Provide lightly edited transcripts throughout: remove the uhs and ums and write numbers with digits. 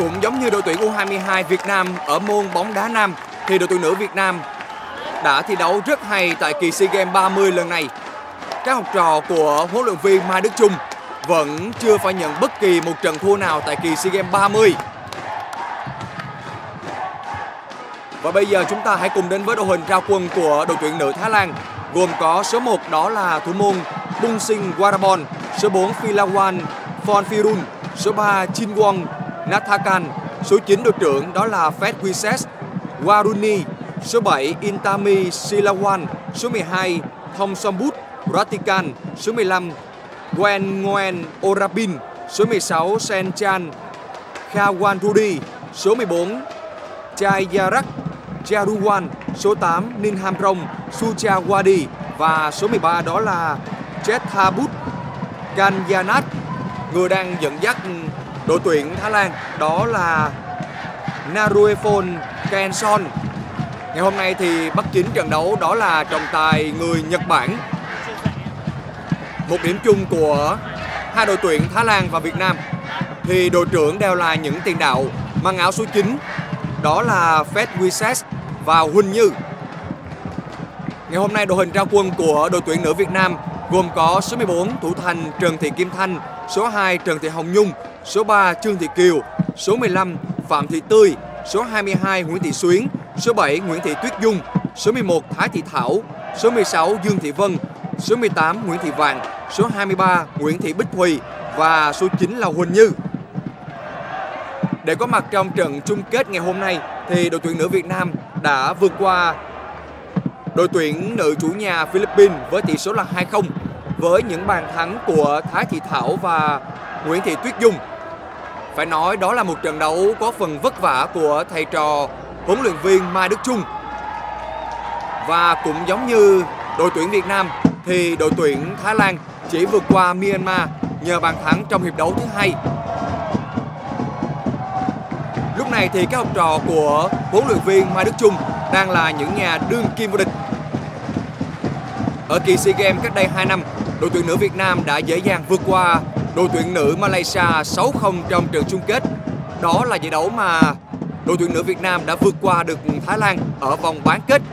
cũng giống như đội tuyển U22 Việt Nam ở môn bóng đá nam thì đội tuyển nữ Việt Nam đã thi đấu rất hay tại kỳ SEA Games 30 lần này. Các học trò của huấn luyện viên Mai Đức Chung vẫn chưa phải nhận bất kỳ một trận thua nào tại kỳ SEA Games 30. Và bây giờ chúng ta hãy cùng đến với đội hình ra quân của đội tuyển nữ Thái Lan, gồm có số 1 đó là thủ môn Bungsin Warabon, số 4 Philawan Phonfirun, số 3 Chinwon Nathakan, số 9 đội trưởng đó là Fedwises Waruni, số 7 Intami Silawan, số 12 Thongsombut Ratikan, số 15 Gwen Ngoen Orapin, số 16 Senchan Khawanturi, số 14 Chayarak Charuwan, số 8 Ninhamrong Suchawadi và số 13 đó là Chethabut Kanyanat. Người đang dẫn dắt đội tuyển Thái Lan đó là Naruefon Kenson. Ngày hôm nay thì bắt chính trận đấu đó là trọng tài người Nhật Bản. Một điểm chung của hai đội tuyển Thái Lan và Việt Nam thì đội trưởng đều là những tiền đạo mang áo số 9, đó là Fedwises và Huỳnh Như. Ngày hôm nay đội hình ra quân của đội tuyển nữ Việt Nam gồm có số 14 thủ thành Trần Thị Kim Thanh, số 2 Trần Thị Hồng Nhung, số 3 Trương Thị Kiều, số 15 Phạm Thị Tươi, số 22 Nguyễn Thị Xuyến, số 7 Nguyễn Thị Tuyết Dung, số 11 Thái Thị Thảo, số 16 Dương Thị Vân, số 18 Nguyễn Thị Vàng, số 23 Nguyễn Thị Bích Thùy và số 9 là Huỳnh Như. Để có mặt trong trận chung kết ngày hôm nay thì đội tuyển nữ Việt Nam đã vượt qua đội tuyển nữ chủ nhà Philippines với tỷ số là 2-0 với những bàn thắng của Thái Thị Thảo và Nguyễn Thị Tuyết Dung. Phải nói đó là một trận đấu có phần vất vả của thầy trò huấn luyện viên Mai Đức Chung. Và cũng giống như đội tuyển Việt Nam thì đội tuyển Thái Lan chỉ vượt qua Myanmar nhờ bàn thắng trong hiệp đấu thứ 2. Lúc này thì các học trò của huấn luyện viên Mai Đức Chung đang là những nhà đương kim vô địch. Ở kỳ SEA Games cách đây 2 năm, đội tuyển nữ Việt Nam đã dễ dàng vượt qua đội tuyển nữ Malaysia 6-0 trong trận chung kết. Đó là giải đấu mà đội tuyển nữ Việt Nam đã vượt qua được Thái Lan ở vòng bán kết.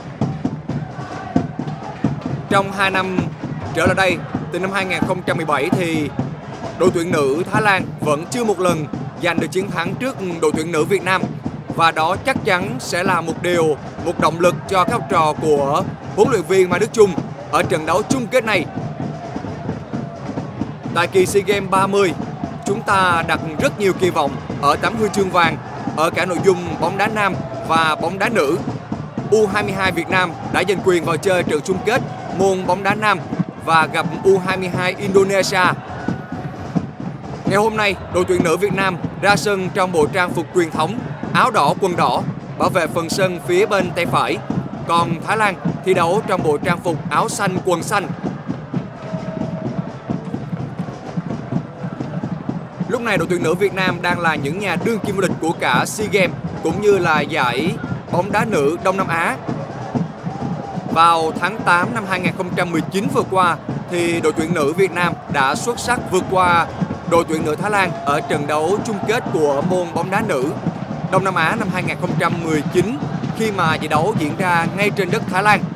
Trong 2 năm trở lại đây, từ năm 2017 thì đội tuyển nữ Thái Lan vẫn chưa một lần giành được chiến thắng trước đội tuyển nữ Việt Nam. Và đó chắc chắn sẽ là một động lực cho các học trò của huấn luyện viên Mai Đức Chung ở trận đấu chung kết này. Tại kỳ SEA Games 30, chúng ta đặt rất nhiều kỳ vọng ở tấm huy chương vàng ở cả nội dung bóng đá nam và bóng đá nữ. U22 Việt Nam đã giành quyền vào chơi trận chung kết môn bóng đá nam và gặp U22 Indonesia. Ngày hôm nay, đội tuyển nữ Việt Nam ra sân trong bộ trang phục truyền thống áo đỏ quần đỏ, bảo vệ phần sân phía bên tay phải. Còn Thái Lan thi đấu trong bộ trang phục áo xanh quần xanh. Lúc này đội tuyển nữ Việt Nam đang là những nhà đương kim vô địch của cả SEA Games cũng như là giải bóng đá nữ Đông Nam Á. Vào tháng 8 năm 2019 vừa qua thì đội tuyển nữ Việt Nam đã xuất sắc vượt qua đội tuyển nữ Thái Lan ở trận đấu chung kết của môn bóng đá nữ Đông Nam Á năm 2019 khi mà giải đấu diễn ra ngay trên đất Thái Lan.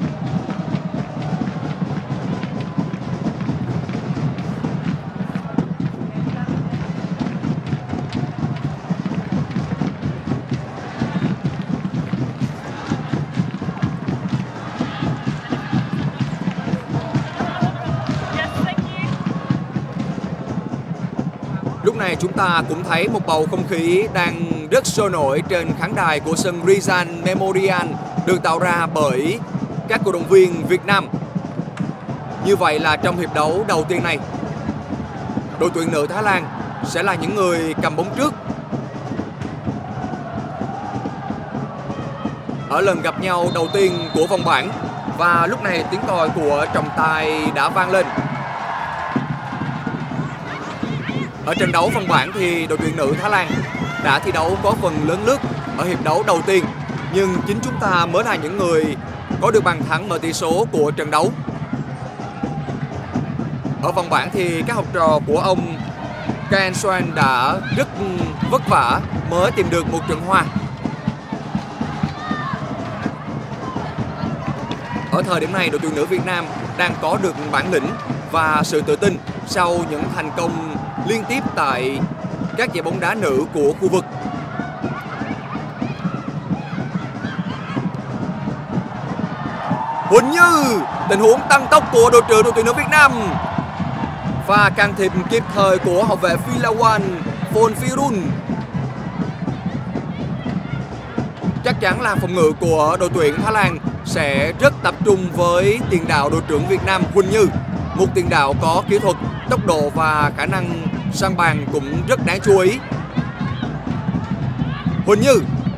Lúc này chúng ta cũng thấy một bầu không khí đang rất sôi nổi trên khán đài của sân Rizal Memorial được tạo ra bởi các cổ động viên Việt Nam. Như vậy là trong hiệp đấu đầu tiên này, đội tuyển nữ Thái Lan sẽ là những người cầm bóng trước. Ở lần gặp nhau đầu tiên của vòng bảng, và lúc này tiếng còi của trọng tài đã vang lên. Ở trận đấu vòng bảng thì đội tuyển nữ Thái Lan đã thi đấu có phần lớn lướt ở hiệp đấu đầu tiên, nhưng chính chúng ta mới là những người có được bàn thắng mở tỷ số của trận đấu. Ở vòng bảng thì các học trò của ông Ken Soan đã rất vất vả mới tìm được một trận hòa. Ở thời điểm này, đội tuyển nữ Việt Nam đang có được bản lĩnh và sự tự tin sau những thành công liên tiếp tại các giải bóng đá nữ của khu vực. Huỳnh Như, tình huống tăng tốc của đội trưởng đội tuyển nữ Việt Nam. Và can thiệp kịp thời của hậu vệ Philawan Fonfirun. Chắc chắn là phòng ngự của đội tuyển Thái Lan sẽ rất tập trung với tiền đạo đội trưởng Việt Nam Huỳnh Như. Một tiền đạo có kỹ thuật, tốc độ và khả năng sang bàn cũng rất đáng chú ý. Huỳnh Như.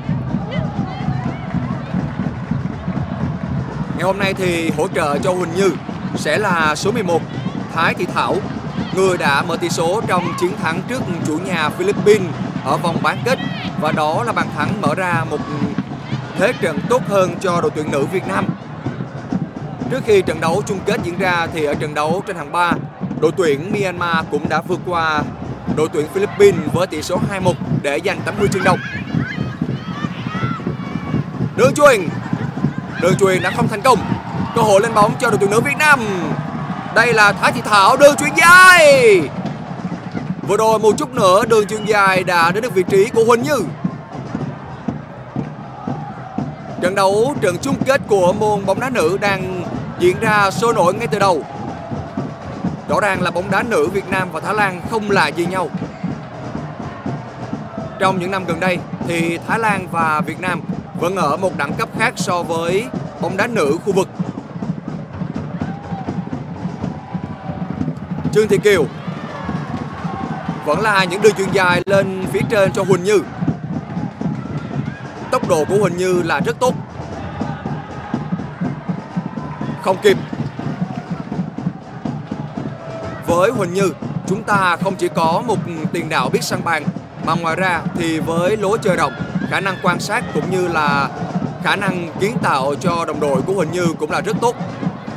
Ngày hôm nay thì hỗ trợ cho Huỳnh Như sẽ là số 11 Thái Thị Thảo, người đã mở tỷ số trong chiến thắng trước chủ nhà Philippines ở vòng bán kết, và đó là bàn thắng mở ra một thế trận tốt hơn cho đội tuyển nữ Việt Nam. Trước khi trận đấu chung kết diễn ra thì ở trận đấu trên hàng 3, đội tuyển Myanmar cũng đã vượt qua đội tuyển Philippines với tỷ số 2-1 để giành tấm huy chương đồng. Đường chuyền đã không thành công. Cơ hội lên bóng cho đội tuyển nữ Việt Nam. Đây là Thái Thị Thảo, đường chuyền dài. Vừa rồi một chút nữa đường chuyền dài đã đến được vị trí của Huỳnh Như. Trận chung kết của môn bóng đá nữ đang diễn ra sôi nổi ngay từ đầu. Rõ ràng là bóng đá nữ Việt Nam và Thái Lan không là gì nhau. Trong những năm gần đây thì Thái Lan và Việt Nam vẫn ở một đẳng cấp khác so với bóng đá nữ khu vực. Trương Thị Kiều vẫn là những đường chuyền dài lên phía trên cho Huỳnh Như. Tốc độ của Huỳnh Như là rất tốt. Không kịp. Với Huỳnh Như, chúng ta không chỉ có một tiền đạo biết săn bàn, mà ngoài ra thì với lối chơi rộng, khả năng quan sát cũng như là khả năng kiến tạo cho đồng đội của Huỳnh Như cũng là rất tốt.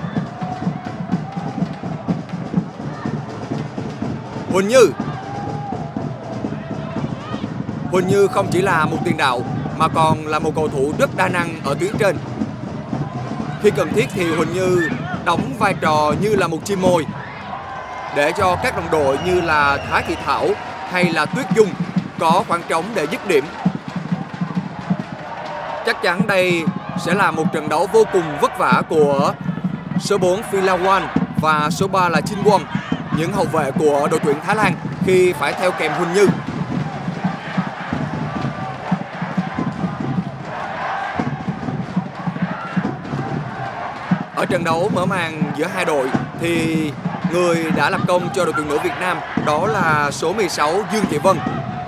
Huỳnh Như không chỉ là một tiền đạo mà còn là một cầu thủ rất đa năng ở tuyến trên. Khi cần thiết thì Huỳnh Như đóng vai trò như là một chim mồi để cho các đồng đội như là Thái Thị Thảo hay là Tuyết Dung có khoảng trống để dứt điểm. Chắc chắn đây sẽ là một trận đấu vô cùng vất vả của số 4 Philawan và số 3 là Chinwon, những hậu vệ của đội tuyển Thái Lan khi phải theo kèm Huỳnh Như. Ở trận đấu mở màn giữa hai đội thì người đã lập công cho đội tuyển nữ Việt Nam đó là số 16 Dương Thị Vân.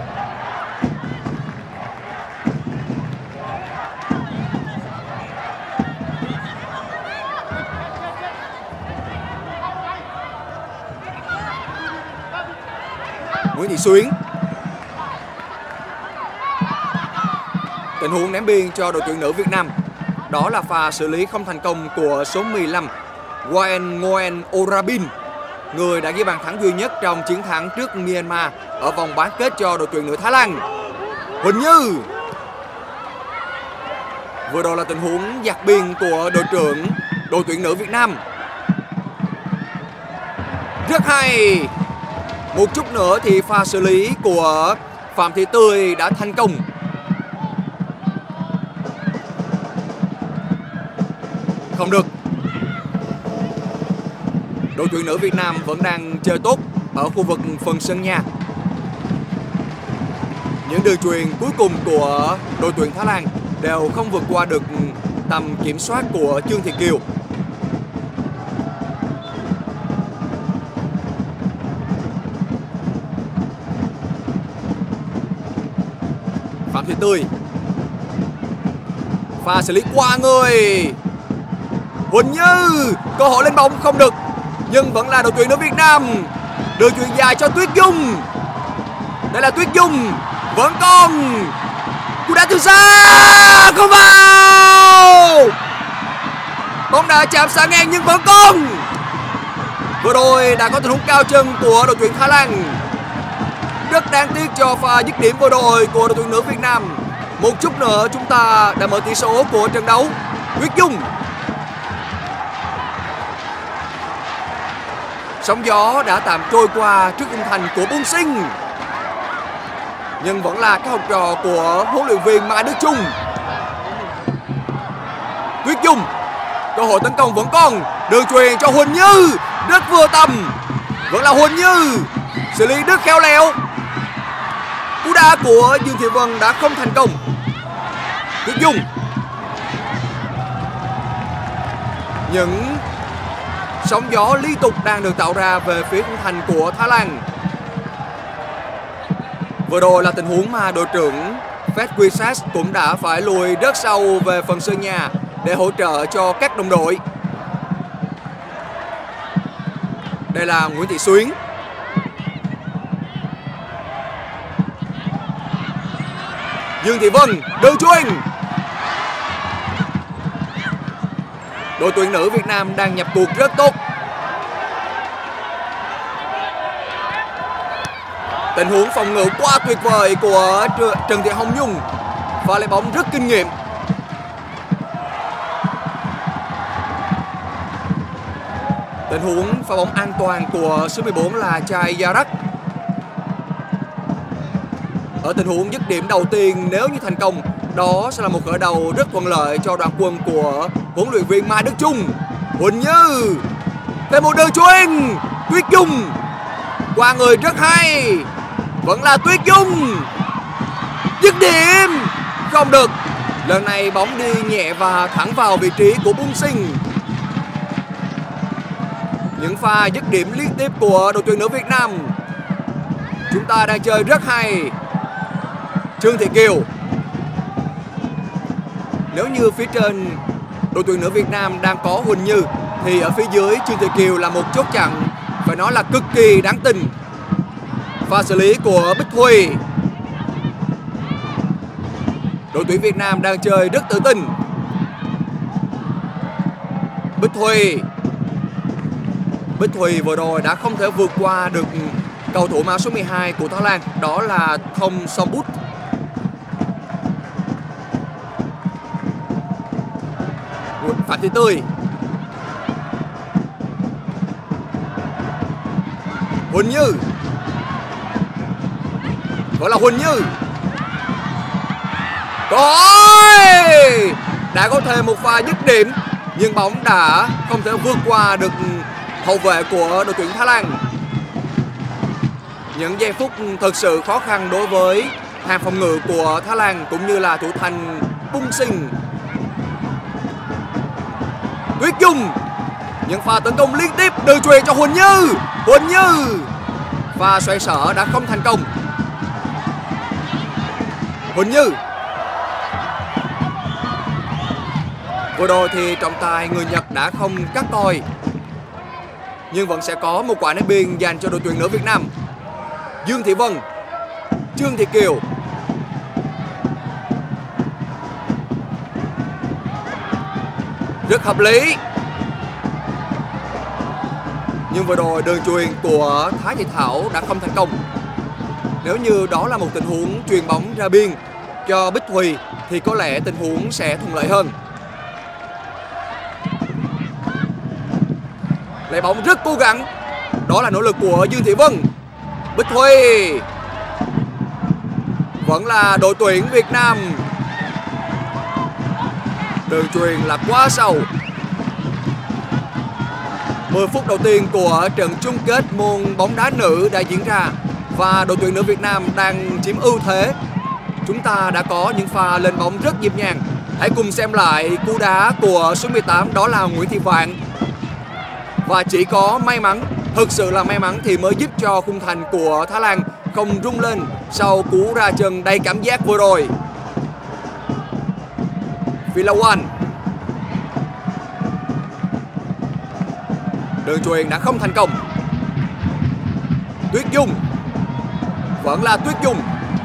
Nguyễn Thị Xuyến. Tình huống ném biên cho đội tuyển nữ Việt Nam. Đó là pha xử lý không thành công của số 15 Waen Ngoen Orabin, người đã ghi bàn thắng duy nhất trong chiến thắng trước Myanmar ở vòng bán kết cho đội tuyển nữ Thái Lan. Huỳnh Như. Vừa rồi là tình huống giật biên của đội trưởng đội tuyển nữ Việt Nam. Rất hay. Một chút nữa thì pha xử lý của Phạm Thị Tươi đã thành công. Không được. Đội tuyển nữ Việt Nam vẫn đang chơi tốt ở khu vực phần sân nhà. Những đường chuyền cuối cùng của đội tuyển Thái Lan đều không vượt qua được tầm kiểm soát của Trương Thị Kiều. Phạm Thị Tươi. Pha xử lý qua người. Huỳnh Như. Cơ hội lên bóng không được, nhưng vẫn là đội tuyển nữ Việt Nam. Đường chuyền dài cho Tuyết Dung. Đây là Tuyết Dung. Vẫn còn cú đá từ xa, không vào. Bóng đã chạm xa ngang nhưng vẫn còn. Vừa rồi đã có tình huống cao chân của đội tuyển Thái Lan. rất đáng tiếc cho pha dứt điểm vừa rồi của đội tuyển nữ Việt Nam. Một chút nữa chúng ta đã mở tỷ số của trận đấu. Tuyết Dung. Sóng gió đã tạm trôi qua trước khung thành của Bung Sinh, nhưng vẫn là các học trò của huấn luyện viên Mai Đức Chung. Tuyết Dung, cơ hội tấn công vẫn còn, đường chuyền cho Huỳnh Như, rất vừa tầm, vẫn là Huỳnh Như xử lý rất khéo léo. Cú đá của Dương Thị Vân đã không thành công. Tuyết Dung, những sóng gió liên tục đang được tạo ra về phía khung thành của Thái Lan. Vừa rồi là tình huống mà đội trưởng Fed Quisas cũng đã phải lùi rất sâu về phần sân nhà để hỗ trợ cho các đồng đội. Đây là Nguyễn Thị Xuyến. Dương Thị Vân, đường chuyền. Đội tuyển nữ Việt Nam đang nhập cuộc rất tốt. Tình huống phòng ngự quá tuyệt vời của Trần Thị Hồng Nhung. Pha lấy bóng rất kinh nghiệm. Tình huống pha bóng an toàn của số 14 là Chai Yarak. Ở tình huống dứt điểm đầu tiên, nếu như thành công, đó sẽ là một khởi đầu rất thuận lợi cho đoàn quân của huấn luyện viên Mai Đức Chung. Huỳnh Như, thêm một đường chuyền. Tuyết Dung, qua người rất hay, vẫn là Tuyết Dung. Dứt điểm không được. Lần này bóng đi nhẹ và thẳng vào vị trí của Bung Sinh. Những pha dứt điểm liên tiếp của đội tuyển nữ Việt Nam. Chúng ta đang chơi rất hay. Trương Thị Kiều. Nếu như phía trên đội tuyển nữ Việt Nam đang có Huỳnh Như, thì ở phía dưới Trương Thị Kiều là một chốt chặn phải nói là cực kỳ đáng tin. Pha xử lý của Bích Thùy. Đội tuyển Việt Nam đang chơi rất tự tin. Bích Thùy. Bích Thùy vừa rồi đã không thể vượt qua được cầu thủ áo số 12 của Thái Lan, đó là Thông Sombut. Phạm Thị Tươi. Huỳnh Như, gọi là Huỳnh Như. Rồi, đã có thêm một pha dứt điểm, nhưng bóng đã không thể vượt qua được hậu vệ của đội tuyển Thái Lan. Những giây phút thực sự khó khăn đối với hàng phòng ngự của Thái Lan cũng như là thủ thành Bung Sinh. Tuyết Dung, những pha tấn công liên tiếp, đường chuyền cho Huỳnh Như. Huỳnh Như, pha xoay sở đã không thành công. Huỳnh Như. Vừa rồi thì trọng tài người Nhật đã không cắt còi, nhưng vẫn sẽ có một quả ném biên dành cho đội tuyển nữ Việt Nam. Dương Thị Vân, Trương Thị Kiều. Rất hợp lý. Nhưng vừa rồi đường chuyền của Thái Thị Thảo đã không thành công. Nếu như đó là một tình huống chuyền bóng ra biên cho Bích Thùy thì có lẽ tình huống sẽ thuận lợi hơn. Lấy bóng rất cố gắng. Đó là nỗ lực của Dương Thị Vân. Bích Thùy. Vẫn là đội tuyển Việt Nam. Đường chuyền là quá sâu. 10 phút đầu tiên của trận chung kết môn bóng đá nữ đã diễn ra và đội tuyển nữ Việt Nam đang chiếm ưu thế. Chúng ta đã có những pha lên bóng rất nhịp nhàng. Hãy cùng xem lại cú đá của số 18, đó là Nguyễn Thị Vạn. Và chỉ có may mắn, thực sự là may mắn thì mới giúp cho khung thành của Thái Lan không rung lên sau cú ra chân đầy cảm giác vừa rồi. Philawan. Đường chuyền đã không thành công. Tuyết Dung. Vẫn là Tuyết Dung.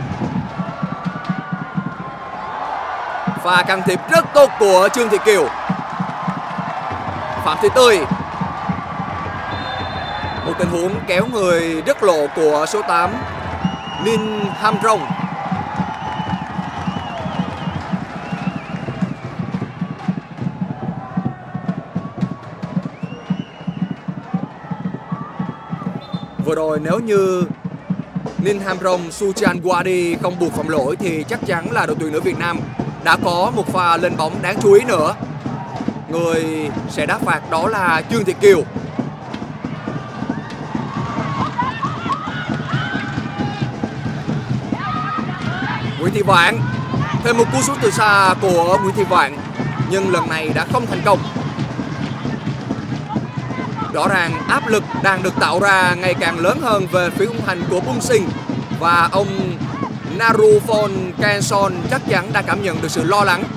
Pha can thiệp rất tốt của Trương Thị Kiều. Phạm Thị Tươi. Một tình huống kéo người rất lộ của số 8 Ninh Hamrong. Vừa rồi nếu như Ninh Hamrong Suchanwadi không buộc phạm lỗi thì chắc chắn là đội tuyển nữ Việt Nam đã có một pha lên bóng đáng chú ý nữa. Người sẽ đá phạt đó là Trương Thị Kiều. Nguyễn Thị Vạn, thêm một cú sút từ xa của Nguyễn Thị Vạn, nhưng lần này đã không thành công. Rõ ràng áp lực đang được tạo ra ngày càng lớn hơn về phía khung thành của Bung Sinh, và ông Narufon Kenson chắc chắn đã cảm nhận được sự lo lắng.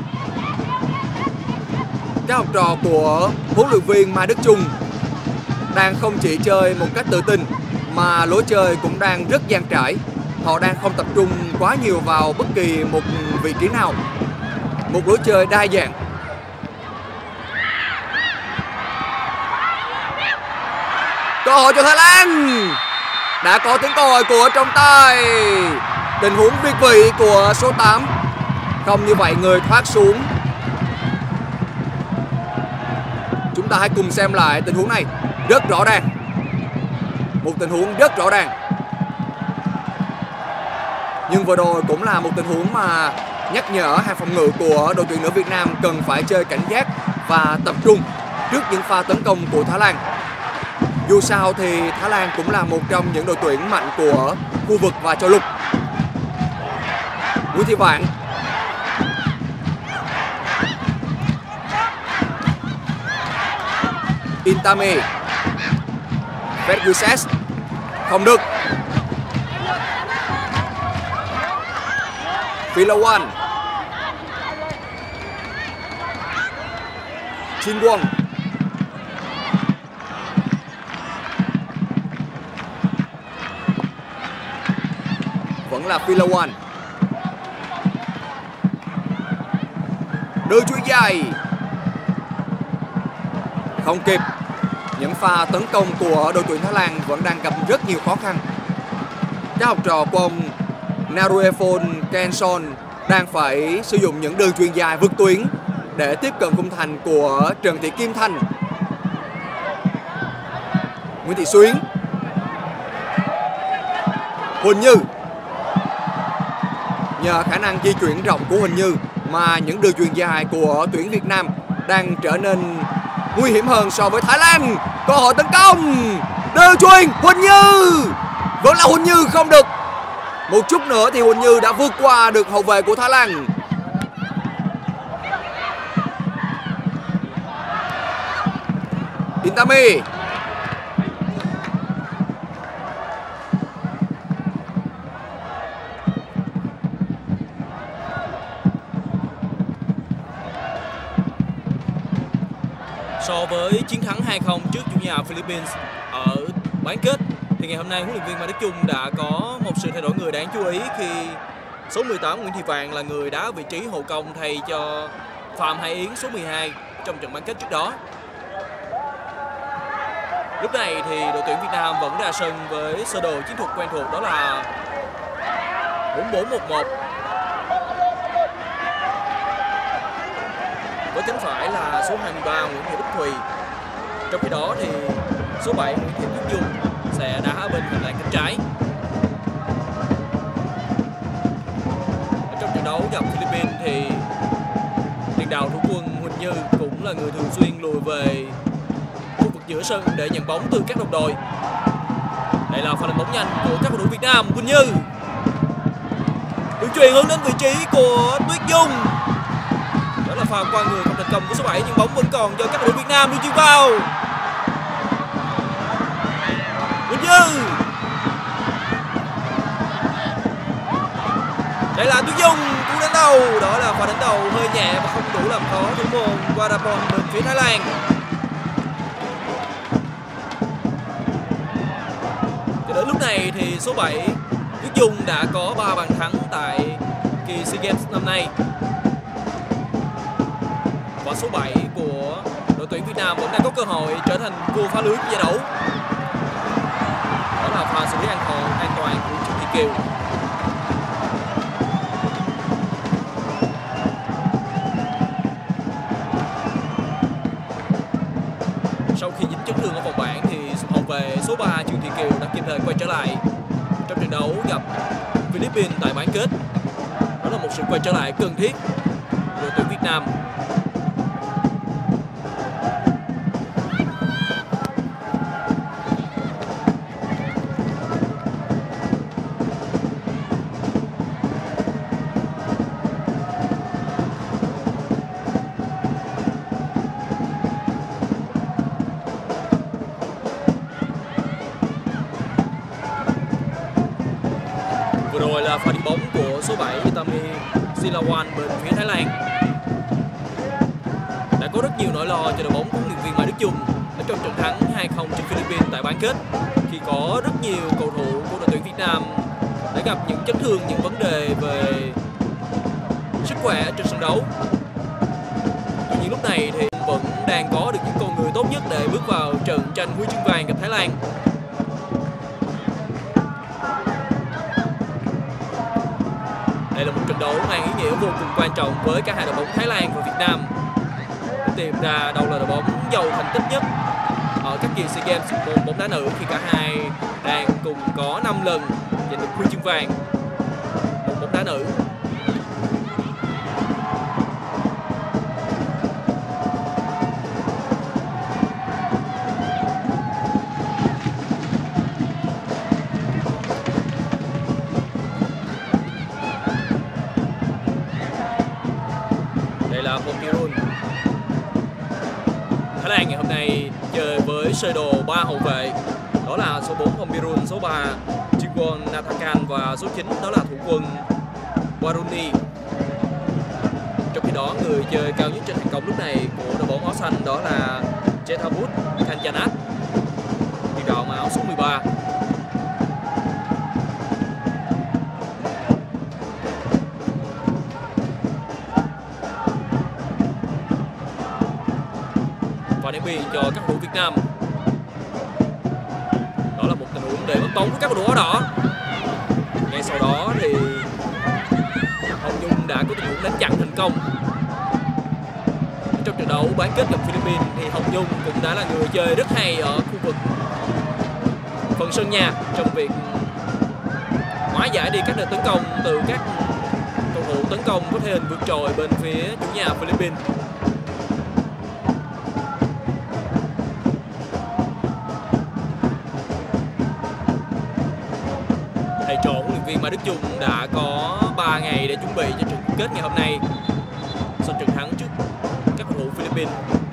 Các học trò của huấn luyện viên Mai Đức Chung đang không chỉ chơi một cách tự tin mà lối chơi cũng đang rất dang trải. Họ đang không tập trung quá nhiều vào bất kỳ một vị trí nào. Một lối chơi đa dạng. Cơ hội cho Thái Lan. Đã có tiếng còi của trọng tài. Tình huống việt vị của số 8. Không như vậy người thoát xuống. Chúng ta hãy cùng xem lại tình huống này. Rất rõ ràng. Một tình huống rất rõ ràng. Nhưng vừa rồi cũng là một tình huống mà nhắc nhở hàng phòng ngự của đội tuyển nữ Việt Nam cần phải chơi cảnh giác và tập trung trước những pha tấn công của Thái Lan. Dù sao thì Thái Lan cũng là một trong những đội tuyển mạnh của khu vực và châu lục. Nguyễn Thị Vạn. Intame. Ferguses. Không được. Philawan. Chinwon. Vẫn là Philawan. Đưa chuỗi dài. Không kịp. Những pha tấn công của đội tuyển Thái Lan vẫn đang gặp rất nhiều khó khăn. Các học trò của ông Narufon Kenson đang phải sử dụng những đường chuyền dài vượt tuyến để tiếp cận khung thành của Trần Thị Kim Thanh. Nguyễn Thị Xuyến. Huỳnh Như. Nhờ khả năng di chuyển rộng của Huỳnh Như mà những đường chuyền dài của tuyển Việt Nam đang trở nên nguy hiểm hơn so với Thái Lan. Cơ hội tấn công. Đưa chuyền Huỳnh Như. Vẫn là Huỳnh Như không được. Một chút nữa thì Huỳnh Như đã vượt qua được hậu vệ của Thái Lan. Intame. So với chiến thắng 2-0 trước chủ nhà Philippines ở bán kết thì ngày hôm nay huấn luyện viên Mai Đức Chung đã có một sự thay đổi người đáng chú ý khi số 18 Nguyễn Thị Vạn là người đá vị trí hậu công thay cho Phạm Hải Yến số 12 trong trận bán kết trước đó. Lúc này thì đội tuyển Việt Nam vẫn ra sân với sơ đồ chiến thuật quen thuộc, đó là 4-4-1-1. Với cánh phải là số 23 Nguyễn Thị Bích Thùy. Trong khi đó thì số 7 Nguyễn Thị Tuyết Dung sẽ đá ở bên hành lang cánh trái. Ở trong trận đấu gặp Philippines thì tiền đạo thủ quân Huỳnh Như cũng là người thường xuyên lùi về khu vực giữa sân để nhận bóng từ các đồng đội. Đây là pha lên bóng nhanh của các cầu thủ Việt Nam. Huỳnh Như đường chuyền hướng đến vị trí của Tuyết Dung. Đó là pha qua người không thành công của số 7 nhưng bóng vẫn còn cho các cầu thủ Việt Nam. Đường chuyền vào. Huỳnh Như. Đây là Tuyết Dung, cú đánh đầu. Đó là pha đánh đầu hơi nhẹ và không đủ làm khó thủ môn Warapon bên phía Thái Lan. Cho đến lúc này thì số 7 Tuyết Dung đã có 3 bàn thắng tại kỳ SEA Games năm nay. Và số 7 của đội tuyển Việt Nam vẫn đang có cơ hội trở thành vua phá lưới của giải đấu. Đó là pha xử lý an toàn của Trương Thị Kiều. Sau khi dính chấn thương ở vòng bảng thì hậu vệ số 3 Trương Thị Kiều đã kịp thời quay trở lại trong trận đấu gặp Philippines tại bán kết. Đó là một sự quay trở lại cần thiết của đội tuyển Việt Nam. Vừa rồi là pha đi bóng của số 7 Itami Silawan bên phía Thái Lan. Đã có rất nhiều nỗi lo cho đội bóng của huấn luyện viên Mai Đức Chung ở trong trận thắng 2-0 trước Philippines tại bán kết, khi có rất nhiều cầu thủ của đội tuyển Việt Nam đã gặp những chấn thương, những vấn đề về sức khỏe trên sân đấu. Tuy nhiên lúc này thì vẫn đang có được những con người tốt nhất để bước vào trận tranh huy chương vàng gặp Thái Lan. Đây là một trận đấu mang ý nghĩa vô cùng quan trọng với cả hai đội bóng Thái Lan và Việt Nam, để tìm ra đâu là đội bóng giàu thành tích nhất ở các kỳ SEA Games môn bóng đá nữ, khi cả hai đang cùng có 5 lần giành được huy chương vàng môn bóng đá nữ. Đây là Phong. Thái Lan ngày hôm nay chơi với sơ đồ 3 hậu vệ, đó là số 4 Phong, số 3 Jiwon Nathakan và số 9 đó là thủ quân Waruni. Trong khi đó người chơi cao nhất trên hàng công lúc này của đội bóng áo xanh đó là Jethabut Khanjanat, tiền đạo áo số 13. Và để biên cho các cầu thủ Việt Nam. Đó là một tình huống để mất bóng của các cầu thủ áo đỏ. Ngay sau đó thì Hồng Nhung đã có tình huống đánh chặn thành công. Trong trận đấu bán kết gặp Philippines thì Hồng Nhung cũng đã là người chơi rất hay ở khu vực phần sân nhà trong việc hóa giải đi các đợt tấn công từ các cầu thủ tấn công có thể hình vượt trội bên phía chủ nhà Philippines. Thầy trò huấn luyện viên Mai Đức Chung đã có 3 ngày để chuẩn bị cho trận chung kết ngày hôm nay sau trận thắng trước các cầu thủ Philippines.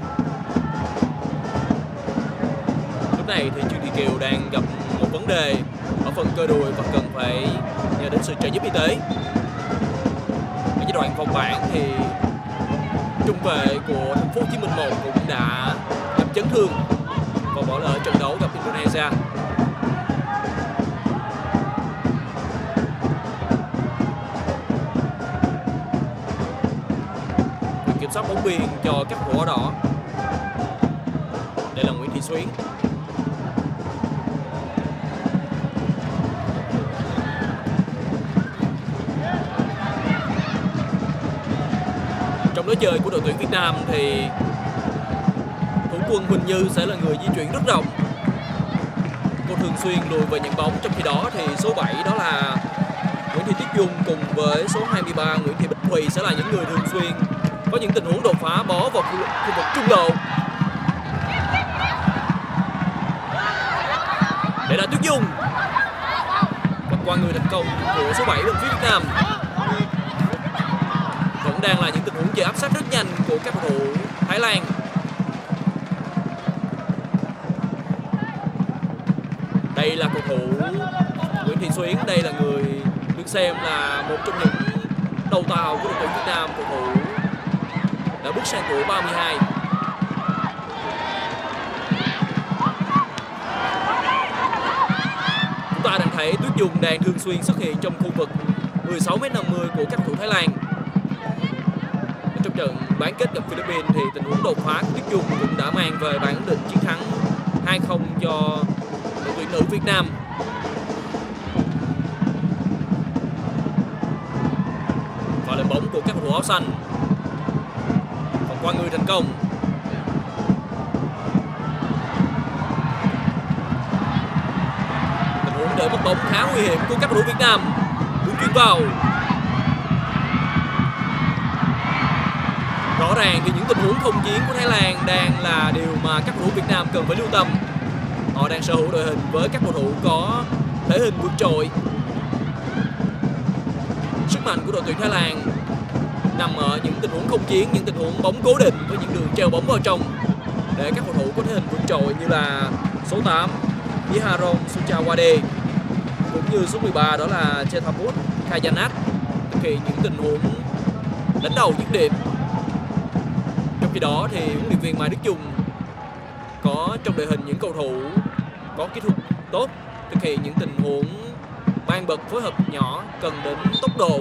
Lúc này thì Trương Thị Kiều đang gặp một vấn đề ở phần cơ đùi và cần phải nhờ đến sự trợ giúp y tế. Ở giai đoạn vòng bảng thì trung vệ của Thành phố Hồ Chí Minh 1 cũng đã gặp chấn thương và bỏ lỡ trận đấu gặp Indonesia. Kiểm soát bóng biên cho các cầu thủ áo đỏ. Đây là Nguyễn Thị Xuyến. Trong lối chơi của đội tuyển Việt Nam thì thủ quân Huỳnh Như sẽ là người di chuyển rất rộng. Cô thường xuyên lùi về nhận bóng, trong khi đó thì số 7 đó là Nguyễn Thị Tuyết Dung cùng với số 23 Nguyễn Thị Bích Thùy sẽ là những người thường xuyên có những tình huống đột phá bó vào khu vực trung lộ. Đây là Tuyết Dung và qua người thành công của số 7 bên phía Việt Nam. Vẫn đang là những tình huống chơi áp sát rất nhanh của các cầu thủ Thái Lan. Đây là cầu thủ Nguyễn Thị Xuyến, đây là người được xem là một trong những đầu tàu của đội tuyển Việt Nam, cầu thủ đã bước sang tuổi 32. Chúng ta đang thấy Tuyết Dung đang thường xuyên xuất hiện trong khu vực 16m50 của các cầu thủ Thái Lan. Trong trận bán kết gặp Philippines thì tình huống đột phá của Tuyết Dung cũng đã mang về bản định chiến thắng 2-0 cho đội tuyển nữ Việt Nam. lên bóng của các cầu thủ áo xanh. Vòng qua người thành công. Tình huống đỡ mất bóng khá nguy hiểm của các cầu thủ Việt Nam. Muốn chuyền vào. Rõ ràng thì những tình huống không chiến của Thái Lan đang là điều mà các cầu thủ Việt Nam cần phải lưu tâm. Họ đang sở hữu đội hình với các cầu thủ có thể hình vượt trội. Sức mạnh của đội tuyển Thái Lan nằm ở những tình huống không chiến, những tình huống bóng cố định với những đường treo bóng vào trong để các cầu thủ có thể hình vượt trội như là số 8 Viharom Suchawade cũng như số 13 đó là Chetaput Khayanat thực hiện những tình huống đánh đầu dứt điểm. Trong khi đó thì huấn luyện viên Mai Đức Chung có trong đội hình những cầu thủ có kỹ thuật tốt, thực hiện những tình huống mang bật phối hợp nhỏ cần đến tốc độ.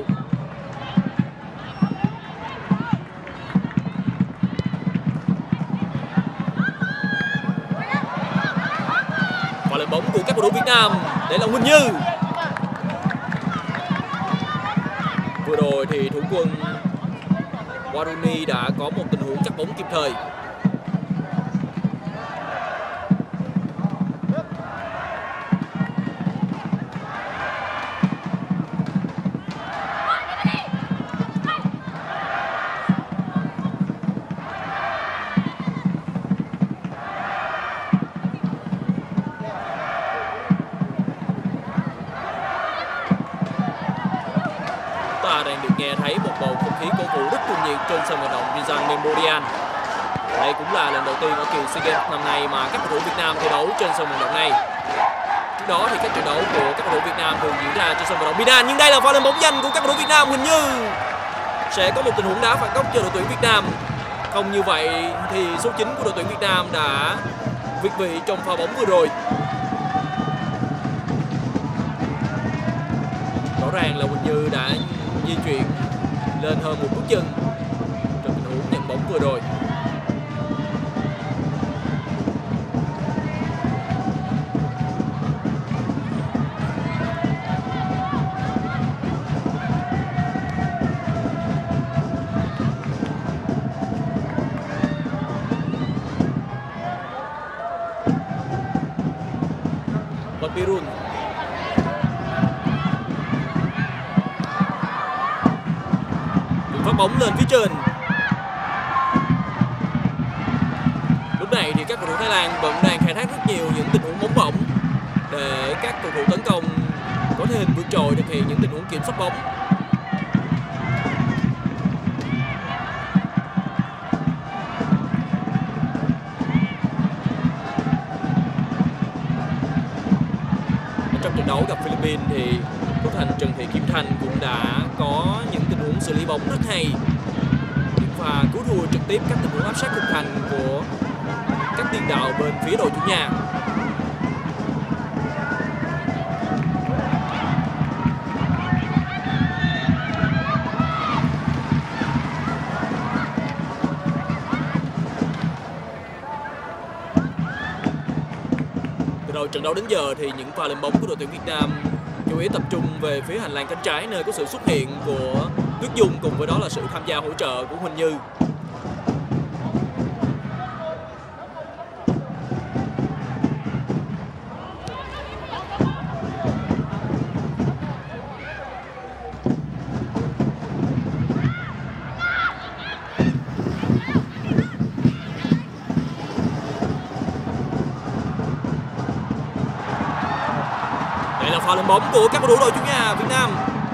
Và lên bóng của các cầu thủ Việt Nam để là Huỳnh Như. Vừa rồi thì thủ quân Waruni đã có một tình huống chắc bóng kịp thời. Đang được nghe thấy một bầu không khí cổ vũ rất cuồng nhiệt trên sân vận động Rizal Memorial. Đây cũng là lần đầu tiên ở kỳ SEA Games năm nay mà các cầu thủ Việt Nam thi đấu trên sân vận động này. Trước đó thì các trận đấu của các cầu thủ Việt Nam thường diễn ra trên sân vận động Milan, nhưng đây là pha lên bóng nhanh của các cầu thủ Việt Nam. Huỳnh Như sẽ có một tình huống đá phạt góc cho đội tuyển Việt Nam. Không như vậy thì số 9 của đội tuyển Việt Nam đã việt vị trong pha bóng vừa rồi. Rõ ràng là Huỳnh Như đã di chuyển lên hơn một bước chân trong tình huống nhận bóng vừa rồi. Pirun phát bóng lên phía trên. Lúc này thì các cầu thủ Thái Lan vẫn đang khai thác rất nhiều những tình huống bóng bổng để các cầu thủ tấn công có thể hình vượt trội thực hiện những tình huống kiểm soát bóng. Trong trận đấu gặp Philippines thì thủ thành Trần Thị Kim Thanh cũng đã có những tình huống xử lý bóng rất hay, những pha cứu thua trực tiếp các tình huống áp sát khung thành của các tiền đạo bên phía đội chủ nhà. Từ đầu trận đấu đến giờ thì những pha lên bóng của đội tuyển Việt Nam chủ yếu tập trung về phía hành lang cánh trái, nơi có sự xuất hiện của Tuyết Dung cùng với đó là sự tham gia hỗ trợ của Huỳnh Như. Pha lên bóng của các cầu thủ đội chủ nhà Việt Nam.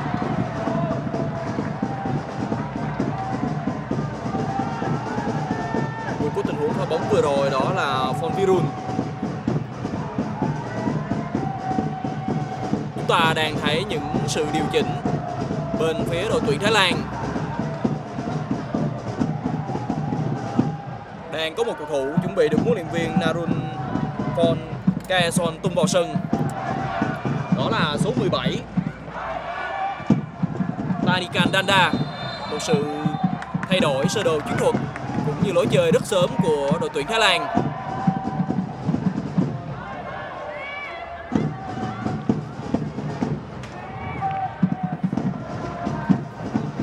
Người có tình huống pha bóng vừa rồi đó là Phong Virun. Chúng ta đang thấy những sự điều chỉnh bên phía đội tuyển Thái Lan. Đang có một cầu thủ chuẩn bị được huấn luyện viên Narun Von Kaeson tung vào sân. Đó là số 17 Tanikan Danda. Một sự thay đổi sơ đồ chiến thuật cũng như lối chơi rất sớm của đội tuyển Thái Lan.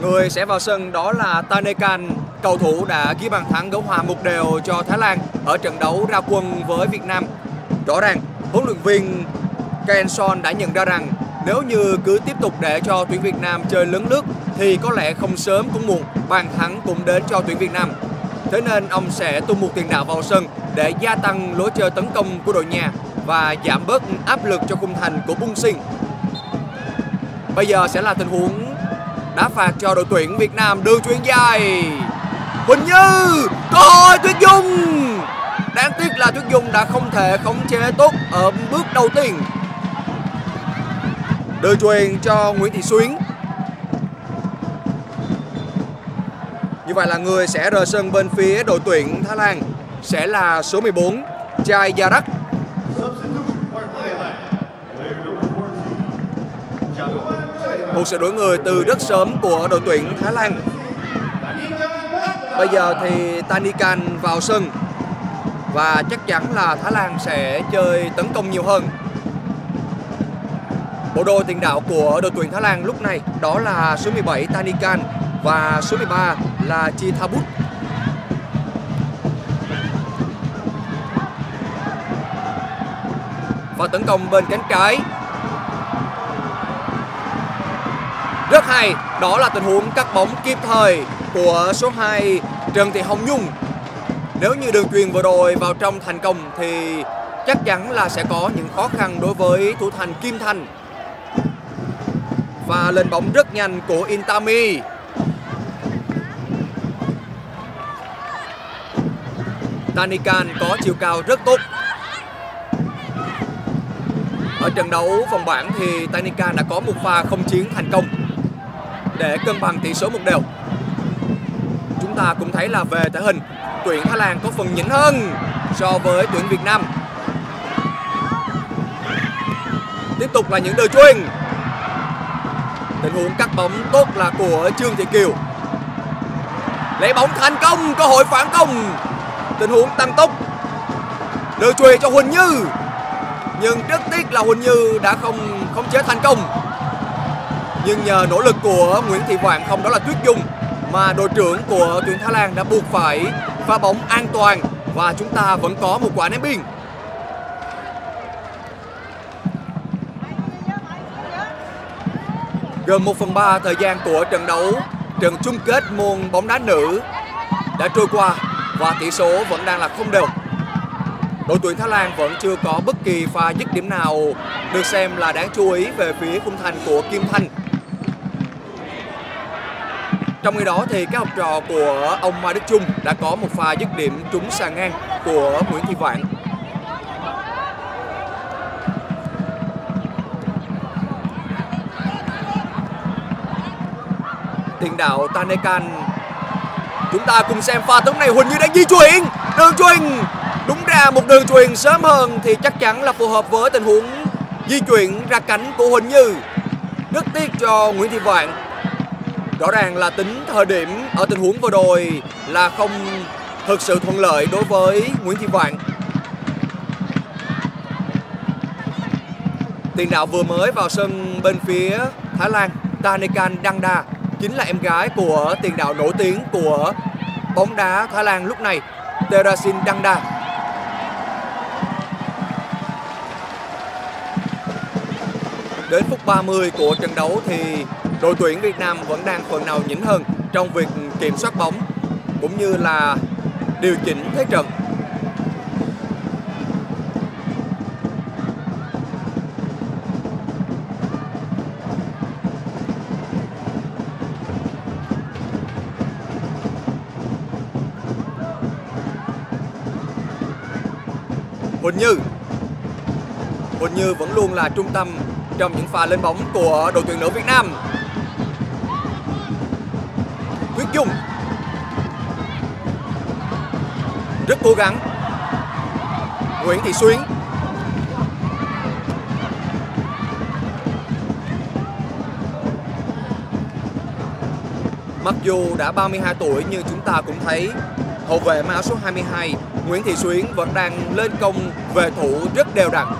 Người sẽ vào sân đó là Tanekan, cầu thủ đã ghi bàn thắng gỡ hòa 1-1 cho Thái Lan ở trận đấu ra quân với Việt Nam. Rõ ràng, huấn luyện viên Kaenson đã nhận ra rằng nếu như cứ tiếp tục để cho tuyển Việt Nam chơi lấn lướt thì có lẽ không sớm cũng muộn bàn thắng cũng đến cho tuyển Việt Nam. Thế nên ông sẽ tung một tiền đạo vào sân để gia tăng lối chơi tấn công của đội nhà và giảm bớt áp lực cho khung thành của Bung Sinh. Bây giờ sẽ là tình huống đá phạt cho đội tuyển Việt Nam, đường chuyền dài. Huỳnh Như, cơ hội Tuyết Dung. Đáng tiếc là Tuyết Dung đã không thể khống chế tốt ở bước đầu tiên. Đường chuyền cho Nguyễn Thị Xuyến. Như vậy là người sẽ rời sân bên phía đội tuyển Thái Lan sẽ là số 14 Chai Yarak. Một sự đổi người từ rất sớm của đội tuyển Thái Lan. Bây giờ thì Tanekan vào sân và chắc chắn là Thái Lan sẽ chơi tấn công nhiều hơn. Bộ đôi tiền đạo của đội tuyển Thái Lan lúc này đó là số 17 Tanekan và số 13 là Chithabut. Và tấn công bên cánh trái rất hay, đó là tình huống cắt bóng kịp thời của số 2 Trần Thị Hồng Nhung. Nếu như đường chuyền vừa rồi vào trong thành công thì chắc chắn là sẽ có những khó khăn đối với thủ thành Kim Thanh. Và lên bóng rất nhanh của Intami. Tanekan có chiều cao rất tốt. Ở trận đấu vòng bảng thì Tanekan đã có một pha không chiến thành công để cân bằng tỷ số 1-1. Chúng ta cũng thấy là về thể hình, tuyển Thái Lan có phần nhỉnh hơn so với tuyển Việt Nam. Tiếp tục là những đường chuyền. Tình huống cắt bóng tốt là của Trương Thị Kiều. Lấy bóng thành công, cơ hội phản công. Tình huống tăng tốc. Đường chuyền cho Huỳnh Như. Nhưng rất tiếc là Huỳnh Như đã không khống chế thành công. Nhưng nhờ nỗ lực của Nguyễn Thị Vạn, không đó là Tuyết Dung, mà đội trưởng của tuyển Thái Lan đã buộc phải pha bóng an toàn và chúng ta vẫn có một quả ném biên. Gần 1/3 thời gian của trận đấu, trận chung kết môn bóng đá nữ đã trôi qua và tỷ số vẫn đang là 0-0. Đội tuyển Thái Lan vẫn chưa có bất kỳ pha dứt điểm nào được xem là đáng chú ý về phía khung thành của Kim Thanh. Trong khi đó thì các học trò của ông Mai Đức Chung đã có một pha dứt điểm trúng sàn ngang của Nguyễn Thị Vạn. Tiền đạo Tanekan. Chúng ta cùng xem pha tấn này, Huỳnh Như đang di chuyển. Đường chuyền. Đúng ra một đường chuyền sớm hơn thì chắc chắn là phù hợp với tình huống di chuyển ra cánh của Huỳnh Như. Rất tiếc cho Nguyễn Thị Vạn. Rõ ràng là tính thời điểm ở tình huống vừa rồi là không thực sự thuận lợi đối với Nguyễn Thị Vạn. Tiền đạo vừa mới vào sân bên phía Thái Lan, Tanekan Dangda, chính là em gái của tiền đạo nổi tiếng của bóng đá Thái Lan lúc này, Terasin Dangda. Đến phút 30 của trận đấu thì đội tuyển Việt Nam vẫn đang phần nào nhỉnh hơn trong việc kiểm soát bóng cũng như là điều chỉnh thế trận. Huỳnh Như vẫn luôn là trung tâm trong những pha lên bóng của đội tuyển nữ Việt Nam. Tuyết Dung rất cố gắng. Nguyễn Thị Xuyến. Mặc dù đã 32 tuổi nhưng chúng ta cũng thấy hậu vệ mang áo số 22 Nguyễn Thị Xuyến vẫn đang lên công về thủ rất đều đặn.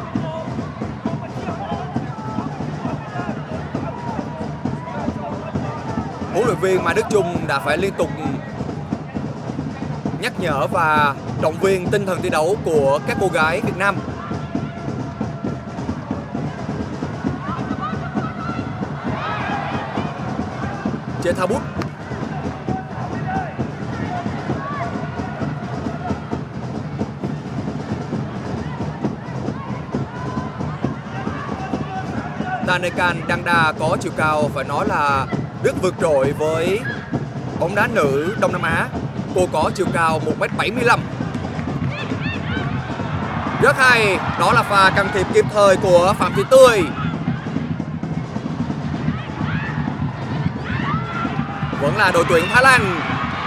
huấn luyện viên Mai Đức Chung đã phải liên tục nhắc nhở và động viên tinh thần thi đấu của các cô gái Việt Nam. Chê Thao Bút. Tanekan Dangda có chiều cao phải nói là rất vượt trội với bóng đá nữ Đông Nam Á. Cô có chiều cao 1m75. Rất hay, đó là pha can thiệp kịp thời của Phạm Thị Tươi. Vẫn là đội tuyển Thái Lan.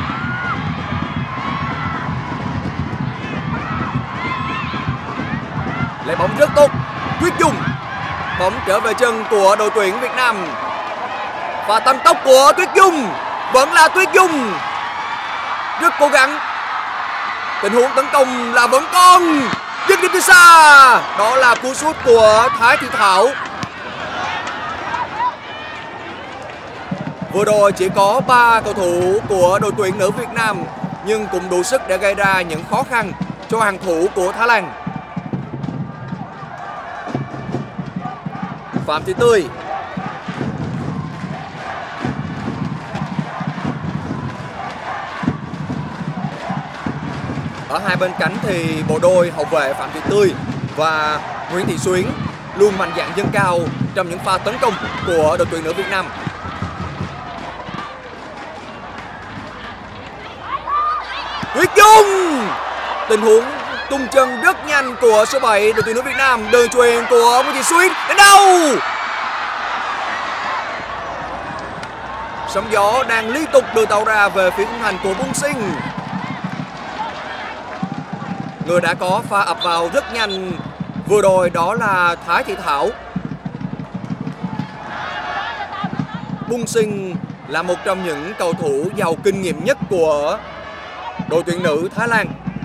Lấy bóng rất tốt, Tuyết Dung. Bóng trở về chân của đội tuyển Việt Nam. Và tăng tốc của Tuyết Dung. Vẫn là Tuyết Dung. Rất cố gắng. Tình huống tấn công là vẫn còn. Dứt điểm từ xa. Đó là cú sút của Thái Thị Thảo. Vừa rồi chỉ có 3 cầu thủ của đội tuyển nữ Việt Nam, nhưng cũng đủ sức để gây ra những khó khăn cho hàng thủ của Thái Lan. Phạm Thị Tươi. Ở hai bên cánh thì bộ đôi hậu vệ Phạm Thị Tươi và Nguyễn Thị Xuyến luôn mạnh dạn dâng cao trong những pha tấn công của đội tuyển nữ Việt Nam. Tuyết Dung. Tình huống tung chân rất nhanh của số 7 đội tuyển nữ Việt Nam. Đường chuyền của Nguyễn Thị Xuyến đến đâu? Sóng gió đang liên tục đưa tàu ra về phía khung thành của Bung Sinh. Người đã có pha ập vào rất nhanh vừa rồi đó là Thái Thị Thảo. Bung Sinh là một trong những cầu thủ giàu kinh nghiệm nhất của đội tuyển nữ Thái Lan.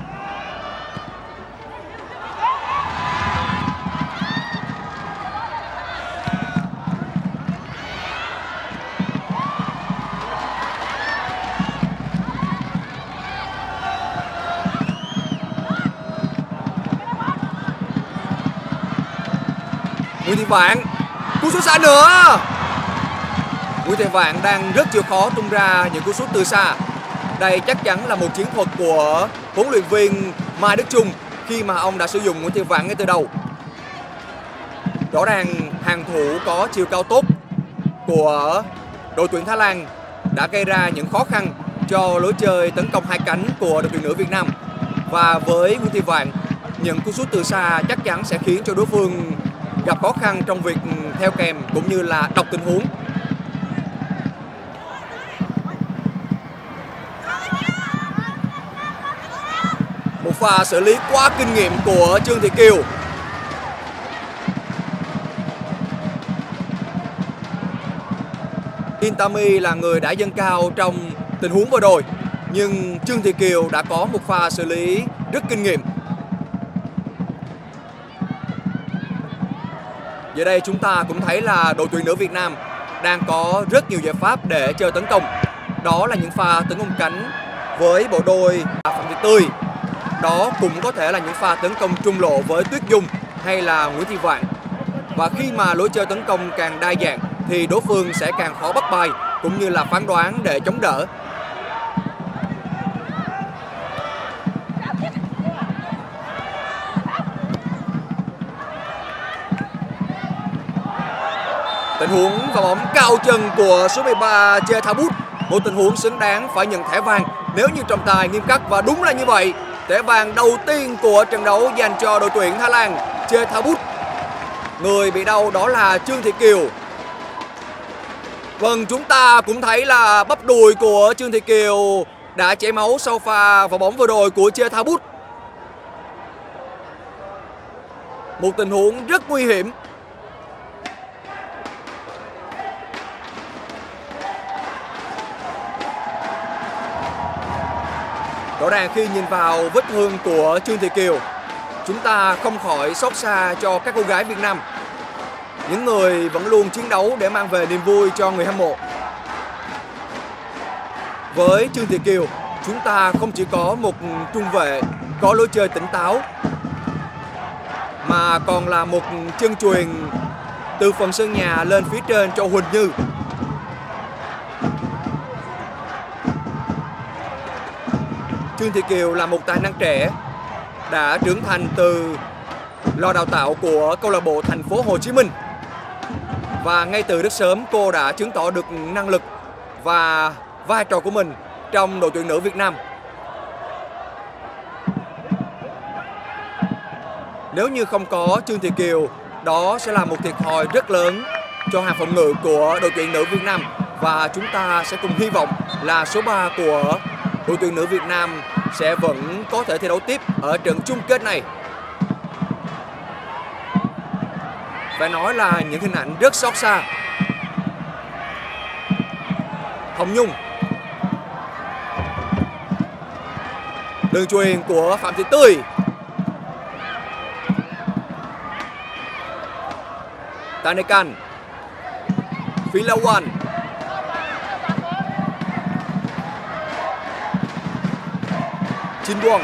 Nguyễn Thị Vạn, cú sút xa nữa. Nguyễn Thị Vạn đang rất chịu khó tung ra những cú sút từ xa. Đây chắc chắn là một chiến thuật của huấn luyện viên Mai Đức Chung khi mà ông đã sử dụng Nguyễn Thị Vạn ngay từ đầu. Rõ ràng hàng thủ có chiều cao tốt của đội tuyển Thái Lan đã gây ra những khó khăn cho lối chơi tấn công hai cánh của đội tuyển nữ Việt Nam. Và với Nguyễn Thị Vạn, những cú sút từ xa chắc chắn sẽ khiến cho đối phương gặp khó khăn trong việc theo kèm cũng như là đọc tình huống. Một pha xử lý quá kinh nghiệm của Trương Thị Kiều. Intami là người đã dâng cao trong tình huống vừa rồi, nhưng Trương Thị Kiều đã có một pha xử lý rất kinh nghiệm. Giờ đây chúng ta cũng thấy là đội tuyển nữ Việt Nam đang có rất nhiều giải pháp để chơi tấn công. Đó là những pha tấn công cánh với bộ đôi Phạm Thị Tươi. Đó cũng có thể là những pha tấn công trung lộ với Tuyết Dung hay là Nguyễn Thị Vạn. Và khi mà lối chơi tấn công càng đa dạng thì đối phương sẽ càng khó bắt bài cũng như là phán đoán để chống đỡ. Tình huống và bóng cao chân của số 13 Chê Thao Bút. Một tình huống xứng đáng phải nhận thẻ vàng nếu như trọng tài nghiêm khắc, và đúng là như vậy. Thẻ vàng đầu tiên của trận đấu dành cho đội tuyển Thái Lan, Chê Thao Bút. Người bị đau đó là Trương Thị Kiều. Vâng, chúng ta cũng thấy là bắp đùi của Trương Thị Kiều đã chảy máu sau pha vào bóng vừa rồi của Chê Thao Bút. Một tình huống rất nguy hiểm. Rõ ràng khi nhìn vào vết thương của Trương Thị Kiều, chúng ta không khỏi xót xa cho các cô gái Việt Nam, những người vẫn luôn chiến đấu để mang về niềm vui cho người hâm mộ. với Trương Thị Kiều, chúng ta không chỉ có một trung vệ có lối chơi tỉnh táo, mà còn là một chân chuyền từ phần sân nhà lên phía trên cho Huỳnh Như. Trương Thị Kiều là một tài năng trẻ đã trưởng thành từ lò đào tạo của câu lạc bộ Thành phố Hồ Chí Minh, và ngay từ rất sớm cô đã chứng tỏ được năng lực và vai trò của mình trong đội tuyển nữ Việt Nam. Nếu như không có Trương Thị Kiều, đó sẽ là một thiệt thòi rất lớn cho hàng phòng ngự của đội tuyển nữ Việt Nam, và chúng ta sẽ cùng hy vọng là số 3 của đội tuyển nữ Việt Nam sẽ vẫn có thể thi đấu tiếp ở trận chung kết này. Phải nói là những hình ảnh rất xót xa. Hồng Nhung, đường chuyền của Phạm Thị Tươi, Tanekan, Philawan, Chin Buông.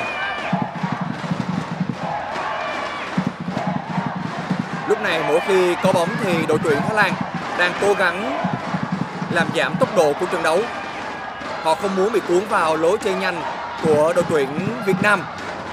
Lúc này mỗi khi có bóng thì đội tuyển Thái Lan đang cố gắng làm giảm tốc độ của trận đấu. Họ không muốn bị cuốn vào lối chơi nhanh của đội tuyển Việt Nam.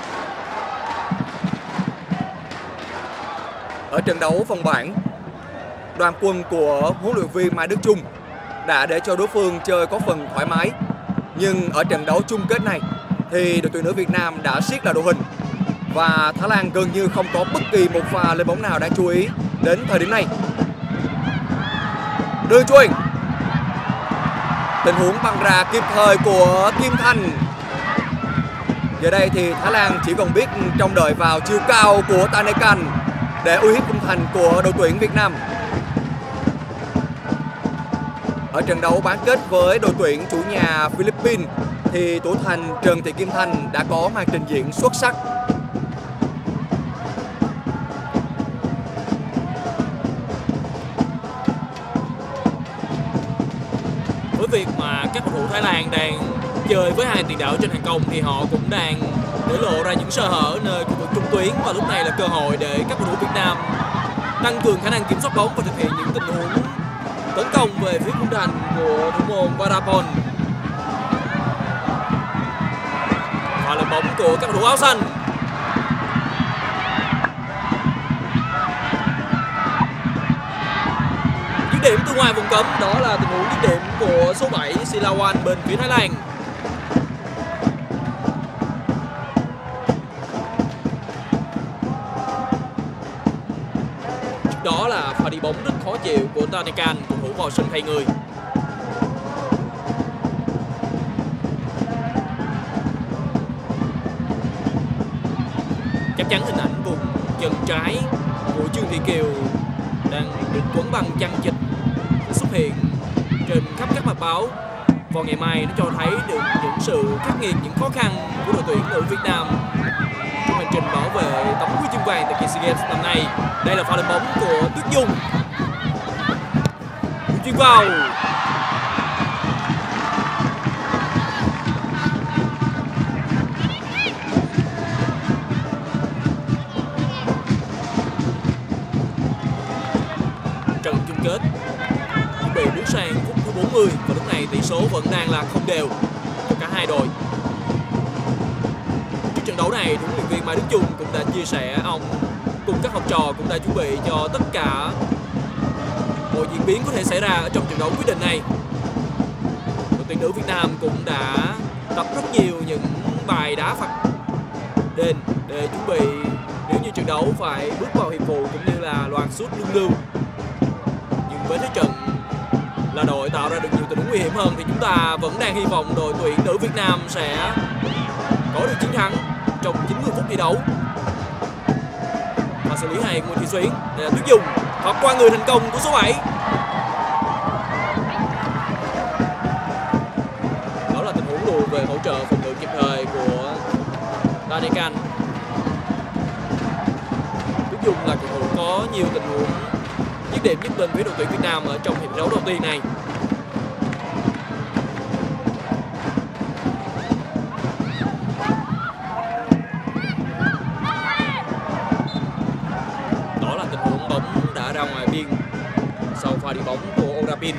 Ở trận đấu vòng bảng, đoàn quân của huấn luyện viên Mai Đức Chung đã để cho đối phương chơi có phần thoải mái. Nhưng ở trận đấu chung kết này thì đội tuyển nữ Việt Nam đã siết lại đội hình, và Thái Lan gần như không có bất kỳ một pha lên bóng nào đáng chú ý đến thời điểm này. Đường chuyền, tình huống băng ra kịp thời của Kim Thanh. Giờ đây thì Thái Lan chỉ còn biết trông đợi vào chiều cao của Tanekan để uy hiếp khung thành của đội tuyển Việt Nam. Ở trận đấu bán kết với đội tuyển chủ nhà Philippines thì thủ thành Trần Thị Kim Thanh đã có màn trình diễn xuất sắc. Với việc mà các cầu thủ Thái Lan đang chơi với hai tiền đạo trên hàng công thì họ cũng đang để lộ ra những sơ hở nơi khu vực trung tuyến, và lúc này là cơ hội để các cầu thủ Việt Nam tăng cường khả năng kiểm soát bóng và thực hiện những tình huống tấn công về phía khung thành của thủ môn Varapon. Và lên bóng của các cầu thủ áo xanh. Dứt điểm từ ngoài vùng cấm, đó là tình huống dứt điểm của số 7 Silawan bên phía Thái Lan. Trước đó là pha đi bóng rất khó chịu của Tanekan, cầu thủ vào sân thay người. Chắc chắn hình ảnh vùng chân trái của Trương Thị Kiều đang được quấn bằng chằng vịt xuất hiện trên khắp các mặt báo vào ngày mai. Nó cho thấy được những sự khắc nghiệt, những khó khăn của đội tuyển nữ Việt Nam trong hành trình bảo vệ tấm huy chương vàng tại SEA Games năm nay. Đây là pha lên bóng của Tuyết Dung, chuyền vào. Trận chung kết chuẩn bị bước sang phút thứ 40 và lúc này tỷ số vẫn đang là không đều cho cả hai đội. Trước trận đấu này, huấn luyện viên Mai Đức Chung cũng đã chia sẻ ông cùng các học trò cũng đã chuẩn bị cho tất cả mọi diễn biến có thể xảy ra ở trong trận đấu quyết định này. Đội tuyển nữ Việt Nam cũng đã tập rất nhiều những bài đá phạt đền để chuẩn bị nếu như trận đấu phải bước vào hiệp phụ, cũng như là loạt sút luân lưu. Nhưng với thế trận là đội tạo ra được nhiều tình huống nguy hiểm hơn thì chúng ta vẫn đang hy vọng đội tuyển nữ Việt Nam sẽ có được chiến thắng trong 90 phút thi đấu. Và xử lý hay Nguyễn Thị Xuyến, đây là Tuyết Dung, hoặc qua người thành công của số 7. Đó là tình huống lùi về hỗ trợ phòng ngự kịp thời của Tanekan. Tuyết Dung là cầu thủ có nhiều tình huống dứt điểm nhất bên phía đội tuyển Việt Nam ở trong hiệp đấu đầu tiên này. pha đi bóng của Orapin.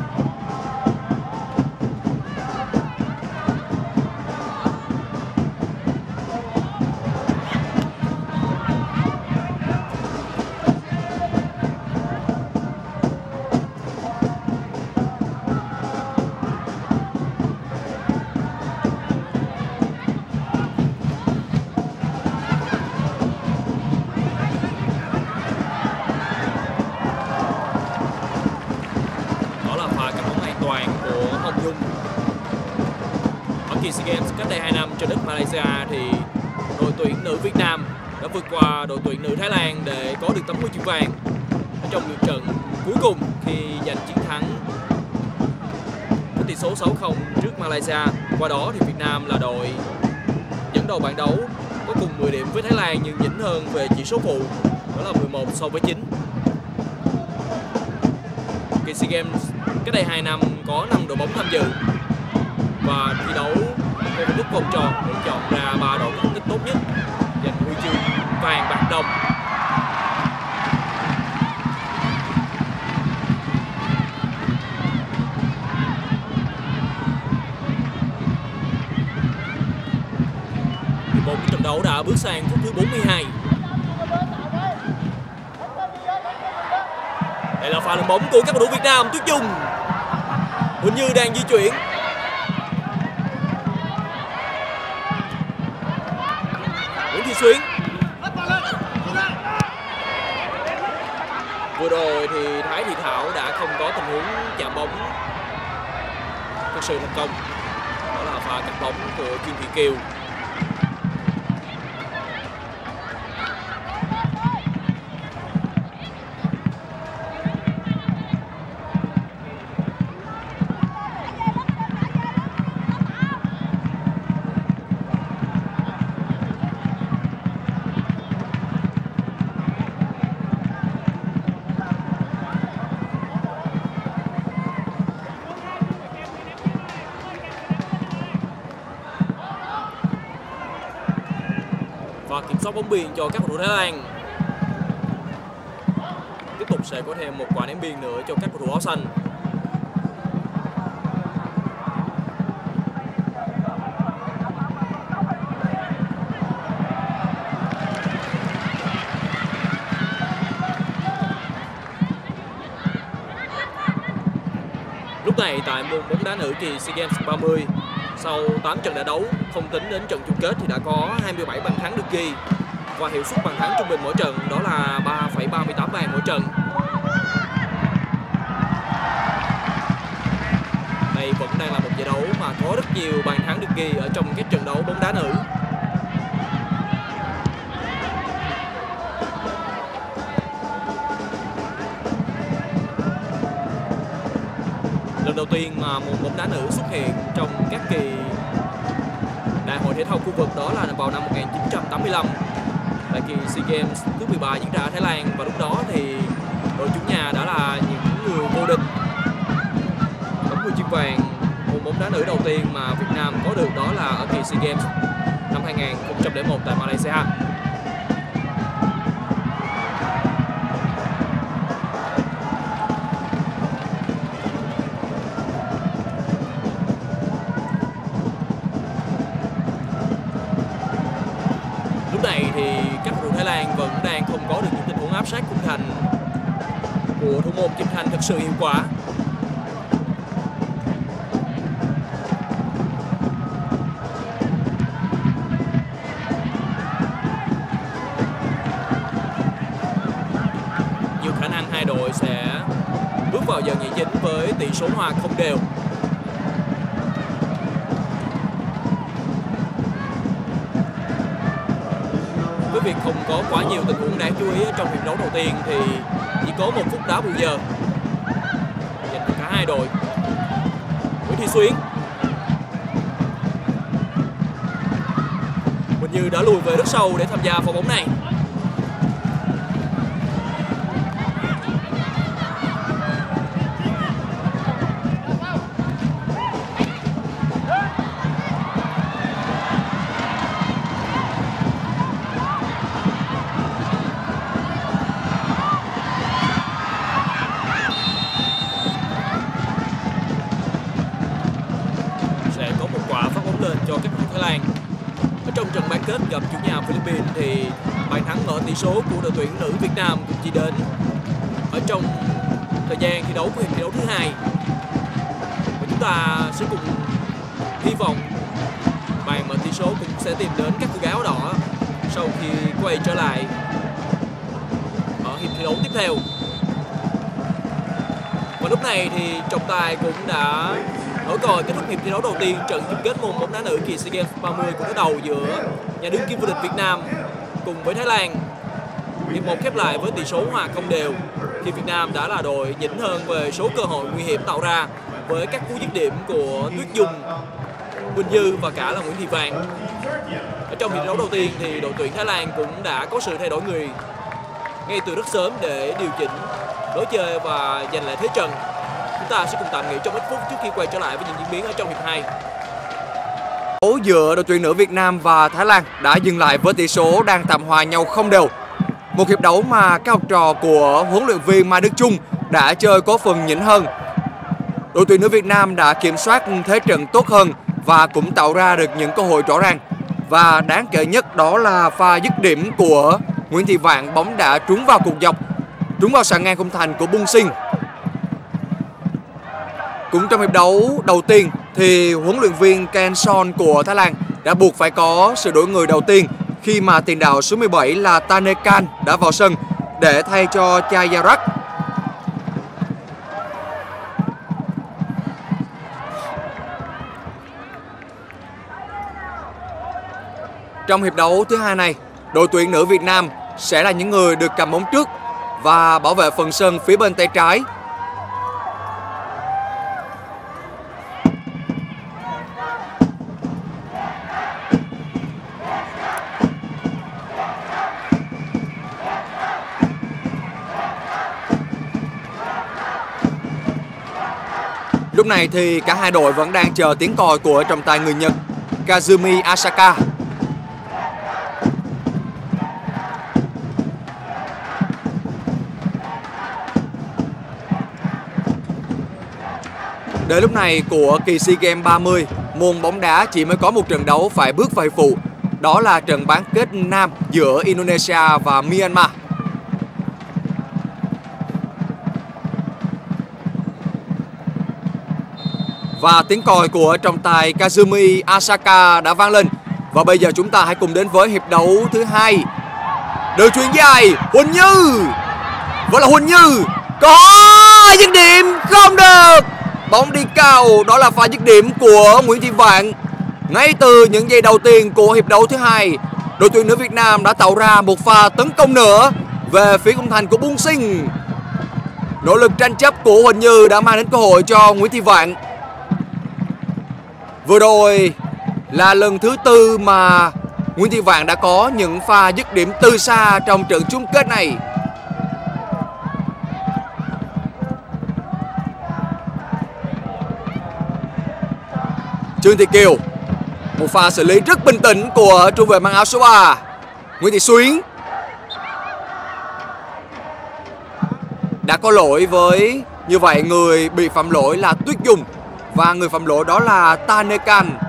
SEA Games cách đây 2 năm trên đất Malaysia thì đội tuyển nữ Việt Nam đã vượt qua đội tuyển nữ Thái Lan để có được tấm huy chương vàng ở trong lượt trận cuối cùng khi giành chiến thắng với tỷ số 6-0 trước Malaysia. Qua đó thì Việt Nam là đội dẫn đầu bảng đấu có cùng 10 điểm với Thái Lan nhưng nhỉnh hơn về chỉ số phụ, đó là 11 so với 9. Kỳ SEA Games cách đây 2 năm có 5 đội bóng tham dự và thi đấu theo hình thức vòng tròn để chọn ra 3 đội có thành tích tốt nhất giành huy chương vàng, bạc, đồng. Hiệp 1 của trận đấu đã bước sang phút thứ 42. Đây là pha lên bóng của các cầu thủ Việt Nam. Tuyết Dung, Huỳnh Như đang di chuyển. Nguyễn Thị Xuyến. Vừa rồi thì Thái Thị Thảo đã không có tình huống chạm bóng thực sự thành công. Đó là pha cắt bóng của Trương Thị Kiều. Và kiểm soát bóng biên cho các cầu thủ Thái Lan. Tiếp tục sẽ có thêm một quả ném biên nữa cho các cầu thủ áo xanh. Lúc này tại môn bóng đá nữ kỳ SEA Games 30, sau 8 trận đã đấu, không tính đến trận chung kết thì đã có 27 bàn thắng được ghi và hiệu suất bàn thắng trung bình mỗi trận đó là 3,38 bàn mỗi trận. Đây vẫn đang là một giải đấu mà có rất nhiều bàn thắng được ghi ở trong các trận đấu bóng đá nữ. Lần đầu tiên mà môn bóng đá nữ xuất hiện trong các kỳ Đại hội thể thao khu vực đó là vào năm 1985 tại kỳ SEA Games thứ 13 diễn ra ở Thái Lan, và lúc đó thì đội chủ nhà đã là những người vô địch. Tấm huy chương vàng môn bóng đá nữ đầu tiên mà Việt Nam có được đó là ở kỳ SEA Games năm 2001 tại Malaysia. Lúc này thì các cầu thủ Thái Lan vẫn đang không có được những tình huống áp sát khung thành của thủ môn Kim Thanh thật sự hiệu quả. Nhiều khả năng hai đội sẽ bước vào giờ nghỉ chính với tỷ số hòa không đều. Với việc không có quá nhiều tình huống đáng chú ý trong hiệp đấu đầu tiên thì chỉ có 1 phút đá bù giờ dành cho cả hai đội. Nguyễn Thị Xuyến, Huỳnh Như đã lùi về rất sâu để tham gia pha bóng này. Lan. Ở trong trận bán kết gặp chủ nhà Philippines thì bàn thắng ở tỷ số của đội tuyển nữ Việt Nam cũng chỉ đến ở trong thời gian thi đấu của hiệp thi đấu thứ 2. Và chúng ta sẽ cùng hy vọng bàn mở tỷ số cũng sẽ tìm đến các cô gái áo đỏ sau khi quay trở lại ở hiệp thi đấu tiếp theo. Và lúc này thì trọng tài cũng đã nổi còi kết thúc hiệp thi đấu đầu tiên trận chung kết môn bóng đá nữ kỳ SEA Games 30 của đối đầu giữa nhà đương kim vô địch Việt Nam cùng với Thái Lan. Hiệp 1 khép lại với tỷ số hòa không đều khi Việt Nam đã là đội nhỉnh hơn về số cơ hội nguy hiểm tạo ra với các cú dứt điểm của Tuyết Dung, Huỳnh Như và cả là Nguyễn Thị Vàng. Ở trong hiệp đấu đầu tiên thì đội tuyển Thái Lan cũng đã có sự thay đổi người ngay từ rất sớm để điều chỉnh lối chơi và giành lại thế trận. Chúng ta sẽ cùng tạm nghỉ trong ít phút trước khi quay trở lại với những diễn biến ở trong hiệp 2. Đấu giữa đội tuyển nữ Việt Nam và Thái Lan đã dừng lại với tỷ số đang tạm hòa nhau không đều. Một hiệp đấu mà các học trò của huấn luyện viên Mai Đức Chung đã chơi có phần nhỉnh hơn. Đội tuyển nữ Việt Nam đã kiểm soát thế trận tốt hơn và cũng tạo ra được những cơ hội rõ ràng. Và đáng kể nhất đó là pha dứt điểm của Nguyễn Thị Vạn, bóng đã trúng vào cột dọc, trúng vào sàn ngang khung thành của Bung Sinh. Cũng trong hiệp đấu đầu tiên thì huấn luyện viên Ken Son của Thái Lan đã buộc phải có sự đổi người đầu tiên khi mà tiền đạo số 17 là Tanekan đã vào sân để thay cho Chayarak. Trong hiệp đấu thứ 2 này, đội tuyển nữ Việt Nam sẽ là những người được cầm bóng trước và bảo vệ phần sân phía bên tay trái. Lúc này thì cả hai đội vẫn đang chờ tiếng còi của trọng tài người Nhật Kazumi Asaka. Đến lúc này của kỳ SEA Games 30, môn bóng đá chỉ mới có một trận đấu phải bước vào hiệp phụ. Đó là trận bán kết nam giữa Indonesia và Myanmar. Và tiếng còi của trọng tài Kazumi Asaka đã vang lên. Và bây giờ chúng ta hãy cùng đến với hiệp đấu thứ 2. Đường chuyền dài, Huỳnh Như. Vẫn là Huỳnh Như. Có dứt điểm, không được. Bóng đi cao, đó là pha dứt điểm của Nguyễn Thị Vạn. Ngay từ những giây đầu tiên của hiệp đấu thứ 2, đội tuyển nữ Việt Nam đã tạo ra một pha tấn công nữa về phía khung thành của Bung Sinh. Nỗ lực tranh chấp của Huỳnh Như đã mang đến cơ hội cho Nguyễn Thị Vạn. Vừa rồi là lần thứ 4 mà Nguyễn Thị Vạn đã có những pha dứt điểm từ xa trong trận chung kết này. Trương Thị Kiều, một pha xử lý rất bình tĩnh của trung vệ mang áo số 3 Nguyễn Thị Xuyến. Đã có lỗi với, như vậy người bị phạm lỗi là Tuyết Dung và người phạm lỗi đó là Tanekan.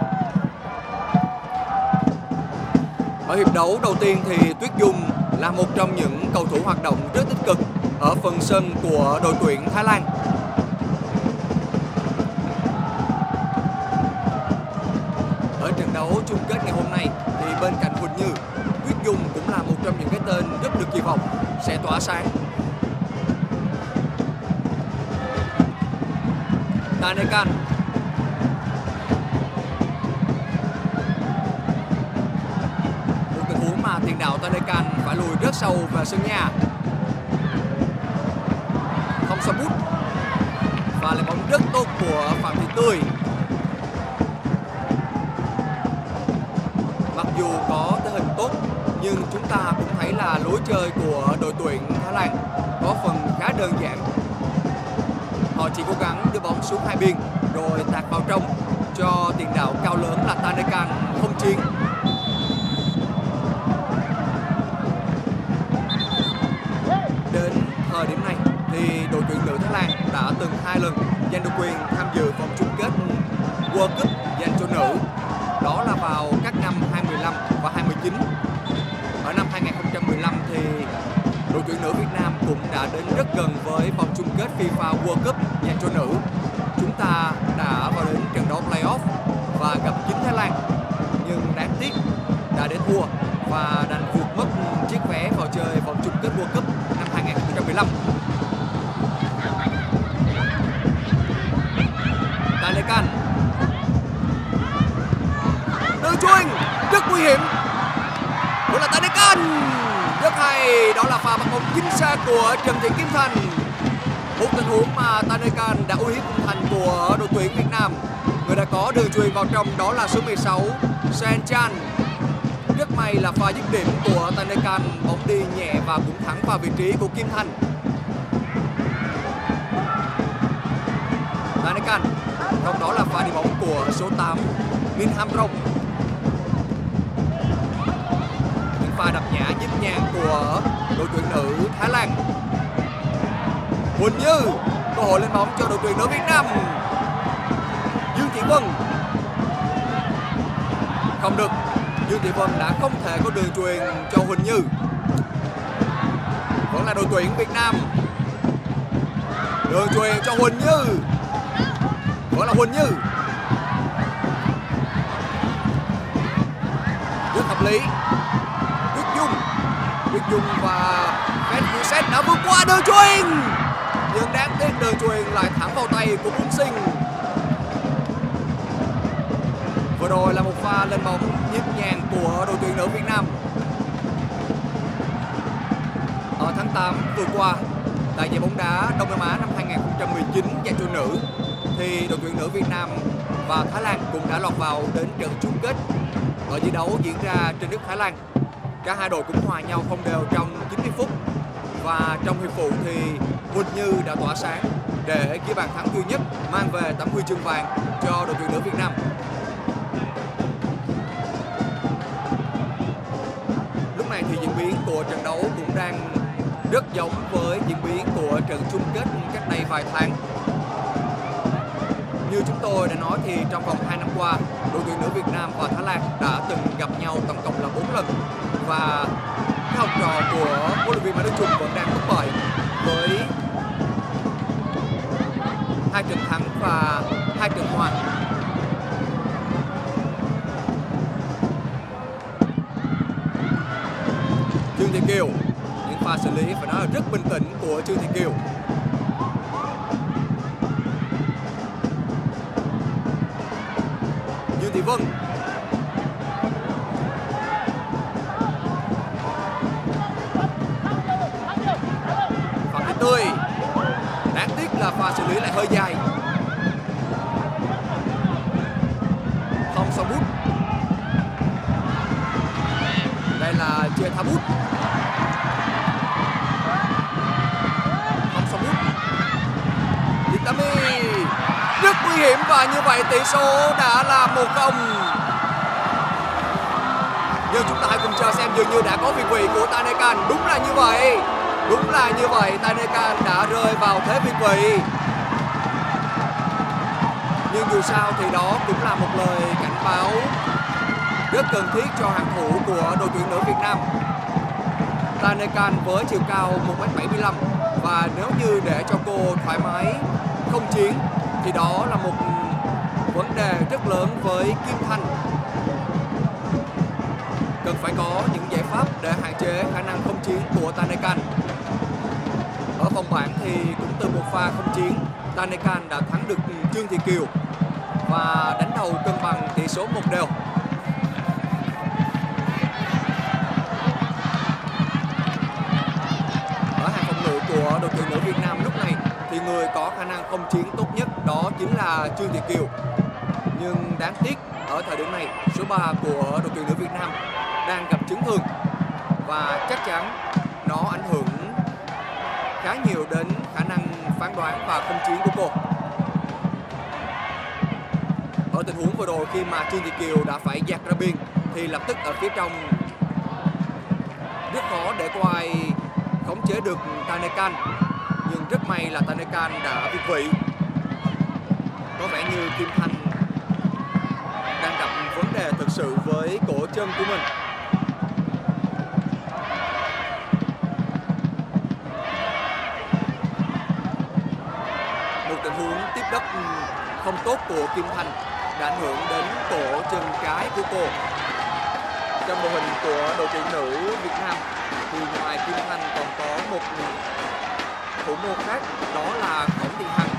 Ở hiệp đấu đầu tiên thì Tuyết Dung là một trong những cầu thủ hoạt động rất tích cực ở phần sân của đội tuyển Thái Lan. Ở trận đấu chung kết ngày hôm nay thì bên cạnh Huỳnh Như, Tuyết Dung cũng là một trong những cái tên rất được kỳ vọng sẽ tỏa sáng. Tanekan. Một tình huống mà tiền đạo Tanekan phải lùi rất sâu về sân nhà. Không sao bút. Và lại bóng rất tốt của Phạm Thị Tươi. Mặc dù có thể hình tốt nhưng chúng ta cũng thấy là lối chơi của đội tuyển Thái Lan có phần khá đơn giản. Họ chỉ cố gắng đưa bóng xuống hai biên rồi tạt vào trong cho tiền đạo cao lớn là Tanekan không chiến. Đến thời điểm này thì đội tuyển nữ Thái Lan đã từng 2 lần giành được quyền tham dự vòng chung kết World Cup dành cho nữ. Đó là vào các tuyển nữ Việt Nam cũng đã đến rất gần với vòng chung kết FIFA World Cup dành cho nữ. Chúng ta đã vào đến trận đấu playoff và gặp chính Thái Lan, nhưng đáng tiếc đã để thua và đành vượt mất chiếc vé vào chơi vòng chung kết World Cup năm 2015. Tanekan, đường chuyền rất nguy hiểm, đó là Tanekan, rất hay, đó là pha bắn bóng chính xác của Trần Thị Kim Thành. Một tình huống mà Tanekan đã uy hiếp khung thành của đội tuyển Việt Nam. Người đã có đường chuyền vào trong đó là số 16 Sen Chan. Rất may là pha dứt điểm của Tanekan, bóng đi nhẹ và cũng thẳng vào vị trí của Kim Thanh. Tanekan, trong đó là pha đi bóng của số 8 Min Hamrong. Những pha đập nhã nhịp nhàng của đội tuyển nữ Thái Lan. Huỳnh Như, cơ hội lên bóng cho đội tuyển nữ Việt Nam. Dương Thị Vân, không được, Dương Thị Vân đã không thể có đường chuyền cho Huỳnh Như. Vẫn là đội tuyển Việt Nam, đường chuyền cho Huỳnh Như, vẫn là Huỳnh Như, rất hợp lý. Tuyết Dung và Phan Huy đã vượt qua đường chuyền, nhưng đáng tiếc đường chuyền lại thẳng vào tay của Bung Sinh. Vừa rồi là một pha lên bóng nhịp nhàng của đội tuyển nữ Việt Nam. Ở tháng 8 vừa qua, tại giải bóng đá Đông Nam Á năm 2019 dành cho nữ, thì đội tuyển nữ Việt Nam và Thái Lan cũng đã lọt vào đến trận chung kết. Ở giải đấu diễn ra trên đất Thái Lan, cả hai đội cũng hòa nhau không đều trong 90 phút. Và trong hiệp phụ thì Huỳnh Như đã tỏa sáng để ghi bàn thắng duy nhất mang về tấm huy chương vàng cho đội tuyển nữ Việt Nam. Lúc này thì diễn biến của trận đấu cũng đang rất giống với diễn biến của trận chung kết cách đây vài tháng. Như chúng tôi đã nói thì trong vòng 2 năm qua, đội tuyển nữ Việt Nam và Thái Lan đã từng gặp nhau tổng cộng là 4 lần. Và các học trò của huấn luyện viên Mai Đức Chung vẫn đang bất bại với 2 trận thắng và 2 trận hòa. Trương Thị Kiều, những pha xử lý phải nói là rất bình tĩnh của Trương Thị Kiều. Dương Thị Vân, Phạm Thị Tươi, đáng tiếc là pha xử lý lại hơi dài. Không sao bút, đây là Chia Tha Bút. Không sao bút, Ditami rất nguy hiểm và như vậy tỷ số đã là 1-0. Nhưng chúng ta hãy cùng chờ xem, dường như đã có việt vị của Tanekan. Đúng là như vậy, đúng là như vậy, Tanekan đã rơi vào thế việt vị. Nhưng dù sao thì đó cũng là một lời cảnh báo rất cần thiết cho hàng thủ của đội tuyển nữ Việt Nam. Tanekan với chiều cao 1m75 và nếu như để cho cô thoải mái không chiến thì đó là một vấn đề rất lớn với Kim Thanh. Cần phải có những giải pháp để hạn chế khả năng không chiến của Tanekan. Ở vòng bảng thì cũng từ một pha không chiến, Tanekan đã thắng được Trương Thị Kiều và đánh đầu cân bằng tỷ số 1-1. Ở hàng phòng ngự của đội tuyển nữ Việt Nam lúc này thì người có khả năng không chiến tốt nhất đó chính là Trương Thị Kiều. Nhưng đáng tiếc ở thời điểm này, số 3 của đội tuyển nữ Việt Nam đang gặp chấn thương và chắc chắn nó ảnh hưởng khá nhiều đến khả năng phán đoán và không chiến của cô. Ở tình huống vừa rồi khi mà Trương Thị Kiều đã phải dạt ra biên thì lập tức ở phía trong rất khó để có ai khống chế được Tanekan. Nhưng rất may là Tanekan đã việt vị. Có vẻ như Kim Thanh đang gặp vấn đề thực sự với cổ chân của mình. cấp không tốt của Kim Thanh đã ảnh hưởng đến cổ chân trái của cô. Trong đội hình của đội tuyển nữ Việt Nam thì ngoài Kim Thanh còn có một thủ môn khác, đó là Khổng Thị Hằng.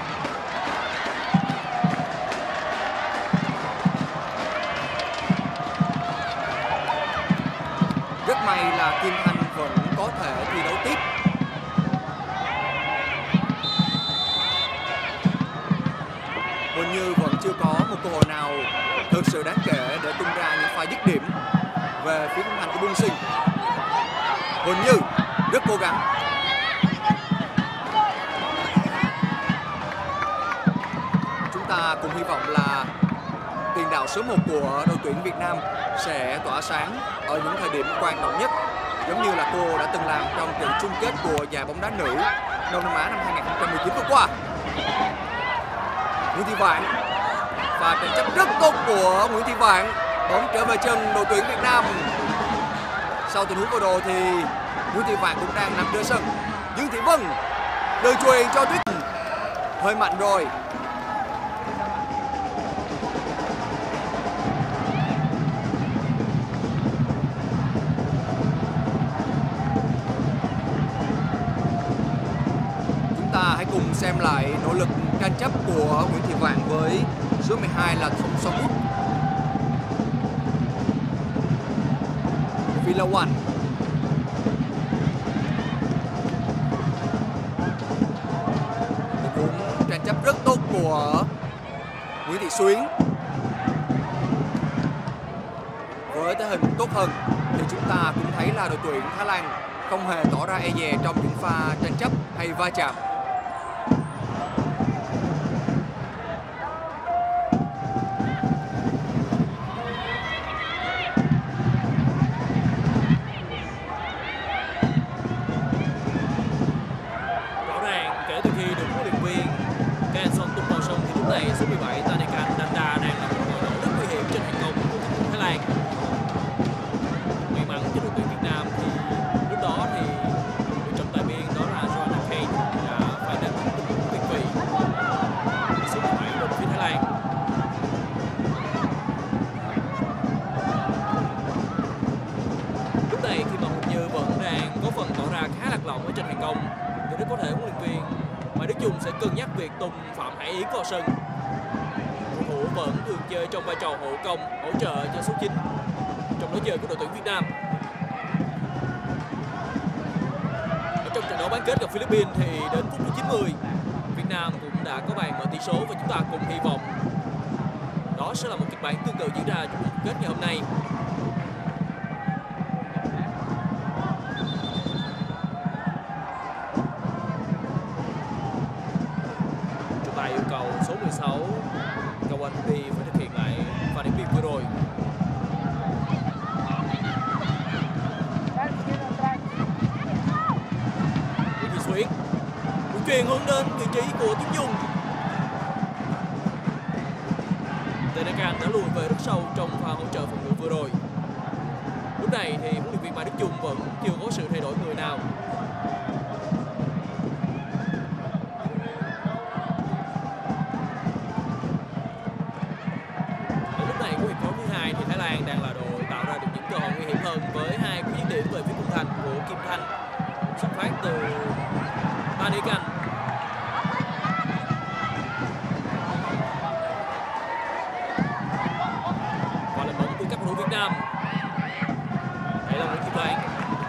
Rất may là Kim Thanh vẫn có thể thi đấu tiếp. Hình như vẫn chưa có một cơ hội nào thực sự đáng kể để tung ra những pha dứt điểm về phía khung thành của Bung Sinh. Hình như rất cố gắng. Chúng ta cùng hy vọng là tiền đạo số 1 của đội tuyển Việt Nam sẽ tỏa sáng ở những thời điểm quan trọng nhất, giống như là cô đã từng làm trong trận chung kết của giải bóng đá nữ Đông Nam Á năm 2019 vừa qua. Nguyễn Thị Vạn, và trận chấp rất tốt của Nguyễn Thị Vạn, bóng trở về chân đội tuyển Việt Nam. Sau tình huống vừa rồi thì Nguyễn Thị Vạn cũng đang nằm giữa sân. Dương Thị Vân đưa chuyền cho Tuyết, hơi mạnh rồi. Chúng ta hãy cùng xem lại nỗ lực tranh chấp của Nguyễn Thị Vạn với số 12 là Thông Song Út. Philawan. Tình huống tranh chấp rất tốt của Nguyễn Thị Xuyến. Với thể hình tốt hơn thì chúng ta cũng thấy là đội tuyển Thái Lan không hề tỏ ra e dè trong những pha tranh chấp hay va chạm. Sẽ cân nhắc việc tung Phạm Hải Yến vào sân. Cầu thủ vẫn thường chơi trong vai trò hộ công, hỗ trợ cho số 9 trong lối chơi của đội tuyển Việt Nam. Ở trong trận đấu bán kết gặp Philippines thì đến phút thứ 90, Việt Nam cũng đã có bàn mở tỷ số, và chúng ta cùng hy vọng đó sẽ là một kịch bản tương tự diễn ra trong trận kết ngày hôm nay. Yêu cầu số 16 Kawan Hudi phải thực hiện lại pha điểm biên vừa rồi. Nguyễn Thị Xuyến chuyền hướng đến vị trí của Tuyết Dung. Tenakan đã lùi về rất sâu trong pha hỗ trợ phòng ngự vừa rồi. Lúc này thì huấn luyện viên Mai Đức Chung vẫn chưa có sự thay đổi người nào. Đang là đội tạo ra được những cơ hội nguy hiểm hơn với hai cú dứt điểm về phía khung thành của Kim Thanh, xuất phát từ Tenakan. Và là bóng của các cầu thủ Việt Nam. Đây là Nguyễn Thị Vạn.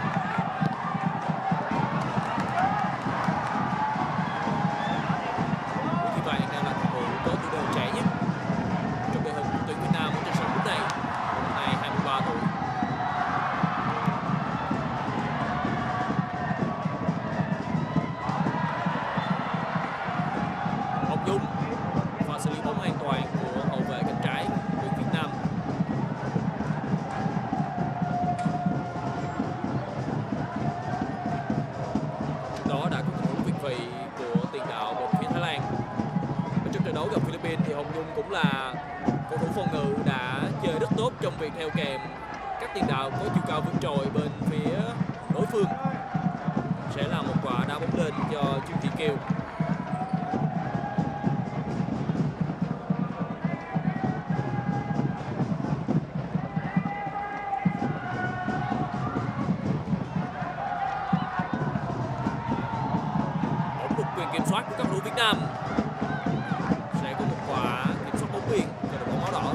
Nguyễn Thị Vạn đang là cầu thủ có tuổi đời trẻ nhất trong đội hình của tuyển Việt Nam ở trên sân lúc này. 23 tuổi. Hồng Dung, pha xử lý bóng an toàn của hậu vệ cánh trái của Việt Nam. Trước đó đã có tình huống việt vị của tiền đạo bên phía Thái Lan. Ở trong trận đấu gặp Philippines thì Hồng Dung cũng là cầu thủ phòng ngự đã chơi rất tốt trong việc theo kèm các tiền đạo có chiều cao vượt trội bên phía đối phương. Sẽ là một quả đá bóng lên cho Trương Thị Kiều. Nam. Sẽ có một quả kiểm soát bóng biên cho đội bóng áo đỏ.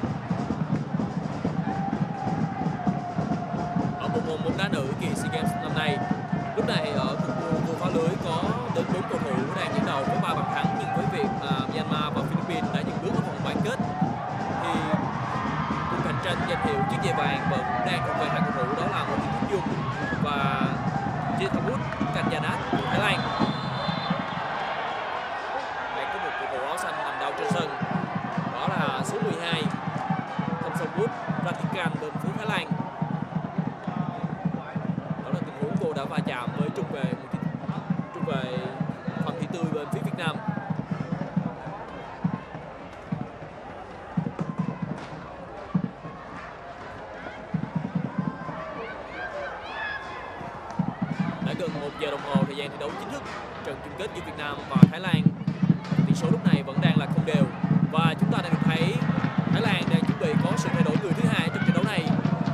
Ở bộ môn bóng đá nữ kỳ SEA Games năm nay, lúc này ở cuộc phá lưới có đến 4 cầu thủ đang dẫn đầu với 3 bàn thắng, nhưng với việc Myanmar và Philippines đã dừng bước ở vòng bán kết thì cuộc cạnh tranh danh hiệu chiếc giày vàng vẫn đang thuộc về hai cầu thủ, đó là Nguyễn Thị Tuyết Dung và Jethabut Kanyanat của Thái Lan. Đang có một cầu thủ áo xanh nằm đau trên sân, đó là số 12 Thamsanbut Ratikan bên phía Thái Lan. Đó là tình huống cô đã va chạm với trung vệ Phạm Thị Tươi bên phía Việt Nam. Đã gần 1 giờ đồng hồ thời gian thi đấu chính thức trận chung kết giữa Việt Nam và Thái Lan. Tỷ số lúc này vẫn đang là không đều và chúng ta đang thấy Thái Lan đang chuẩn bị có sự thay đổi người thứ hai trong trận đấu này.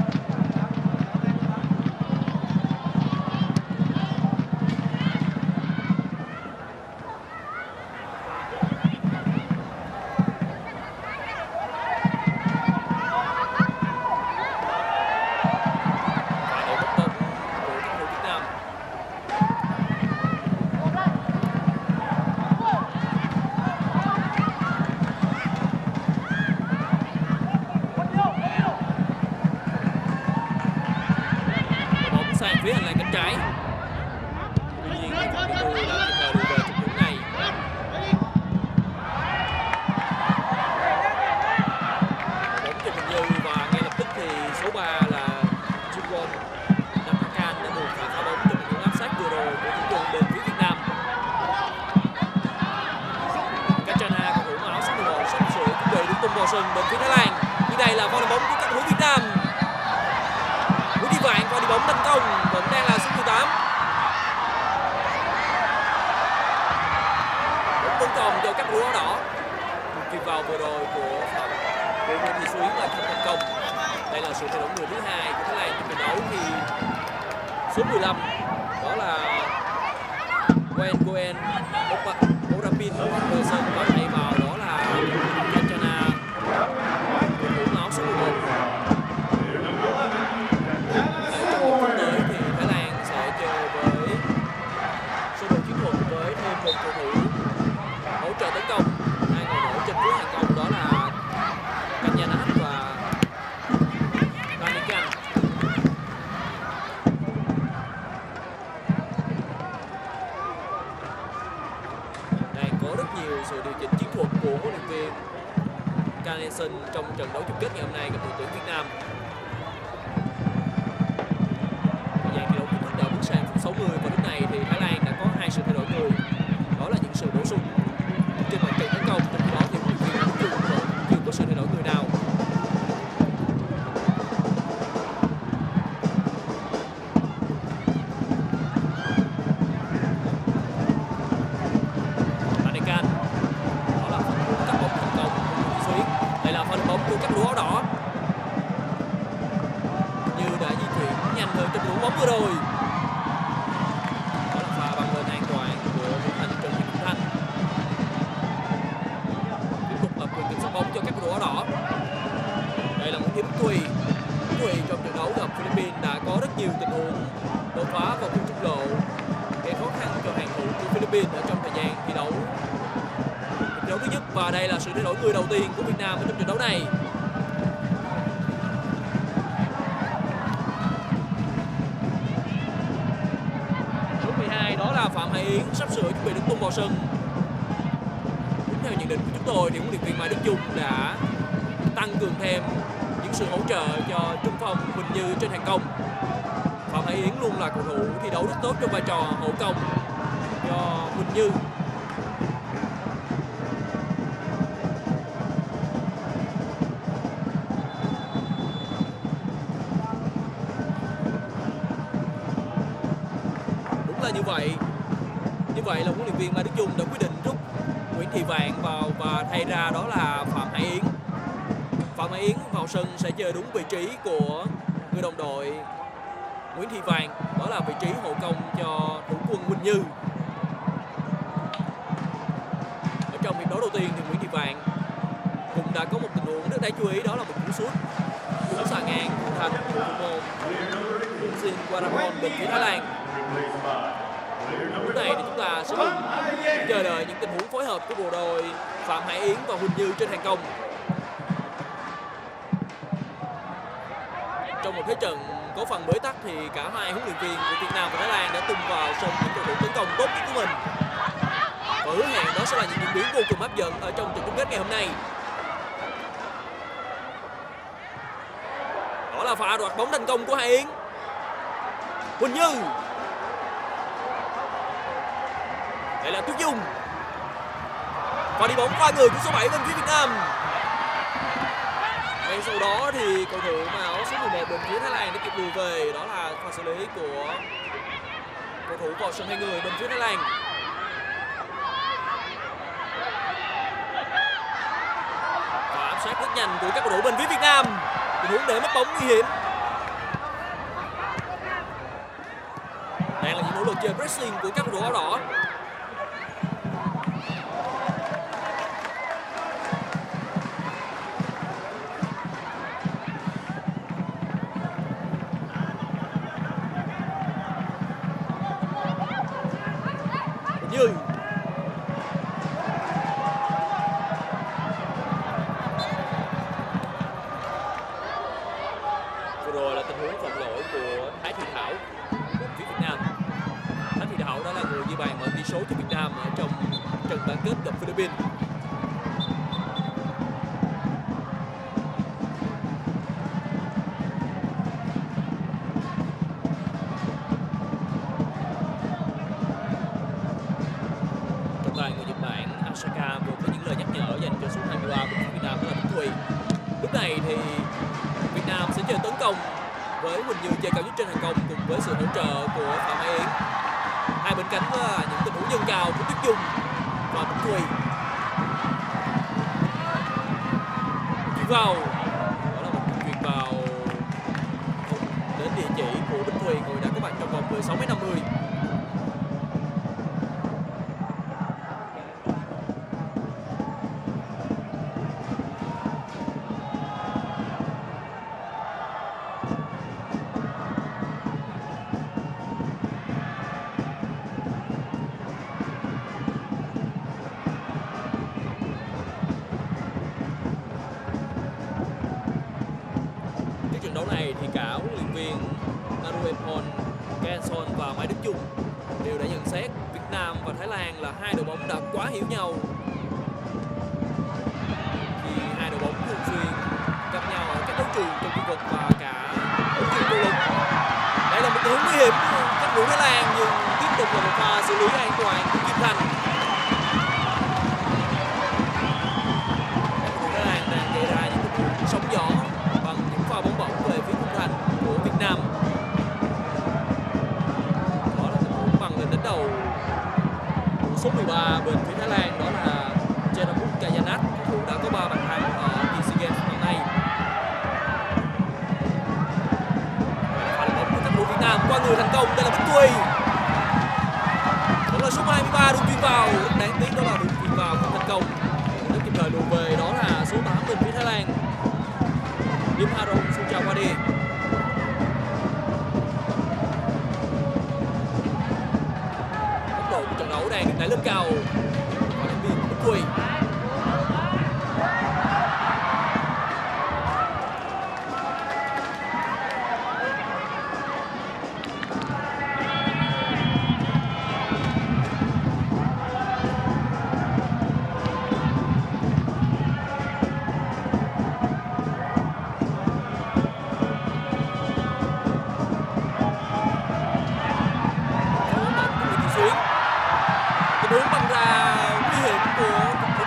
Sang phía hành lang cánh trái. Tuy nhiên Phạm Thị Tươi đã kịp thời đưa về tình huống này. Bóng cho Quỳnh Như và ngay lập tức thì số 3 là Jimwon Napakan đã buộc phải phá bóng trong những áp sát vừa rồi của thủ quân bên phía Việt Nam. Kachana, cầu thủ áo số 11 sắp sửa chuẩn bị đứng tung vào sân bên phía Thái Lan. Như đây là pha đá bóng của các cầu thủ Việt Nam. Nguyễn Thị Vạn và đi bóng tấn công vẫn đang là số 18. Bóng tấn công cho các cầu thủ áo đỏ. Việc vào vừa rồi của Nguyễn Thị Xuyến là không thành công. Đây là sự thay đổi người thứ hai của Thái Lan trong trận đấu khi số 15 đó là Ngoen Orapin rời sân và thay vào đó là Kachana, cầu thủ áo số 11. Trong phút tới thì Thái Lan sẽ chơi với sơ đồ chiến thuật với thêm một cầu thủ hỗ trợ tấn công, hai người nổi trên phía hàng công đó là Kanyanat và Ratikan. Đang có rất nhiều sự điều chỉnh chiến thuật của huấn luyện viên Carlson trong trận đấu chung kết ngày hôm nay gặp đội tuyển Việt Nam. Đã bước sang phút 60 và lúc này thì Thái Lan đã có hai sự thay đổi người, đó là những sự bổ sung trên mặt trận tấn công, trong khi đó thì huấn luyện viên chưa có sự thay đổi người nào. Ratikan, đó là phần cắt bóng thành công của Xuyến. Đây là phần bóng của các cầu thủ áo đỏ, như đã di chuyển nhanh hơn trong đội bóng vừa rồi. Đó là pha băng lên an toàn của Nguyễn Thành Trần Thị Thanh. Tiếp tục là quyền kiểm soát bóng cho các cầu thủ áo đỏ. Đây là Nguyễn Thị Bích Thùy. Thùy trong trận đấu gặp Philippines đã có rất nhiều tình huống đột phá vào khu trung lộ, gây khó khăn cho hàng thủ của Philippines ở trong thời gian thi đấu. Trận đấu thứ nhất và đây là sự thay đổi người đầu tiên của Việt Nam ở trong trận đấu này. Đó là Phạm Hải Yến sắp sửa chuẩn bị đứng tung vào sân. Đúng theo nhận định của chúng tôi thì huấn luyện viên Mai Đức Chung đã tăng cường thêm những sự hỗ trợ cho trung phong Quỳnh Như trên hàng công. Phạm Hải Yến luôn là cầu thủ thi đấu rất tốt trong vai trò hậu công cho Quỳnh Như. Như vậy là huấn luyện viên Mai Đức Chung đã quyết định rút Nguyễn Thị Vạn vào và thay ra đó là Phạm Hải Yến. Phạm Hải Yến vào sân sẽ chơi đúng vị trí của người đồng đội Nguyễn Thị Vạn, đó là vị trí hậu công cho thủ quân Quỳnh Như. đấu đầu tiên thì Nguyễn Thị Vạn cũng đã có một tình huống rất đáng chú ý, đó là một cú sút cú xà ngang thành của thủ môn Bungsing Guarabon bên phía Thái Lan. Lúc này thì chúng ta sẽ cùng chờ đợi những tình huống phối hợp của bộ đôi Phạm Hải Yến và Huỳnh Như trên hàng công. Trong một thế trận có phần bế tắc thì cả hai huấn luyện viên của Việt Nam và Thái Lan đã tung vào sân những cầu thủ tấn công tốt nhất của mình. Và hứa hẹn đó sẽ là những diễn biến vô cùng hấp dẫn ở trong trận chung kết ngày hôm nay. Đó là pha đoạt bóng thành công của Hải Yến. Huỳnh Như. Đây là Tuyết Dung. Và đi bóng qua người của số 7 bên phía Việt Nam. Ngay sau đó thì cầu thủ mặc áo số 11 bên phía Thái Lan đã kịp lùi về, đó là pha xử lý của cầu thủ vào sân hai người bên phía Thái Lan. Và áp sát rất nhanh của các cầu thủ bên phía Việt Nam. Tình huống để mất bóng nguy hiểm. Đây là những nỗ lực chơi pressing của các cầu thủ áo đỏ. Như vừa rồi là tình huống phạm lỗi của Thái Thị Thảo bên phía Việt Nam. Thái Thị Thảo đã là người ghi bàn mở tỷ số cho Việt Nam ở trong trận bán kết gặp Philippines. Người Nhật Bản Asaka vừa có những lời nhắc nhở dành cho số 23 bên phía Việt Nam, đó là Bích Thùy. Lúc này thì Việt Nam sẽ chơi tấn công với Huỳnh Như chơi cao nhất trên hàng công cùng với sự hỗ trợ của Phạm Hải Yến. Hai bên cánh là những tình huống dâng cao của Tuyết Dung và Bích Thùy. Chuyền vào, đó là một chuyền vào đến địa chỉ của Bích Thùy, người đã có mặt trong vòng 16m50. Trận đấu này thì cả huấn luyện viên Naruepon Kenson và Mai Đức Chung đều đã nhận xét Việt Nam và Thái Lan là hai đội bóng đã quá hiểu nhau, khi hai đội bóng thường xuyên gặp nhau ở các đấu trường trong khu vực và cả đấu trường châu lục. Đây là một tình huống nguy hiểm của các đội Thái Lan, nhưng tiếp tục là một pha xử lý an toàn của Kim Thành. Đội Thái Lan đang gây ra những tình huống sóng gió bằng những pha bóng bổng về phía khung thành của Việt Nam. Đó là tình huống bằng lên đánh đầu của số 13 bên phía Thái Lan, đó là Jerabut Kayanat, cầu thủ đã có 3 bàn thắng ở kỳ SEA Games năm nay. Pha đánh bóng của các đội Việt Nam qua người thành công, đây là Bích Thùy. Đó là số 23 được chuyền vào, rất đáng tiếc đó là được chuyền vào không thành công. Để kịp thời lùi về đó là số 8 bên phía Thái Lan, Lim Haron Sujawadi. Tốc độ của trận đấu đang được đẩy lên cao. Và đánh biên Bích Thùy. Tình huống băng ra nguy hiểm của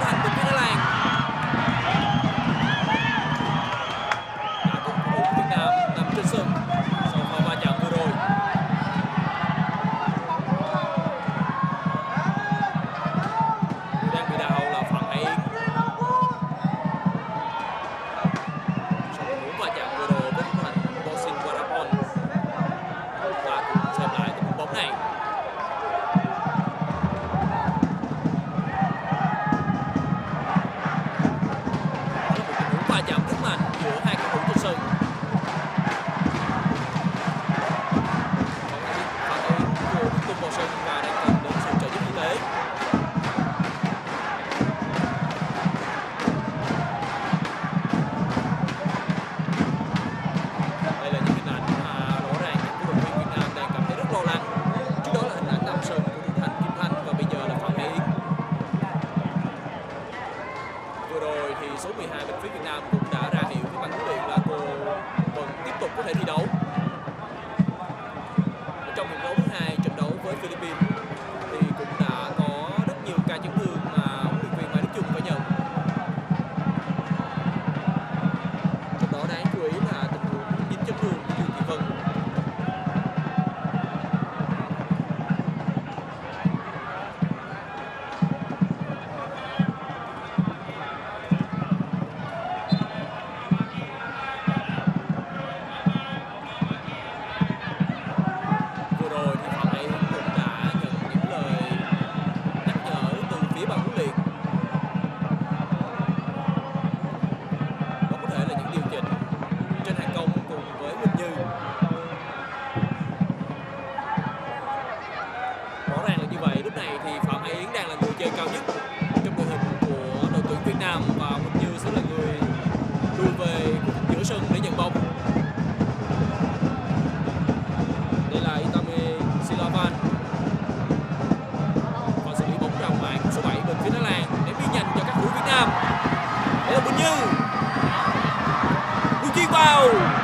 vào.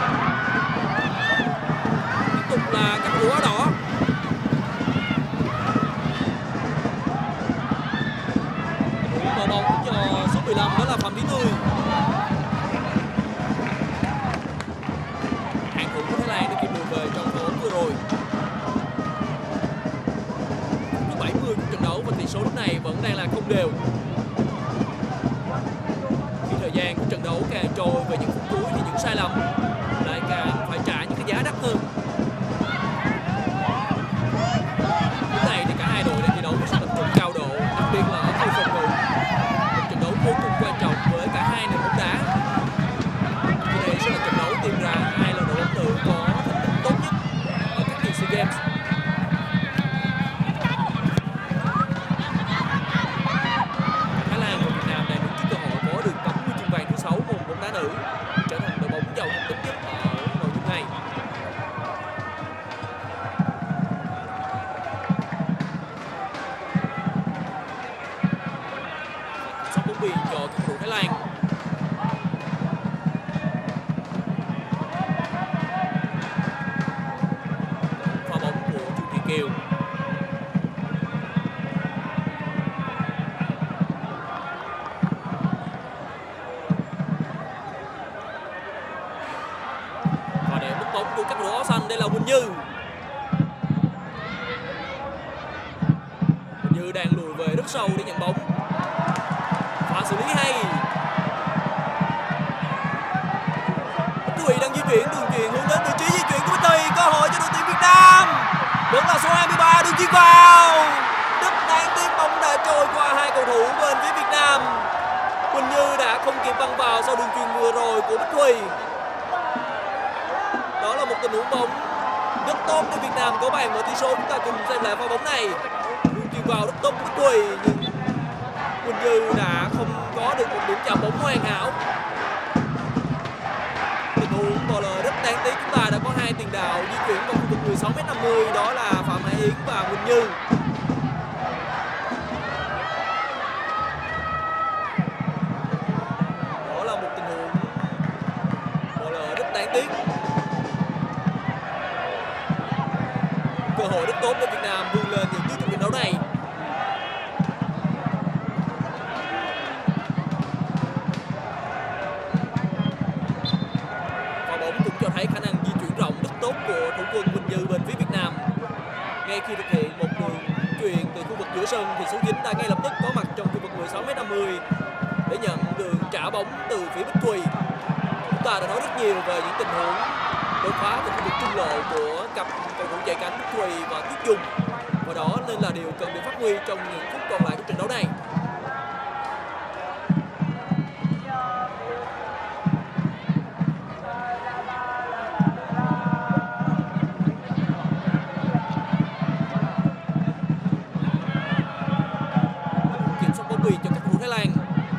Tiếp tục là cặp lúa đỏ. Mở bóng cho số 15 đó là Phạm Thị Tươi. Hàng thủ của Thái Lan đã kịp lùi về trong pha bóng vừa rồi. Thứ 70 của trận đấu và tỷ số lúc này vẫn đang là không đều. Khi thời gian của trận đấu càng trôi về những phút cuối thì những sai lầm lại càng phải trả những cái giá đắt hơn. Lúc này thì cả hai đội đang thi đấu với sự tập trung cao độ, đặc biệt là ở khâu phòng ngự. Một trận đấu vô cùng quan trọng với cả hai nền bóng đá. Vì đây sẽ là trận đấu tìm ra ai là đội bóng nữ có thành tích tốt nhất ở các kỳ SEA Games. Thái Lan và Việt Nam đang đứng trước cơ hội có được tấm huy chương vàng thứ 6 môn bóng đá nữ, trở thành đội bóng giàu thành tích nhất ở nội dung này. Sắp bóng biên cho các cầu thủ Thái Lan. Pha bóng của Chu Thị Kiều. Và để mất bóng của các cầu thủ áo xanh, đây là Quỳnh Như. Quỳnh Như đang lùi về rất sâu để nhận bóng. Pha xử lý hay. Bích Thùy đang di chuyển đường chuyền hướng đến vị trí di chuyển của Bích Thùy. Cơ hội cho đội tuyển Việt Nam. Vẫn là số 23 đường chuyền vào. Rất đáng tiếc bóng đã trôi qua hai cầu thủ bên phía Việt Nam. Quỳnh Như đã không kịp băng vào sau đường chuyền vừa rồi của Bích Thùy. Đó là một tình huống bóng rất tốt để Việt Nam có bàn mở tỷ số. Chúng ta cùng xem lại pha bóng này. Đường chuyền vào rất tốt của Bích Thùy, nhưng Quỳnh Như đã không có được một điểm chạm bóng hoàn hảo. Tình huống bỏ lỡ rất đáng tiếc. Chúng ta đã có hai tiền đạo di chuyển vào khu vực 16m50, đó là Phạm Hải Yến và Quỳnh Như. Đó là một tình huống bỏ lỡ rất đáng tiếc. Cơ hội rất tốt để Việt Nam vươn lên dẫn trước trong trận đấu này. Pha bóng cũng cho thấy khả năng di chuyển rộng rất tốt của thủ quân Quỳnh Như bên phía Việt Nam. Ngay khi thực hiện một đường chuyền từ khu vực giữa sân thì số 9 đã ngay lập tức có mặt trong khu vực 16m50 để nhận đường trả bóng từ phía Bích Thùy. Chúng ta đã nói rất nhiều về những tình huống đột phá từ khu vực trung lộ của cặp cầu thủ chạy cánh Bích Thùy và Tuyết Dung, và đó nên là điều cần được phát huy trong những phút còn lại của trận đấu này. Kiểm soát bóng biên cho các cầu thủ Thái Lan.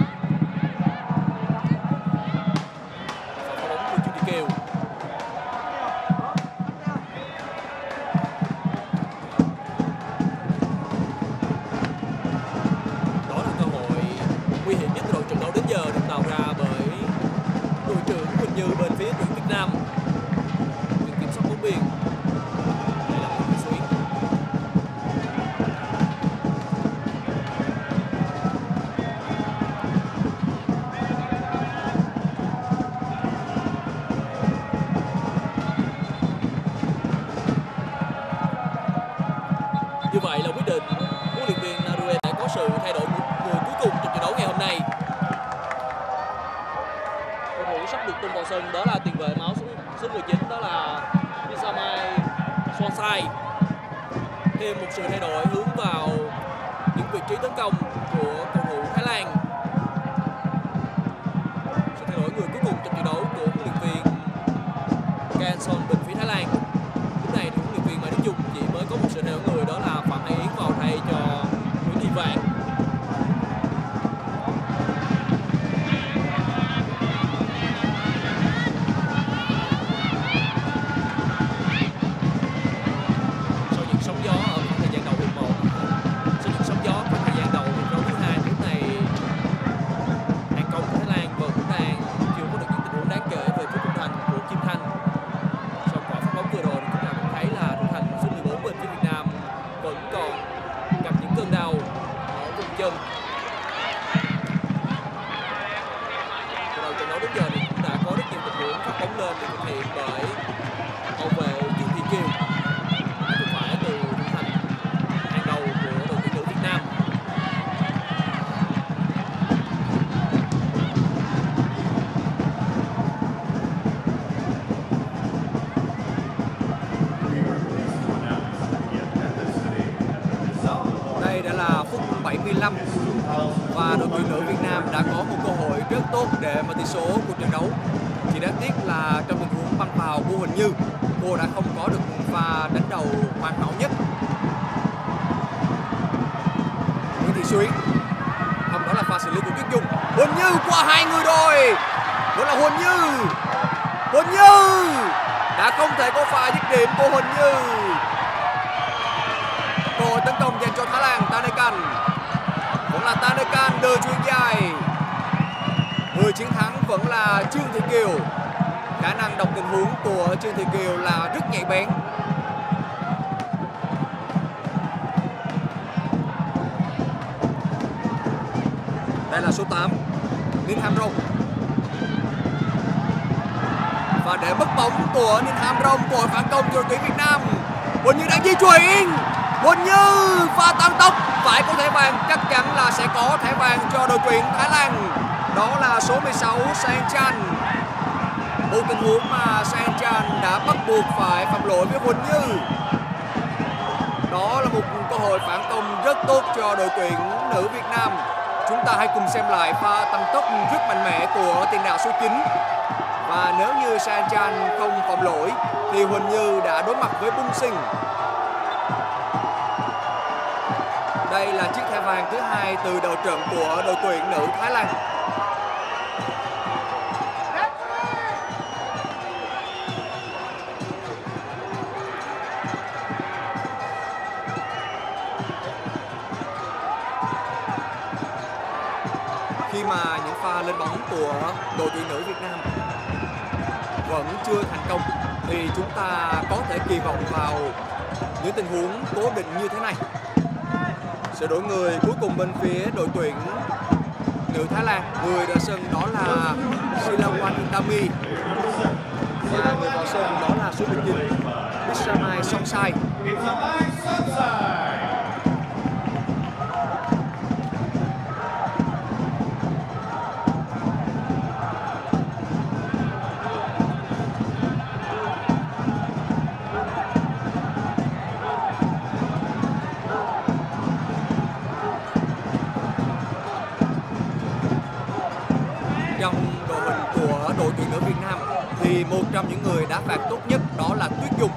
Pha bóng của Chu Thị Kiều. Nguy hiểm nhất của đội trận đấu đến giờ được tạo ra bởi đội trưởng Quỳnh Như bên phía tuyển Việt Nam. Việc kiểm soát bóng biên. Đây là Nguyễn Xuyến. Như vậy là quyết định huấn luyện viên Narue đã có sự thay đổi người cuối cùng trong trận đấu ngày hôm nay. Cầu thủ sắp được tung vào sân đó là tiền vệ máu số 19, đó là Isamai Swansai. Thêm một sự thay đổi hướng vào những vị trí tấn công của cầu thủ Thái Lan. Sự thay đổi người cuối cùng trong trận đấu của huấn luyện viên Ganson bên phía Thái Lan. Lúc này thì huấn luyện viên Mai Đức Chung chỉ mới có một sự thay đổi người, đó là Phạm Hải Yến vào thay cho Nguyễn Thị Vạn. Sau những sóng gió ở khoảng thời gian đầu hiệp 1, sau những sóng gió khoảng thời gian đầu hiệp đấu thứ 2, lúc này hàng công của Thái Lan vẫn đang chưa có được những tình huống đáng kể về phía khung thành của hiện bởi hậu vệ Dương Thị Kiều, không phải từ thành hàng đầu của đội tuyển nữ Việt Nam. Đây đã là phút 75 và đội tuyển nữ Việt Nam đã có một cơ hội rất tốt để mở tỷ số của trận đấu. Chỉ đáng tiếc là trong tình huống băng vào của Huỳnh Như, cô đã không có được pha đánh đầu hoàn hảo nhất. Nguyễn Thị Xuyến, không, đó là pha xử lý của Tuyết Dung. Huỳnh Như qua hai người rồi, đó là Huỳnh Như. Huỳnh Như đã không thể có pha dứt điểm của Huỳnh Như. Cơ hội tấn công dành cho Thái Lan. Tanekan, vẫn là Tanekan đưa chuyền dài. Người chiến thắng vẫn là Trương Thị Kiều. Khả năng đọc tình huống của Trương Thị Kiều là rất nhạy bén. Đây là số 8 Ninh Ham Rong. Và để mất bóng của Ninh Ham Rong, cơ hội phản công cho đội tuyển Việt Nam. Huỳnh Như đang di chuyển. Huỳnh Như pha tăng tốc, phải có thẻ vàng, chắc chắn là sẽ có thẻ vàng cho đội tuyển Thái Lan. Đó là số 16 Sang Chan. Một tình huống mà Sang Chan đã bắt buộc phải phạm lỗi với Huỳnh Như. Đó là một cơ hội phản công rất tốt cho đội tuyển nữ Việt Nam. Chúng ta hãy cùng xem lại pha tăng tốc rất mạnh mẽ của tiền đạo số 9. Và nếu như Sang Chan không phạm lỗi thì Huỳnh Như đã đối mặt với Bung Sinh. Đây là chiếc thẻ vàng thứ hai từ đầu trận của đội tuyển nữ Thái Lan. Khi mà những pha lên bóng của đội tuyển nữ Việt Nam vẫn chưa thành công thì chúng ta có thể kỳ vọng vào những tình huống cố định như thế này. Sự đổi người cuối cùng bên phía đội tuyển nữ Thái Lan, người ra sân đó là Silawan Intami và người vào sân đó là số 19 Isramai Songsai. Trong đội hình của đội tuyển nữ Việt Nam thì một trong những người đá phạt tốt nhất đó là Tuyết Dung.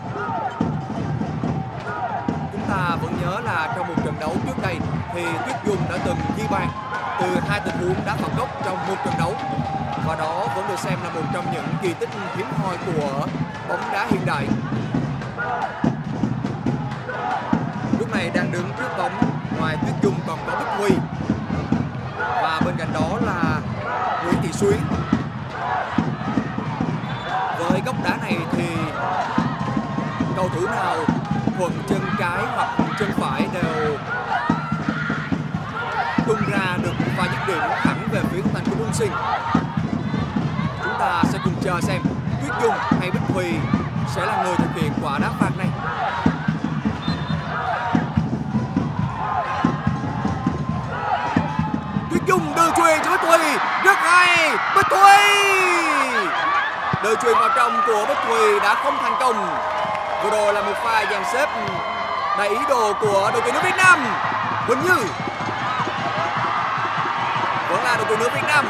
Chúng ta vẫn nhớ là trong một trận đấu trước đây thì Tuyết Dung đã từng ghi bàn từ hai tình huống đá phạt góc trong một trận đấu, và đó vẫn được xem là một trong những kỳ tích hiếm hoi của bóng đá hiện đại. Lúc này đang đứng trước bóng, ngoài Tuyết Dung còn có Bích Huy và bên cạnh đó là Nguyễn Thị Xuyến. Với góc đá này thì cầu thủ nào thuận chân trái hoặc chân phải đều tung ra được và dứt điểm thẳng về phía thành của Bung Sinh. Chúng ta sẽ cùng chờ xem Tuyết Dung hay Bích Huy sẽ là người thực hiện quả đá phạt này. Tuyết Dung đưa chuyền cho Bích Huy, rất hay. Bích Huy đưa chuyền vào trong của Bích Huy đã không thành công. Vừa rồi là một pha dàn xếp đầy ý đồ của đội tuyển nữ Việt Nam. Huỳnh Như vẫn là đội tuyển nữ Việt Nam.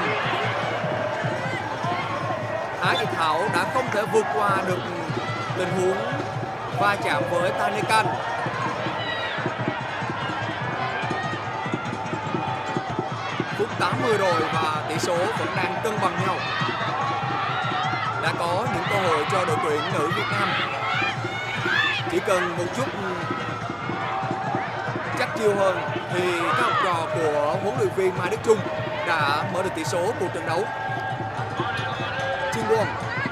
Thái Thị Thảo đã không thể vượt qua được tình huống va chạm với Tanekan. Phút 80 rồi và tỷ số vẫn đang cân bằng nhau. Đã có những cơ hội cho đội tuyển nữ Việt Nam. Chỉ cần một chút chắc chiêu hơn thì các học trò của huấn luyện viên Mai Đức Chung đã mở được tỷ số của trận đấu. Chin Won,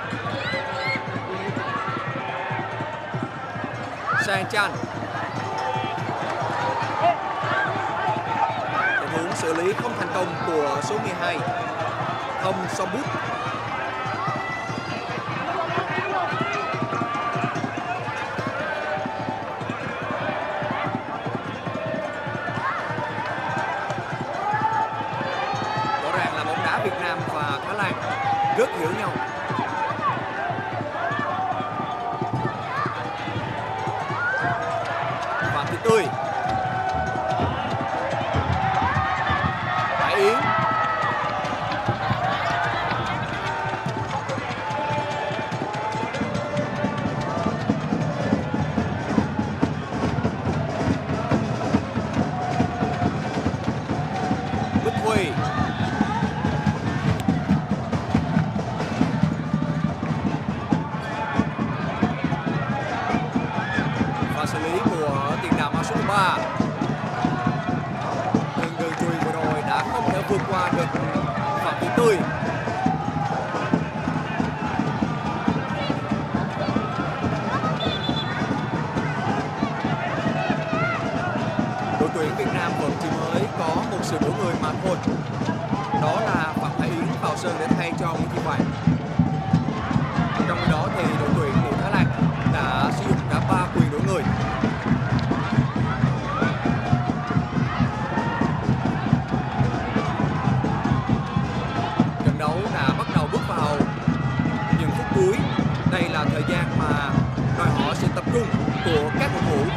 Sang Chan, tình huống xử lý không thành công của số 12 Thông Sombut. Nguyễn Thị Vàng. Trong khi đó thì đội tuyển nữ Thái Lan đã sử dụng cả 3 quyền đổi người. Trận đấu đã bắt đầu bước vào những phút cuối. Đây là thời gian mà đòi hỏi sự tập trung của các cầu thủ.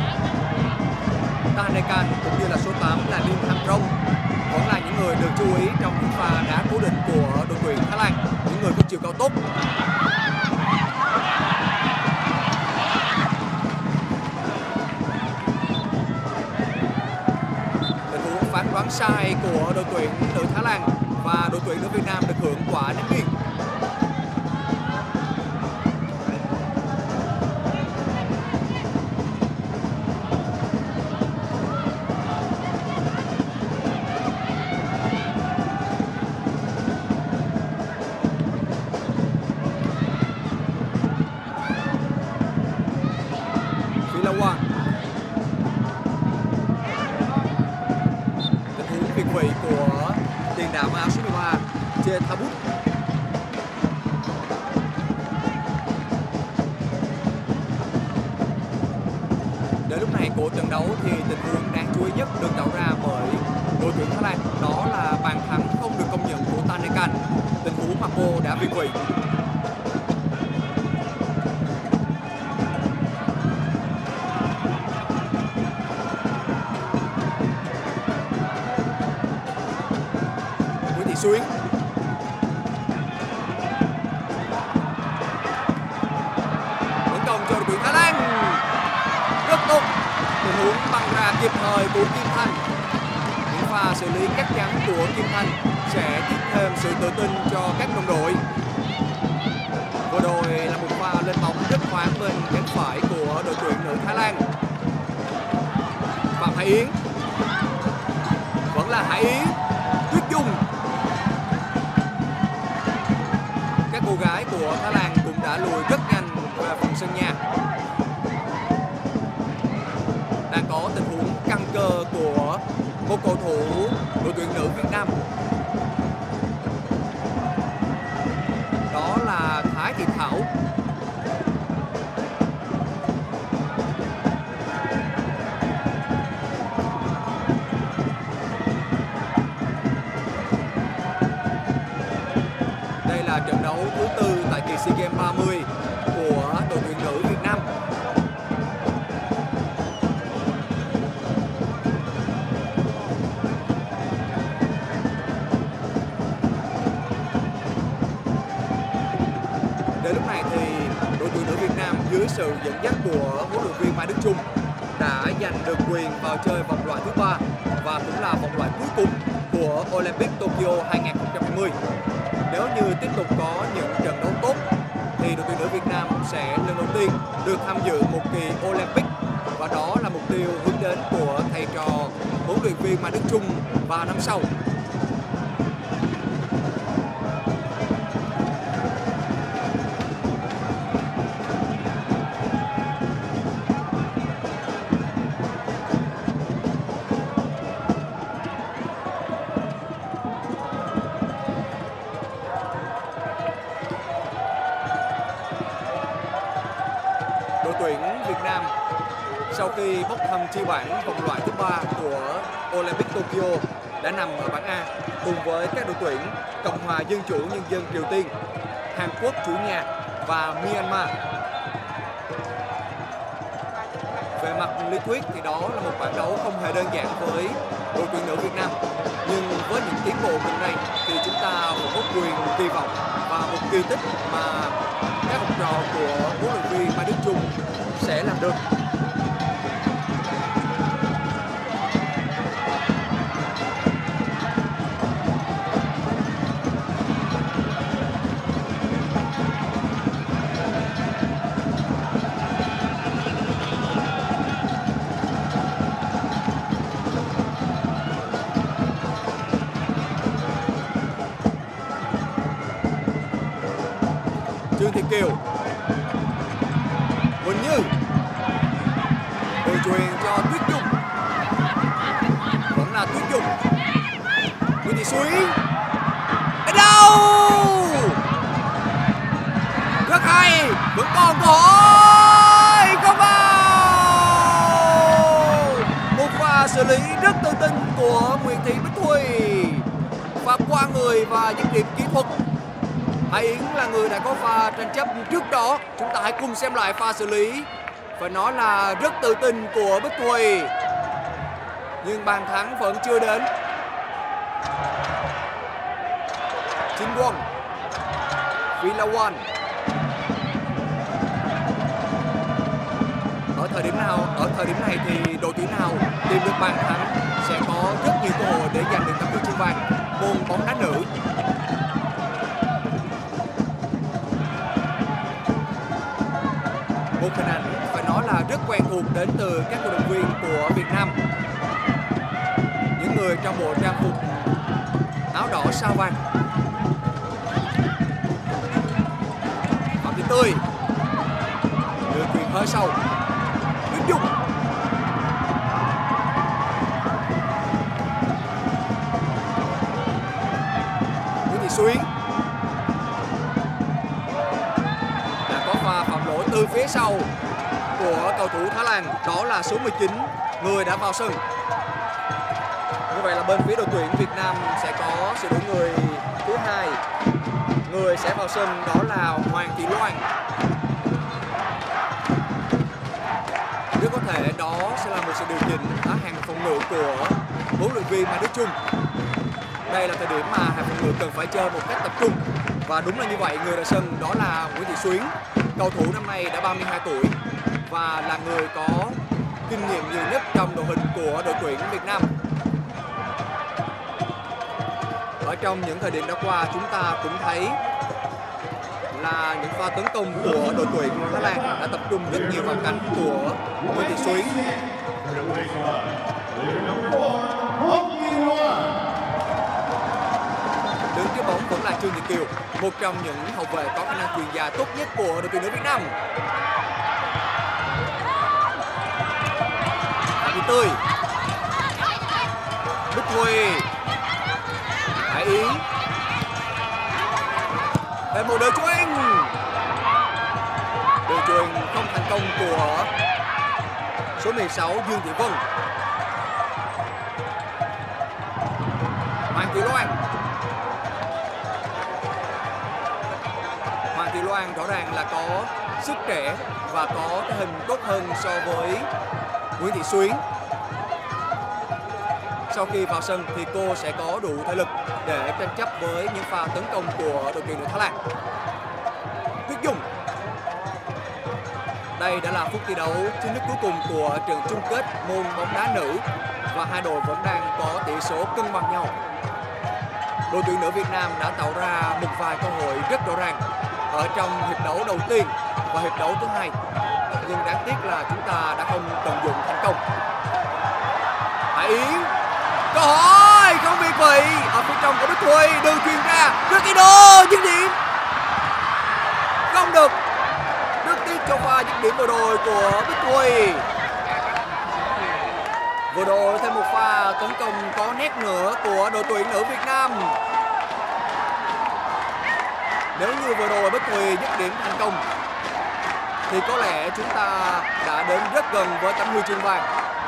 Tanekan cũng như là số 8 là Lim Hamrong vẫn là những người được chú ý trong những pha đá cố định của đội tuyển Thái Lan, những người có chiều cao tốt. Tình huống phán đoán sai của đội tuyển nữ Thái Lan và đội tuyển nữ Việt Nam được hưởng quả ném biên. Tình huống việt vị của tiền đạo áo số 13 Che Thabut. Đến lúc này của trận đấu thì tình huống đáng chú ý nhất được tạo ra bởi đội tuyển Thái Lan, đó là bàn thắng không được công nhận của Tanekan. Tình huống mà cô đã việt vị. Xuyến tấn công cho đội tuyển Thái Lan rất tốt. Tình huống băng ra kịp thời của Kim Thanh. Những pha xử lý chắc chắn của Kim Thanh sẽ tiếp thêm sự tự tin cho các đồng đội. Vừa rồi là một pha lên bóng rất thoáng bên cánh phải của đội tuyển nữ Thái Lan. Phạm Hải Yến, vẫn là Hải Yến. Tuyết Dung. Các cô gái của Thái Lan cũng đã lùi rất nhanh về phần sân nhà. Đang có tình huống căng cơ của một cầu thủ đội tuyển nữ Việt Nam. Đó là Thái Thị Thảo. Trận đấu thứ tư tại kỳ SEA Games 30 của đội tuyển nữ Việt Nam. Đến lúc này thì đội tuyển nữ Việt Nam dưới sự dẫn dắt của huấn luyện viên Mai Đức Chung đã giành được quyền vào chơi vòng loại thứ 3 và cũng là vòng loại cuối cùng của Olympic Tokyo 2020. Nếu như tiếp tục có những trận đấu tốt thì đội tuyển nữ Việt Nam sẽ lần đầu tiên được tham dự một kỳ Olympic, và đó là mục tiêu hướng đến của thầy trò huấn luyện viên Mai Đức Chung vào năm sau. Đội tuyển Việt Nam sau khi bốc thăm chi bảng vòng loại thứ 3 của Olympic Tokyo đã nằm ở bảng A cùng với các đội tuyển Cộng hòa Dân chủ Nhân dân Triều Tiên, Hàn Quốc chủ nhà và Myanmar. Về mặt lý thuyết thì đó là một bảng đấu không hề đơn giản với đội tuyển nữ Việt Nam, nhưng với những tiến bộ gần đây thì chúng ta vẫn có quyền kỳ vọng và một kỳ tích mà các học trò của huấn luyện viên Mai Đức Chung sẽ làm được. Trương Thị Kiều, Huỳnh Như, đường chuyền cho Tuyết Dung, vẫn là Tuyết Dung, Nguyễn Thị Xuyến, ở đâu? hai, vẫn còn cơ hội, không vào. Một pha xử lý rất tự tin của Nguyễn Thị Bích Thùy, pha qua người và dứt điểm kỹ thuật. Hải Yến là người đã có pha tranh chấp trước đó. Chúng ta hãy cùng xem lại pha xử lý. Phải nói là rất tự tin của Bích Thùy, nhưng bàn thắng vẫn chưa đến. Chính Quân, Villawan. Ở thời điểm này thì đội tuyển nào tìm được bàn thắng sẽ có rất nhiều cơ hội để giành được tấm huy chương vàng môn bóng đá nữ. Một hình ảnh phải nói là rất quen thuộc đến từ các cổ động viên của Việt Nam. Những người trong bộ trang phục áo đỏ sao vàng. Phạm Thị Tươi đưa chuyền hơi sâu. Nguyễn Dung. Nguyễn Thị Xuyến đã có pha phạm lỗi từ phía sau của cầu thủ Thái Lan, đó là số 19, người đã vào sân. Như vậy là bên phía đội tuyển Việt Nam sẽ có sự đổi người thứ hai. Người sẽ vào sân đó là Hoàng Thị Loan. Rất có thể đó sẽ là một sự điều chỉnh ở hàng phòng ngự của huấn luyện viên Mai Đức Chung. Đây là thời điểm mà hàng phòng ngự cần phải chơi một cách tập trung. Và đúng là như vậy, người ra sân đó là Nguyễn Thị Xuyến. Cầu thủ năm nay đã 32 tuổi và là người có kinh nghiệm nhiều nhất trong đội hình của đội tuyển Việt Nam. Ở trong những thời điểm đã qua, chúng ta cũng thấy là những pha tấn công của đội tuyển Thái Lan đã tập trung rất nhiều vào cánh của Nguyễn Thị Xuyến. Đứng trước bóng vẫn là Trương Thị Kiều, một trong những hậu vệ có khả năng chuyền dài tốt nhất của đội tuyển nữ Việt Nam. Phạm Thị Tươi, Bích Thùy, Hải Yến, thêm một đường chuyền. Đường chuyền không thành công của số 16 Dương Thị Vân. Hoàng Thị Loan. Hoàng Thị Loan rõ ràng là có sức trẻ và có cái hình tốt hơn so với Nguyễn Thị Xuyến. Sau khi vào sân thì cô sẽ có đủ thể lực để tranh chấp với những pha tấn công của đội tuyển nữ Thái Lan. Tuyết Dung. Đây đã là phút thi đấu chính thức cuối cùng của trận chung kết môn bóng đá nữ và hai đội vẫn đang có tỷ số cân bằng nhau. Đội tuyển nữ Việt Nam đã tạo ra một vài cơ hội rất rõ ràng ở trong hiệp đấu đầu tiên và hiệp đấu thứ hai, nhưng đáng tiếc là chúng ta đã không tận dụng thành công. Hải Yến, cơ hội không biệt vị ở phía trong của Bích Thùy, đường chuyền ra, Cristiano dứt điểm không được. Rất tiếc cho pha dứt điểm vừa rồi của Bích Thùy. Vừa rồi thêm một pha tấn công có nét nữa của đội tuyển nữ Việt Nam. Nếu như vừa rồi Bích Thùy dứt điểm thành công thì có lẽ chúng ta đã đến rất gần với tấm huy chương vàng.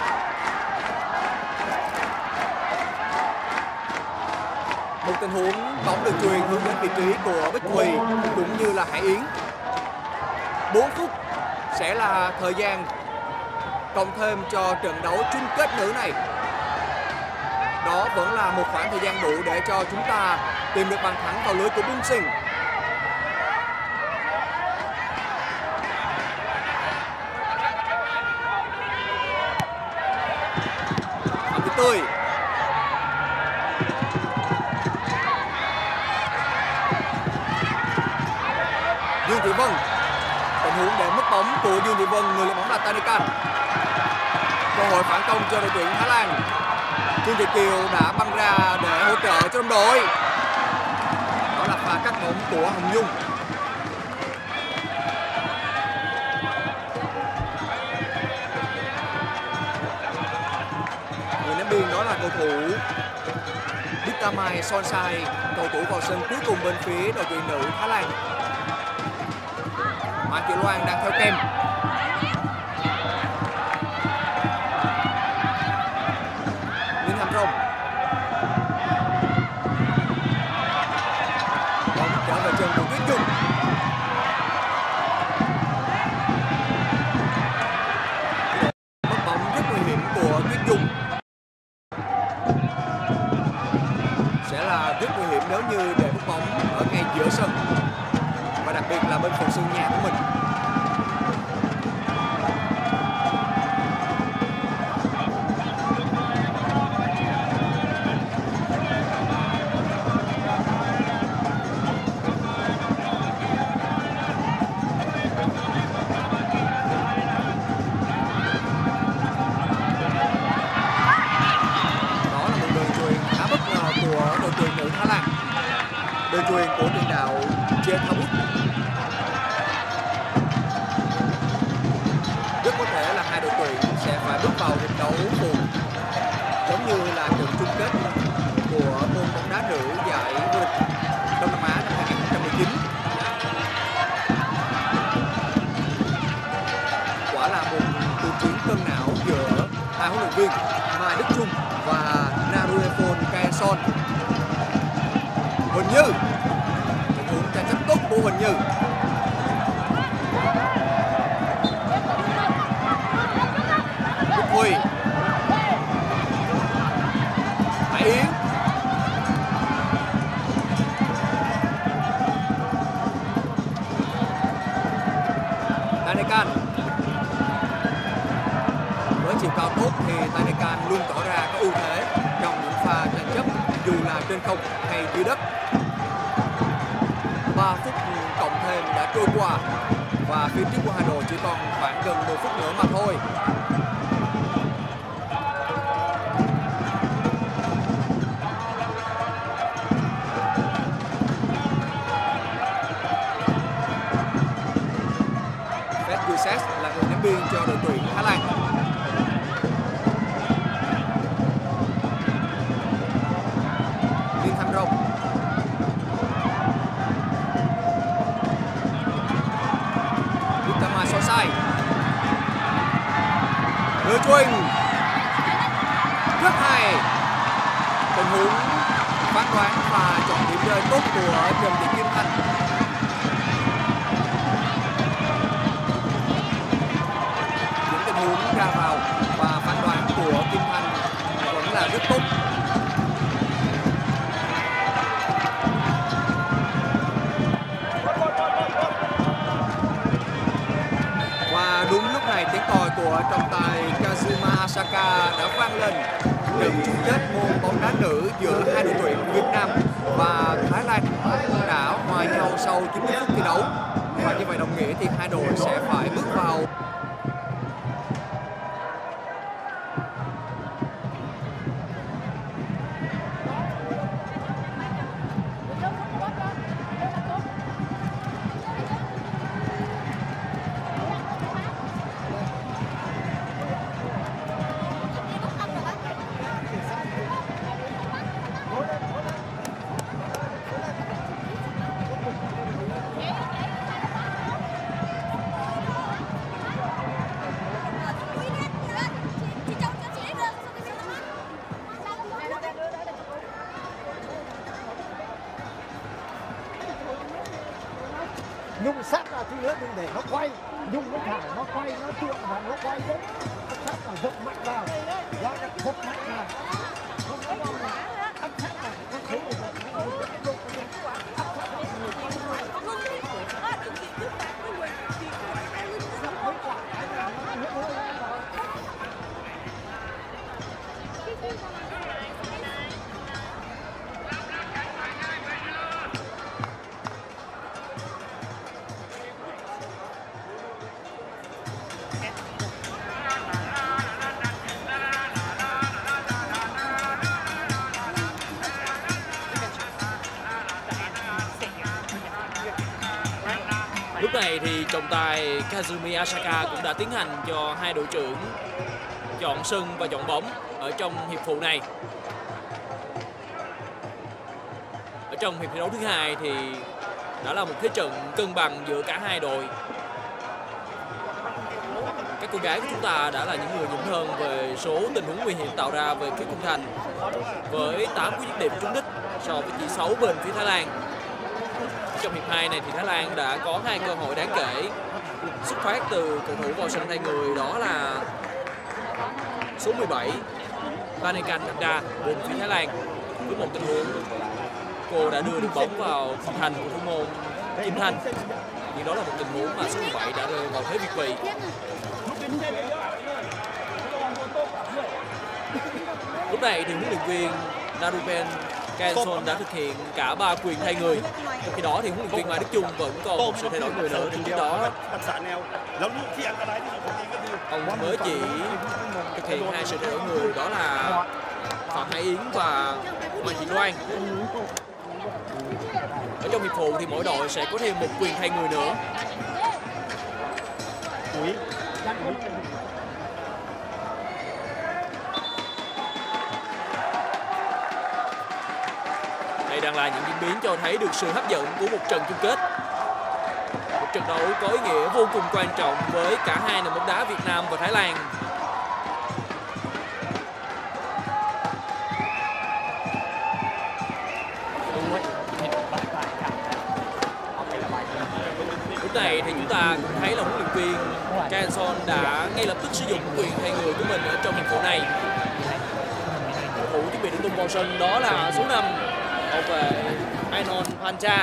Một tình huống bóng được chuyền hướng đến vị trí của Bích Thùy cũng như là Hải Yến. 4 phút sẽ là thời gian cộng thêm cho trận đấu chung kết nữ này. Đó vẫn là một khoảng thời gian đủ để cho chúng ta tìm được bàn thắng vào lưới của Bung Sinh. Phạm Thị Tươi, Dương Thị Vân. Tình huống để mất bóng của Dương Thị Vân, người lấy bóng là Tanikan. Cơ hội phản công cho đội tuyển Thái Lan. Trương Thị Kiều đã băng ra để hỗ trợ cho đồng đội. Đó là pha cắt bóng của Hồng Nhung. Người ném biên đó là cầu thủ Bittamai Sonsai, cầu thủ vào sân cuối cùng bên phía đội tuyển nữ Thái Lan. Mai Thị Loan đang theo kèm. Ninh Thành Rồng. Bóng trở về chân của Tuyết Dung. Mất bóng rất nguy hiểm của Tuyết Dung. Sẽ là rất nguy hiểm nếu như để mất bóng ở ngay giữa sân, và đặc biệt là bên phần sân nhà của mình. Đường chuyền của tiền đạo Jethabut. Rất có thể là hai đội tuyển sẽ phải bước vào hiệp đấu cùng, giống như là trận chung kết của môn bóng đá nữ giải vô địch Đông Nam Á năm 2019. Quả là một cuộc chiến cân não giữa hai huấn luyện viên Mai Đức Chung và Naruefon Kaeson. Huỳnh Như, tình huống tranh chấp tốt của Huỳnh Như. Quốc Huy, Hải Yến, Tanekan. Với chiều cao tốt thì Tanekan luôn tỏ ra có ưu thế trong những pha tranh chấp dù là trên không hay dưới đất. 3 phút cộng thêm đã trôi qua và phía trước của hai đội chỉ còn khoảng gần 1 phút nữa mà thôi. Festus là người ném biên cho đội tuyển Thái Lan. Ninh Thành Rồng. Sai đưa chuyền rất hay. Tình huống phán đoán và chọn điểm rơi tốt của Trần Thị Kim Thanh. Những tình huống ra vào và phán đoán của Kim Thanh vẫn là rất tốt. Đúng lúc này tiếng còi của trọng tài Kazuma Asaka đã vang lên. Trận chung kết môn bóng đá nữ giữa hai đội tuyển Việt Nam và Thái Lan đã hòa nhau sau 90 phút thi đấu. Và như vậy đồng nghĩa thì hai đội sẽ phải bước vào nhung sát vào tí nữa đừng để nó quay, nhung nó thả nó quay, nó trượt và nó quay đấy, sát vào dập mạnh vào, ra nó hút mạnh vào, không có đâu mà áp sát vào, nó thấy được áp sát vào người Lúc này thì trọng tài Kazumi Asaka cũng đã tiến hành cho hai đội trưởng chọn sân và chọn bóng ở trong hiệp phụ này. Ở trong hiệp thi đấu thứ hai thì đã là một thế trận cân bằng giữa cả hai đội. Hai cô gái của chúng ta đã là những người nhỉnh hơn về số tình huống nguy hiểm tạo ra về phía khung thành, với 8 cú dứt điểm trúng đích so với chỉ 6 bên phía Thái Lan. Trong hiệp 2 này thì Thái Lan đã có 2 cơ hội đáng kể xuất phát từ cầu thủ vào sân thay người, đó là số 17 Tanekan Nanda bên phía Thái Lan. Với một tình huống cô đã đưa được bóng vào khung thành của thủ môn Kim Thanh, nhưng đó là một tình huống mà số 17 đã rơi vào thế việt vị. Lúc này thì huấn luyện viên Narupen Kaenson đã thực hiện cả 3 quyền thay người. Trong khi đó thì huấn luyện viên Mai Đức Chung vẫn còn một sự thay đổi người nữa. Trước đó ông mới chỉ thực hiện 2 sự thay đổi người, đó là Phạm Hải Yến và Hoàng Thị Loan. Ở trong hiệp phụ thì mỗi đội sẽ có thêm một quyền thay người nữa. Đây đang là những diễn biến cho thấy được sự hấp dẫn của một trận chung kết. Một trận đấu có ý nghĩa vô cùng quan trọng với cả hai nền bóng đá Việt Nam và Thái Lan. Lúc này thì chúng ta cũng thấy là huấn luyện viên Kaenson đã ngay lập tức sử dụng quyền thay người của mình ở trong hiệp phụ này. Cầu thủ chuẩn bị được tung vào sân đó là số 5 hậu vệ Ainon Pancha.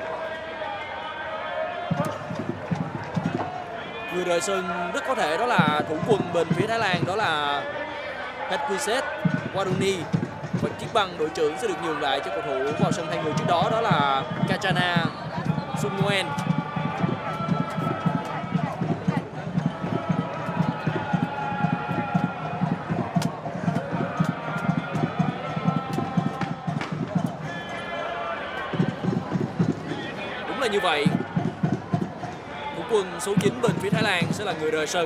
Người rời sân rất có thể đó là thủ quân bên phía Thái Lan, đó là Petquiset Waduni. Và chiếc băng đội trưởng sẽ được nhường lại cho cầu thủ vào sân thay người trước đó, đó là Kachana Sumuen. Đúng là như vậy, thủ quân số 9 bên phía Thái Lan sẽ là người rời sân,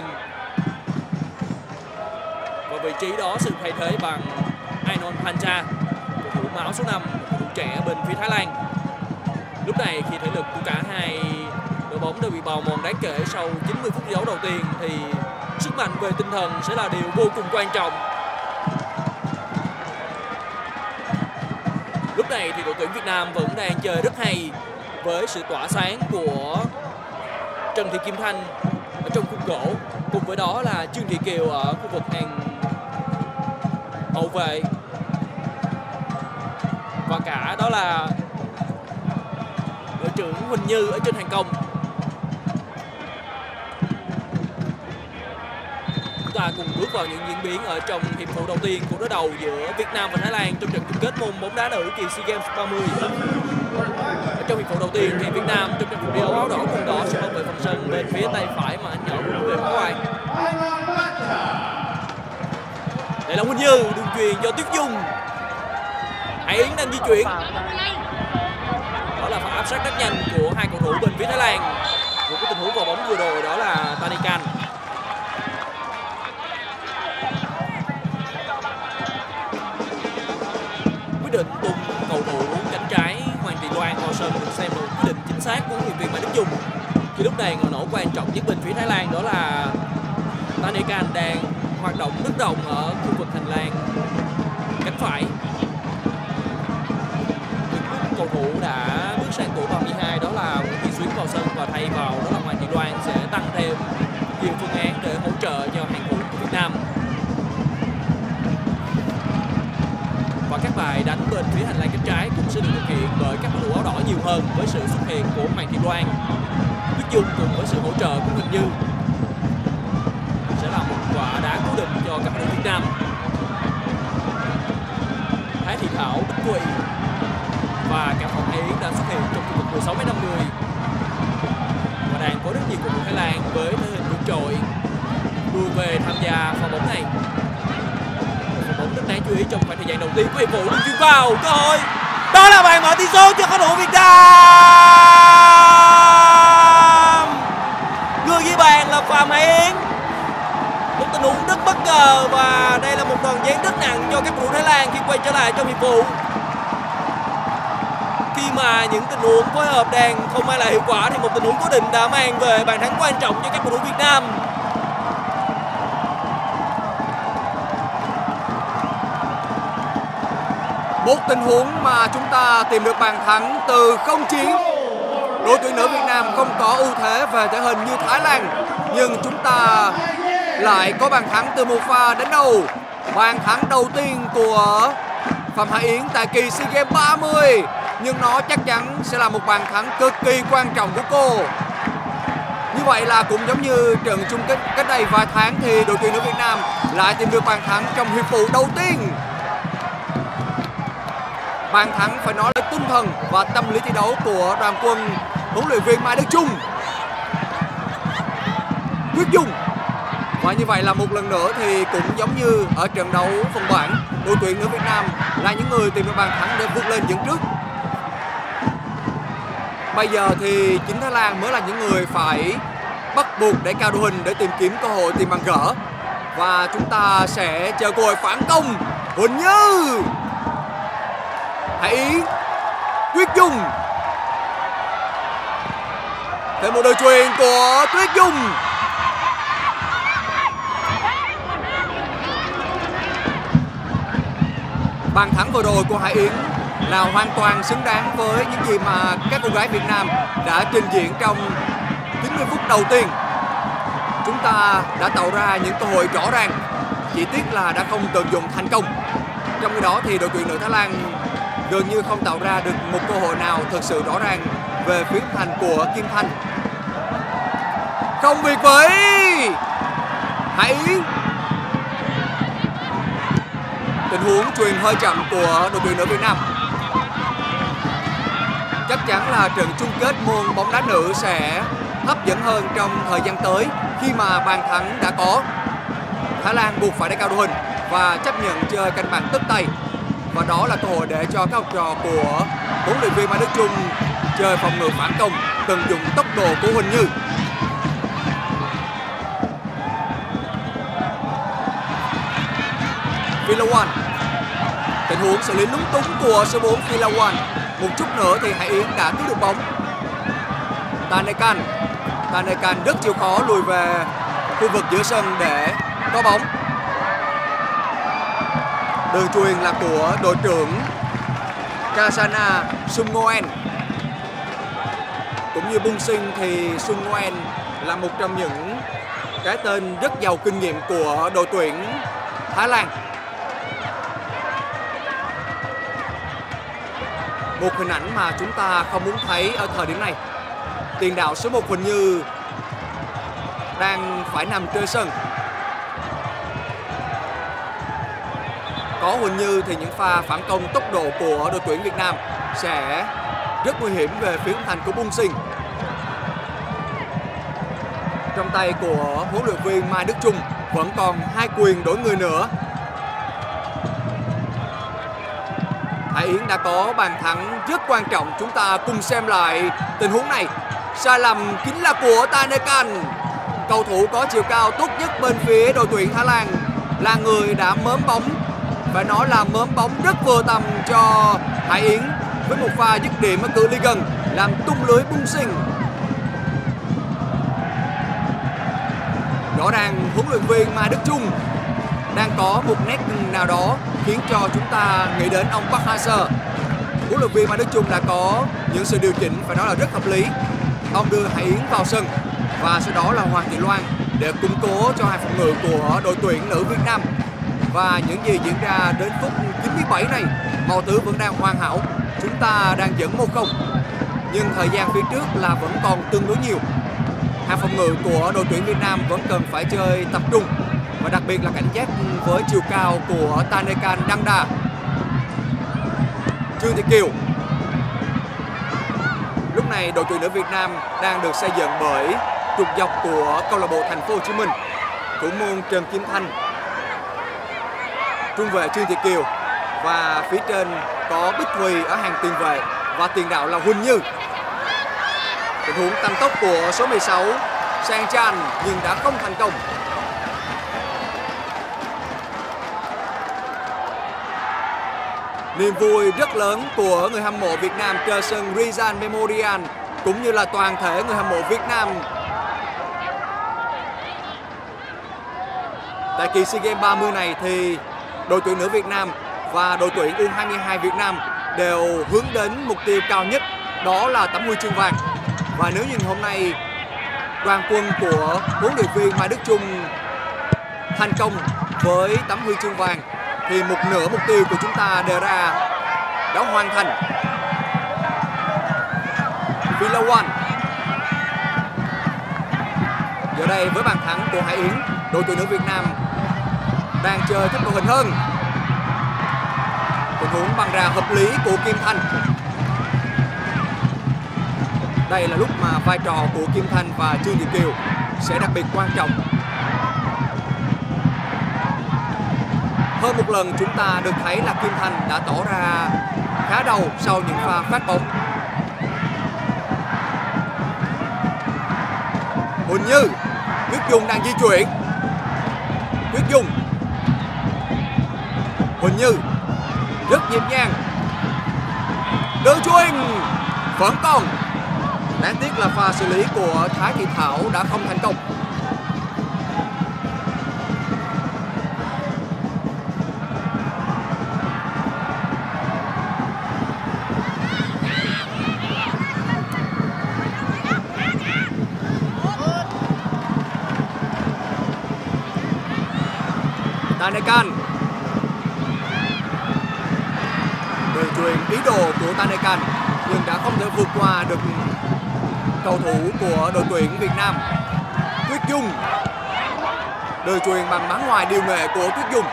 và vị trí đó sẽ được thay thế bằng Ainon Pancha, cầu thủ áo số 5, cầu thủ trẻ bên phía Thái Lan. Lúc này khi thể lực của cả hai đội bóng đều bị bào mòn đáng kể sau 90 phút thi đấu đầu tiên thì sức mạnh về tinh thần sẽ là điều vô cùng quan trọng. Lúc này thì đội tuyển Việt Nam vẫn đang chơi rất hay với sự tỏa sáng của Trần Thị Kim Thanh ở trong khung gỗ, cùng với đó là Trương Thị Kiều ở khu vực hàng hậu vệ, và cả đó là đội trưởng Huỳnh Như ở trên hàng công. Chúng ta cùng bước vào những diễn biến ở trong hiệp phụ đầu tiên của đối đầu giữa Việt Nam và Thái Lan trong trận chung kết môn bóng đá nữ kỳ SEA Games 30. Ở trong hiệp phụ đầu tiên thì Việt Nam trong trận thi đấu áo đỏ cùng đỏ sẽ bảo vệ phần sân bên phía tay phải mà anh nhỏ cũng về phía ngoài. Đây là Huỳnh Như, đường chuyền do Tuyết Dung. Hải Yến đang di chuyển. Đó là pha áp sát rất nhanh của hai cầu thủ bên phía Thái Lan. Một cái tình huống vào bóng vừa rồi đó là Tanekan. Quyết định tung cầu thủ cánh trái Hoàng Thị Loan vào sân được xem là một quyết định chính xác của huấn luyện viên Mai Đức Chung. Thì lúc này ngọn nổ quan trọng nhất bên phía Thái Lan đó là Tanekan đang hoạt động rất rộng ở khu vực hành lang cánh phải. Cầu thủ đã bước sang tổ 32 đó là Nguyễn Thị Xuyến vào sân, và thay vào đó là Hoàng Thị Loan sẽ tăng thêm nhiều phương án để hỗ trợ cho hàng thủ của Việt Nam. Và các bài đánh bên phía hành lang cánh trái cũng sẽ được thực hiện bởi các cầu thủ áo đỏ nhiều hơn, với sự xuất hiện của Hoàng Thị Loan, Tuyết Dung cùng với sự hỗ trợ của Huỳnh Như sẽ là một quả đá cố định cho các cầu thủ Việt Nam. Thái Thị Thảo, Bích Quỳ và cả Phạm Hải Yến đã xuất hiện trong khu vực 16m50, và đang có rất nhiều cầu thủ Thái Lan với thể hình vượt trội đua về tham gia pha bóng này. Pha bóng rất đáng chú ý trong khoảng thời gian đầu tiên của hiệp vụ, được chuyền vào cơ hội. Đó là bàn mở tỷ số cho cầu thủ Việt Nam. Người ghi bàn là Phạm Hải Yến. Một tình huống rất bất ngờ, và đây là một đòn giáng rất nặng cho các cầu thủ Thái Lan khi quay trở lại trong hiệp vụ. Khi mà những tình huống phối hợp đang không mang lại hiệu quả thì một tình huống cố định đã mang về bàn thắng quan trọng cho các cầu thủ Việt Nam. Một tình huống mà chúng ta tìm được bàn thắng từ không chiến. Đội tuyển nữ Việt Nam không có ưu thế về thể hình như Thái Lan, nhưng chúng ta lại có bàn thắng từ một pha đánh đầu. Bàn thắng đầu tiên của Phạm Hải Yến tại kỳ SEA Games 30, nhưng nó chắc chắn sẽ là một bàn thắng cực kỳ quan trọng của cô. Như vậy là cũng giống như trận chung kết cách đây vài tháng thì đội tuyển nữ Việt Nam lại tìm được bàn thắng trong hiệp phụ đầu tiên. Bàn thắng phải nói là tinh thần và tâm lý thi đấu của đoàn quân huấn luyện viên Mai Đức Chung. Quyết Dung. Và như vậy là một lần nữa thì cũng giống như ở trận đấu vòng bảng, đội tuyển nữ Việt Nam là những người tìm được bàn thắng để vượt lên dẫn trước. Bây giờ thì chính Thái Lan mới là những người phải bắt buộc để cao đội hình để tìm kiếm cơ hội tìm bàn gỡ. Và chúng ta sẽ chờ cơ hội phản công. Huỳnh Như, Hải Yến, Tuyết Dung. Thêm một đường chuyền của Tuyết Dung. Bàn thắng vừa rồi của Hải Yến là hoàn toàn xứng đáng với những gì mà các cô gái Việt Nam đã trình diễn trong 90 phút đầu tiên. Chúng ta đã tạo ra những cơ hội rõ ràng, chỉ tiếc là đã không tận dụng thành công. Trong khi đó thì đội tuyển nữ Thái Lan gần như không tạo ra được một cơ hội nào thực sự rõ ràng về phía thành của Kim Thanh. Không biệt với Hải Yến. Tình huống chuyền hơi chậm của đội tuyển nữ Việt Nam. Chắc chắn là trận chung kết môn bóng đá nữ sẽ hấp dẫn hơn trong thời gian tới khi mà bàn thắng đã có. Thái Lan buộc phải đẩy cao đội hình và chấp nhận chơi canh bàn tất tay. Và đó là cơ hội để cho các học trò của huấn luyện viên Mai Đức Chung chơi phòng ngự phản công, tận dụng tốc độ của Huỳnh Như. Philawan. Tình huống xử lý lúng túng của số 4 Philawan. Một chút nữa thì Hải Yến đã cứu được bóng. Tanekan rất chịu khó lùi về khu vực giữa sân để có bóng. Đường chuyền là của đội trưởng Kasana Sunghoen. Cũng như Bung Sinh thì Sunghoen là một trong những cái tên rất giàu kinh nghiệm của đội tuyển Thái Lan. Một hình ảnh mà chúng ta không muốn thấy ở thời điểm này. Tiền đạo số 1 Huỳnh Như đang phải nằm trên sân. Có Huỳnh Như thì những pha phản công tốc độ của đội tuyển Việt Nam sẽ rất nguy hiểm về phía thành của Bung Sinh. Trong tay của huấn luyện viên Mai Đức Chung vẫn còn 2 quyền đổi người nữa. Hải Yến đã có bàn thắng rất quan trọng. Chúng ta cùng xem lại tình huống này. Sai lầm chính là của Tanekan. Cầu thủ có chiều cao tốt nhất bên phía đội tuyển Thái Lan là người đã mớm bóng. Phải nói là mớm bóng rất vừa tầm cho Hải Yến với một pha dứt điểm ở cự ly gần làm tung lưới Bung Sinh. Rõ ràng huấn luyện viên Mai Đức Chung đang có một nét nào đó khiến cho chúng ta nghĩ đến ông Park Hang-seo. Huấn luyện viên Mai Đức Chung đã có những sự điều chỉnh phải nói là rất hợp lý. Ông đưa Hải Yến vào sân và sau đó là Hoàng Thị Loan để củng cố cho hai phòng ngự của đội tuyển nữ Việt Nam. Và những gì diễn ra đến phút 97 này, mọi thứ vẫn đang hoàn hảo. Chúng ta đang dẫn 1-0. Nhưng thời gian phía trước là vẫn còn tương đối nhiều. Hàng phòng ngự của đội tuyển Việt Nam vẫn cần phải chơi tập trung và đặc biệt là cảnh giác với chiều cao của Tanekan Đăng. Trương Thị Kiều. Lúc này đội tuyển nữ Việt Nam đang được xây dựng bởi trục dọc của câu lạc bộ Thành phố Hồ Chí Minh, thủ môn Trần Kim Thanh, trung vệ Trương Thị Kiều và phía trên có Bích Thùy ở hàng tiền vệ và tiền đạo là Huỳnh Như. Tình huống tăng tốc của số 16 Sang Chan nhưng đã không thành công. Niềm vui rất lớn của người hâm mộ Việt Nam trên sân Rizal Memorial cũng như là toàn thể người hâm mộ Việt Nam. Tại kỳ SEA Games 30 này thì đội tuyển nữ Việt Nam và đội tuyển U22 Việt Nam đều hướng đến mục tiêu cao nhất, đó là tấm huy chương vàng. Và nếu như hôm nay đoàn quân của huấn luyện viên Mai Đức Chung thành công với tấm huy chương vàng thì một nửa mục tiêu của chúng ta đề ra đã hoàn thành. Philawan. Giờ đây với bàn thắng của Hải Yến, đội tuyển nữ Việt Nam đang chơi thích đội hình hơn. Tình huống băng ra hợp lý của Kim Thanh. Đây là lúc mà vai trò của Kim Thanh và Trương Thị Kiều sẽ đặc biệt quan trọng. Hơn một lần chúng ta được thấy là Kim Thanh đã tỏ ra khá đầu sau những pha phát bóng. Huỳnh Như, Tuyết Dung đang di chuyển. Tuyết Dung, Huỳnh Như rất nhịp nhàng. Đường chuyền vẫn còn. Đáng tiếc là pha xử lý của Thái Thị Thảo đã không thành công. Tanekan. Đường chuyền ý đồ của Tanekan nhưng đã không thể vượt qua được cầu thủ của đội tuyển Việt Nam. Tuyết Dung. Đường chuyền bằng bắn ngoài điều nghệ của Tuyết Dung.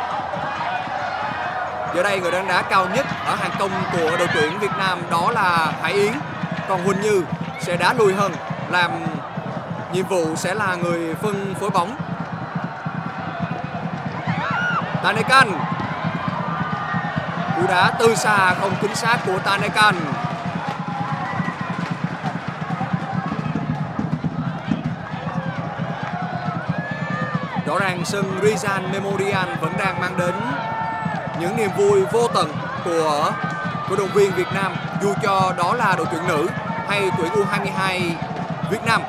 Giờ đây người đang đá cao nhất ở hàng công của đội tuyển Việt Nam đó là Hải Yến. Còn Huỳnh Như sẽ đá lùi hơn, làm nhiệm vụ sẽ là người phân phối bóng. Tanekan. Cú đá từ xa không chính xác của Tanekan. Rõ ràng sân Rizal Memorial vẫn đang mang đến những niềm vui vô tận của cổ động viên Việt Nam, dù cho đó là đội tuyển nữ hay tuyển U22 Việt Nam.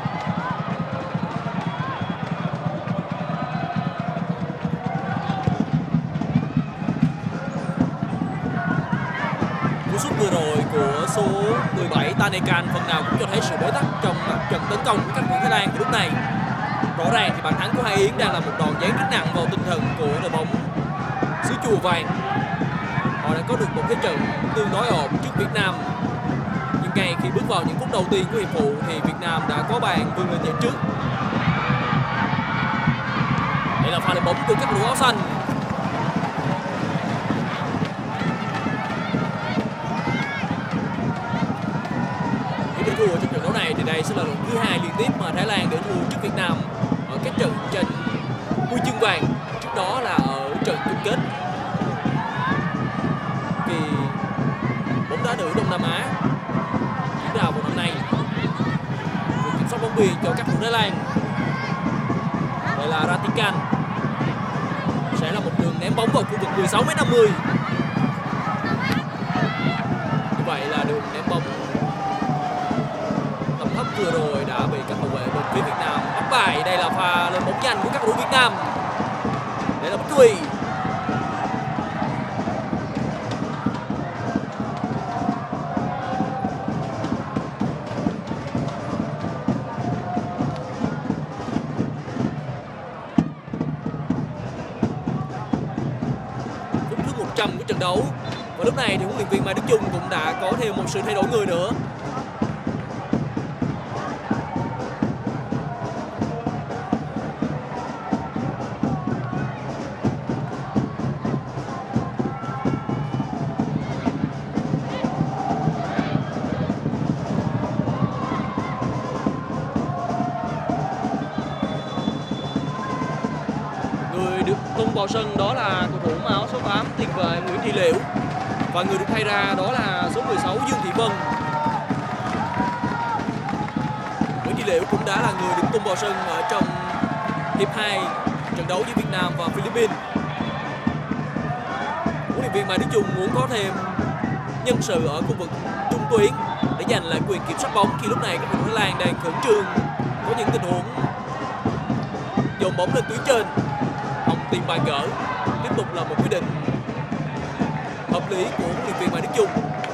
Cú sút vừa rồi của số 17 Tanekan phần nào cũng cho thấy sự bế tắc trong mặt trận tấn công của các tuyển Thái Lan lúc này. Rõ ràng thì bàn thắng của Hải Yến đang là một đòn giáng rất nặng vào tinh thần của đội bóng xứ Chùa Vàng. Họ đã có được một cái trận tương đối ổn trước Việt Nam, nhưng ngay khi bước vào những phút đầu tiên của hiệp phụ thì Việt Nam đã có bàn vươn lên dẫn trước. Đây là pha lên bóng của các cầu thủ áo xanh. Nếu thua trong trận đấu này thì đây sẽ là lần thứ 2 liên tiếp mà Thái Lan để thua trước Việt Nam ở các trận tranh huy chương vàng. Trước đó là ở trận chung kết kỳ bóng đá nữ Đông Nam Á diễn ra vào năm nay. Việc kiểm soát bóng biên cho các cầu thủ Thái Lan. Đây là Ratikan, sẽ là một đường ném bóng vào khu vực 16m50. Như vậy là đường ném bóng tầm thấp vừa rồi đã bị các hậu vệ bên phía Việt Nam bắt bài. Đây là pha lên bóng nhanh của các cầu thủ Việt Nam. Đây là Bích Thùy. Phút thứ 100 của trận đấu. Và lúc này thì huấn luyện viên Mai Đức Chung cũng đã có thêm một sự thay đổi người nữa. Người được tung vào sân đó là cầu thủ mặc áo số 8 tiền vệ Nguyễn Thị Liễu, và người được thay ra đó là số 16 Dương Thị Vân. Nguyễn Thị Liễu cũng đã là người được tung vào sân ở trong hiệp 2 trận đấu giữa Việt Nam và Philippines. Huấn luyện viên Mai Đức Chung muốn có thêm nhân sự ở khu vực trung tuyến để giành lại quyền kiểm soát bóng khi lúc này các cầu thủ Thái Lan đang khẩn trương có những tình huống dồn bóng lên tuyến trên. Hồng tìm bàn gỡ tiếp tục là một quyết định hợp lý của huấn luyện viên Mai Đức Chung.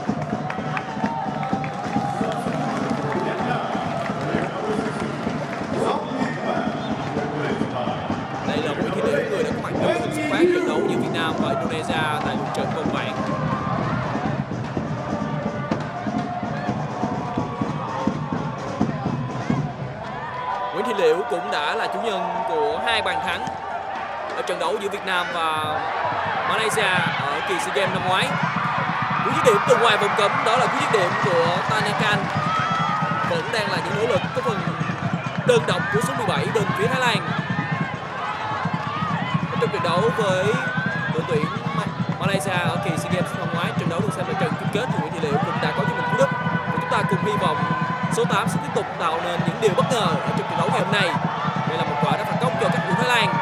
Đây là Nguyễn Thị Liễu, người đã có mặt trong khung xuất phát trận đấu giữa Việt Nam và Indonesia tại lượt trận công bạn. Nguyễn Thị Liễu cũng đã là chủ nhân của 2 bàn thắng ở trận đấu giữa Việt Nam và Malaysia ở kỳ SEA Games năm ngoái. Cú dứt điểm từ ngoài vòng cấm, đó là cú dứt điểm của Tanakan, vẫn đang là những nỗ lực có phần đơn độc của số 17 bên phía Thái Lan. Trong trận đấu với đội tuyển Malaysia ở kỳ SEA Games năm ngoái, trận đấu được xem là trận chung kết, thì Nguyễn Thị Liễu cũng đã có cho mình cú đúp. Và chúng ta cùng hy vọng số 8 sẽ tiếp tục tạo nên những điều bất ngờ ở trong trận đấu ngày hôm nay. Đây là một quả đá phạt góc cho các thủ Thái Lan.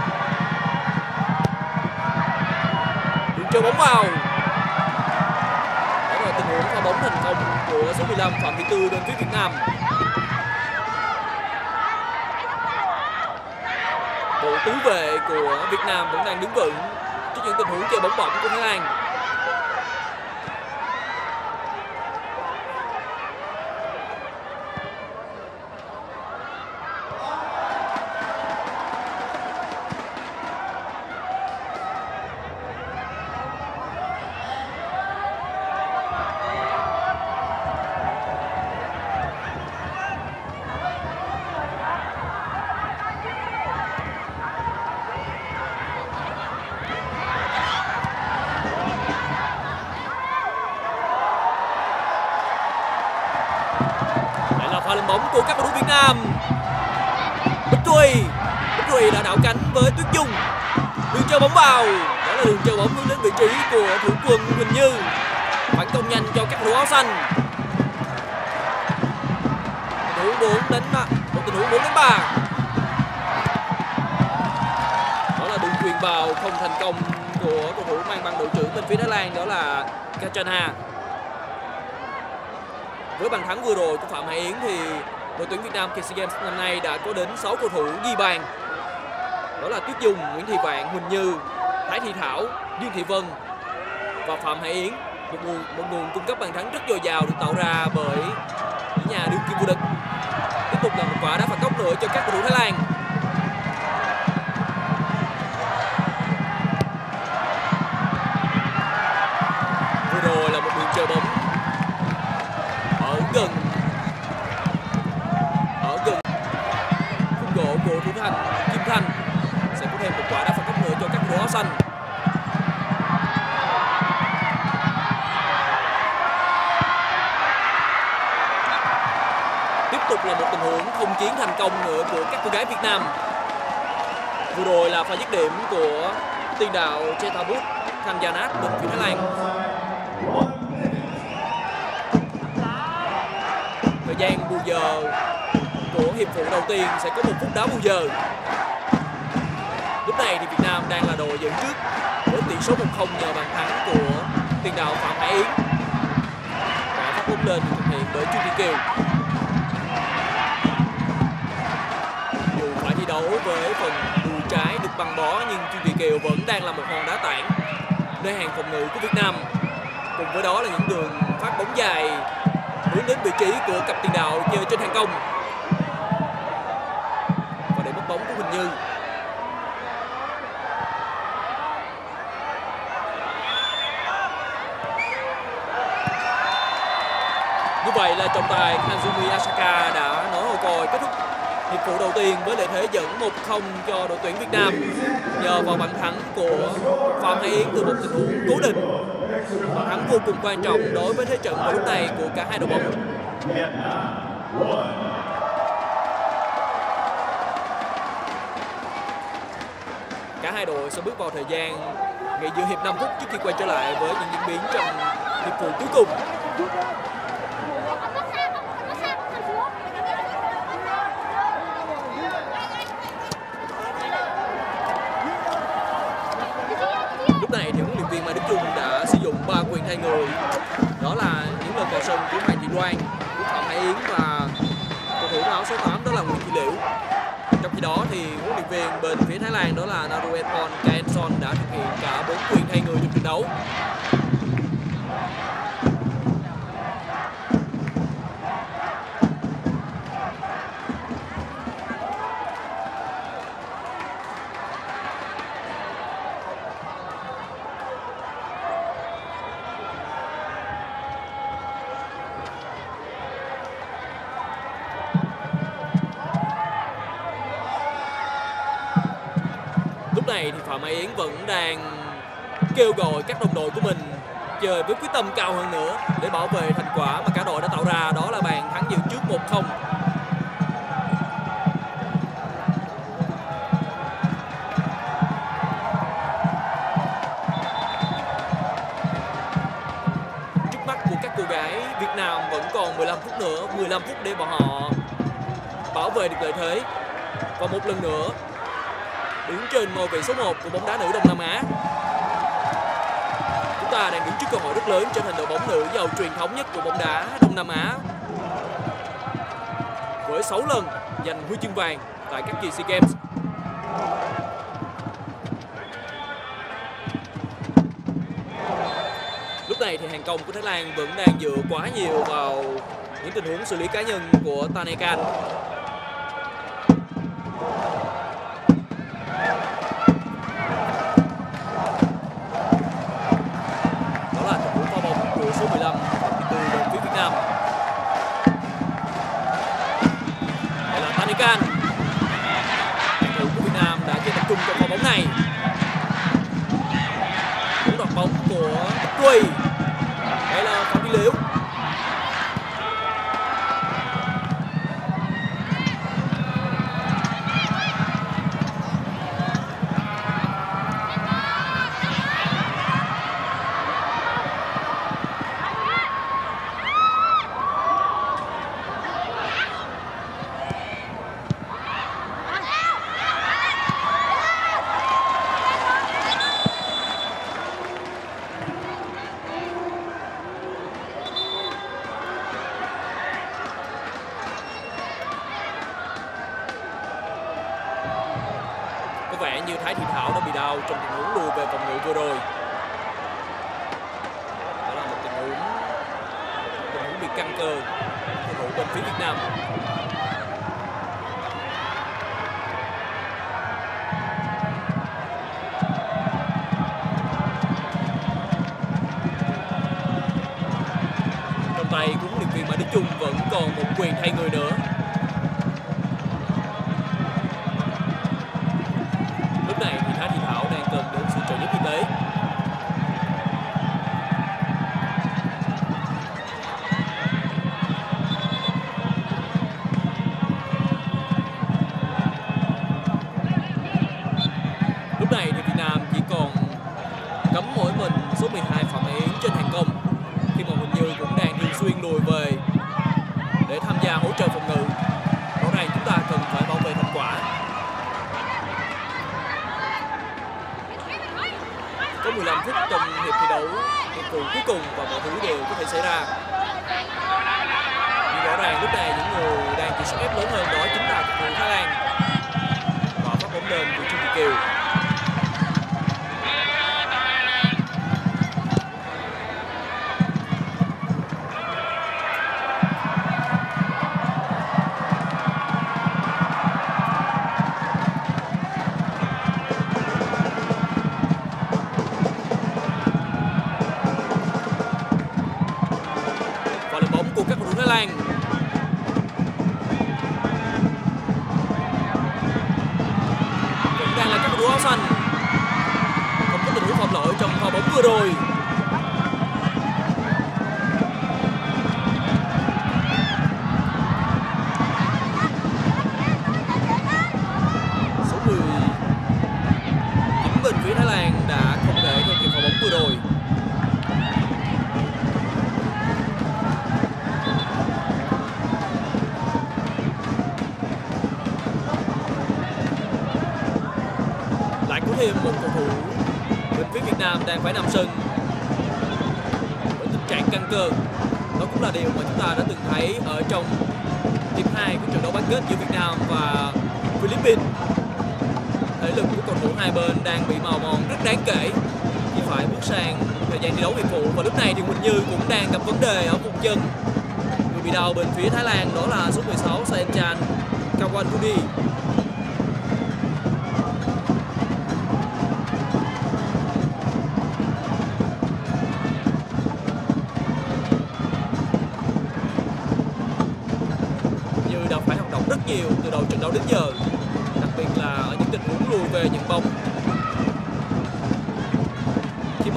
Đường chơi bóng vào. Đó là tình huống pha bóng thành công của số 15 Phạm Thị Tư bên phía Việt Nam. Bộ tứ vệ của Việt Nam vẫn đang đứng vững trước những tình huống chơi bóng bổng của Thái Lan. Pha lên bóng của các cầu thủ Việt Nam. Bích Thùy đã đảo cánh với Tuyết Dung. Đường chơi bóng vào. Đó là đường chơi bóng hướng đến vị trí của thủ quân Huỳnh Như. Phản công nhanh cho các cầu thủ áo xanh. Tình huống 4 đến 3. Đó là đường chuyền vào không thành công của cầu thủ mang băng đội trưởng bên phía Thái Lan, đó là Kachana. Với bàn thắng vừa rồi của Phạm Hải Yến thì đội tuyển Việt Nam kỳ SEA Games năm nay đã có đến 6 cầu thủ ghi bàn. Đó là Tuyết Dung, Nguyễn Thị Vạn, Huỳnh Như, Thái Thị Thảo, Dương Thị Vân và Phạm Hải Yến. Một nguồn cung cấp bàn thắng rất dồi dào được tạo ra bởi những nhà đương kim vô địch. Tiếp tục là một quả đá phạt góc nữa cho các cầu thủ Thái Lan. Vừa rồi là một đường chơi bóng gần khung gỗ của thủ thành Kim Thanh. Sẽ có thêm một quả đá phạt góc nữa cho các cầu thủ áo xanh. Tiếp tục là một tình huống không chiến thành công nữa của các cô gái Việt Nam. Vừa rồi là pha dứt điểm của tiền đạo Chetabut Khanjanat bên phía Thái Lan. Thời gian bù giờ của hiệp phụ đầu tiên sẽ có 1 phút đá bù giờ. Lúc này thì Việt Nam đang là đội dẫn trước với tỷ số 1-0 nhờ bàn thắng của tiền đạo Phạm Hải Yến. Quả phát bóng lên thực hiện bởi Trương Thị Kiều. Dù phải thi đấu với phần đùi trái được băng bó, nhưng Trương Thị Kiều vẫn đang là một hòn đá tảng nơi hàng phòng ngự của Việt Nam. Cùng với đó là những đường phát bóng dài hướng đến vị trí của cặp tiền đạo chơi trên hàng công. Và để mất bóng của Huỳnh Như. Như vậy là trọng tài Kanzumi Asaka đã nổ hồi còi kết thúc hiệp phụ đầu tiên với lợi thế dẫn 1-0 cho đội tuyển Việt Nam nhờ vào bàn thắng của Phạm Hải Yến từ một tình huống cố định. Bàn thắng vô cùng quan trọng đối với thế trận vào lúc này của cả hai đội bóng. Cả hai đội sẽ bước vào thời gian nghỉ giữa hiệp 5 phút trước khi quay trở lại với những diễn biến trong hiệp phụ cuối cùng. Lúc này thì huấn luyện viên Mai Đức Chung đã sử dụng 3 quyền thay người. Đó là những lần vào sân của Hoàng Thị Loan, của Phạm Hải Yến và cầu thủ áo số 8 đó là Nguyễn Thị Liễu. Trong khi đó thì huấn luyện viên bên phía Thái Lan đó là Narueton Kaenson đã thực hiện cả 4 quyền thay người trong trận đấu. này thì Phạm Mai Yến vẫn đang kêu gọi các đồng đội của mình chơi với quyết tâm cao hơn nữa để bảo vệ thành quả mà cả đội đã tạo ra, đó là bàn thắng dẫn trước 1-0. Trước mắt của các cô gái Việt Nam vẫn còn 15 phút nữa, 15 phút để bọn họ bảo vệ được lợi thế và một lần nữa đứng trên ngôi vị số 1 của bóng đá nữ Đông Nam Á. Chúng ta đang đứng trước cơ hội rất lớn trở thành đội bóng nữ giàu truyền thống nhất của bóng đá Đông Nam Á, với 6 lần giành huy chương vàng tại các kỳ SEA Games. Lúc này thì hàng công của Thái Lan vẫn đang dựa quá nhiều vào những tình huống xử lý cá nhân của Tanekan. Số 15 từ bên phía Việt Nam. Đây là Tanekan. Cầu thủ của Việt Nam đã chơi tập trung trong pha bóng này. Cú đoạt bóng của Tuy. Đây là Phạm Duy Liễu. Có vẻ như Thái Thị Thảo đã bị đau trong tình huống lùi về phòng ngự vừa rồi. Đó là một tình huống bị căng cơ cầu thủ bên phía Việt Nam. Trong tay của huấn luyện viên Mã Đức Chung vẫn còn một quyền thay người nữa. Lúc này thì Thái Thị Thảo đang cần đến sự trợ giúp y tế. Lúc này thì Việt Nam chỉ còn cắm mỗi mình số 12 Phạm Mai Yến trên hàng công, khi mà Huỳnh Như cũng đang thường xuyên lùi về để tham gia hỗ trợ phòng ngự. Rõ ràng chúng ta cần phải bảo vệ thành quả. Có 15 phút trong hiệp thi đấu, hiệp phụ cuối cùng và mọi thứ đều có thể xảy ra. Nhưng rõ ràng lúc này những người đang chịu sức ép lớn hơn đó chính là cầu thủ Thái Lan. Và phát bóng lên của Trương Thị Kiều. Của các cầu thủ Thái Lan. Vẫn đang là các cầu thủ áo xanh. Không có tình huống phạm lỗi trong pha bóng vừa rồi. Số 19 bên phía Thái Lan đã không để theo kịp pha bóng vừa rồi. Có thêm một cầu thủ bên phía Việt Nam đang phải nằm sân với tình trạng căng cơ. Đó cũng là điều mà chúng ta đã từng thấy ở trong hiệp 2 của trận đấu bán kết giữa Việt Nam và Philippines. Thể lực của cầu thủ hai bên đang bị mòn mòn rất đáng kể khi phải bước sang thời gian thi đấu hiệp phụ. Và lúc này thì Huỳnh Như cũng đang gặp vấn đề ở vùng chân. Người bị đau bên phía Thái Lan đó là số 16 Saenchan Kawanbudi. Rất nhiều từ đầu trận đấu đến giờ, đặc biệt là ở những tình huống lùi về nhận bóng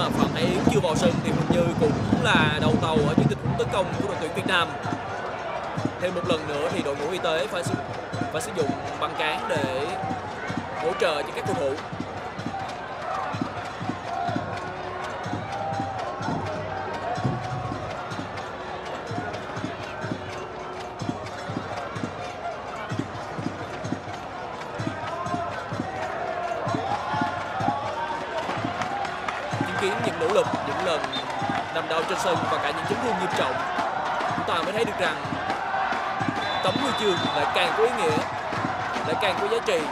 mà Phạm Hải Yến chưa vào sân thì Huỳnh Như cũng là đầu tàu ở những tình huống tấn công của đội tuyển Việt Nam. Thêm một lần nữa thì đội ngũ y tế phải sử dụng băng cán để hỗ trợ cho các cầu thủ. Kiến những nỗ lực, những lần nằm đau trên sân và cả những chấn thương nghiêm trọng, chúng ta mới thấy được rằng tấm huy chương lại càng có ý nghĩa, lại càng có giá trị.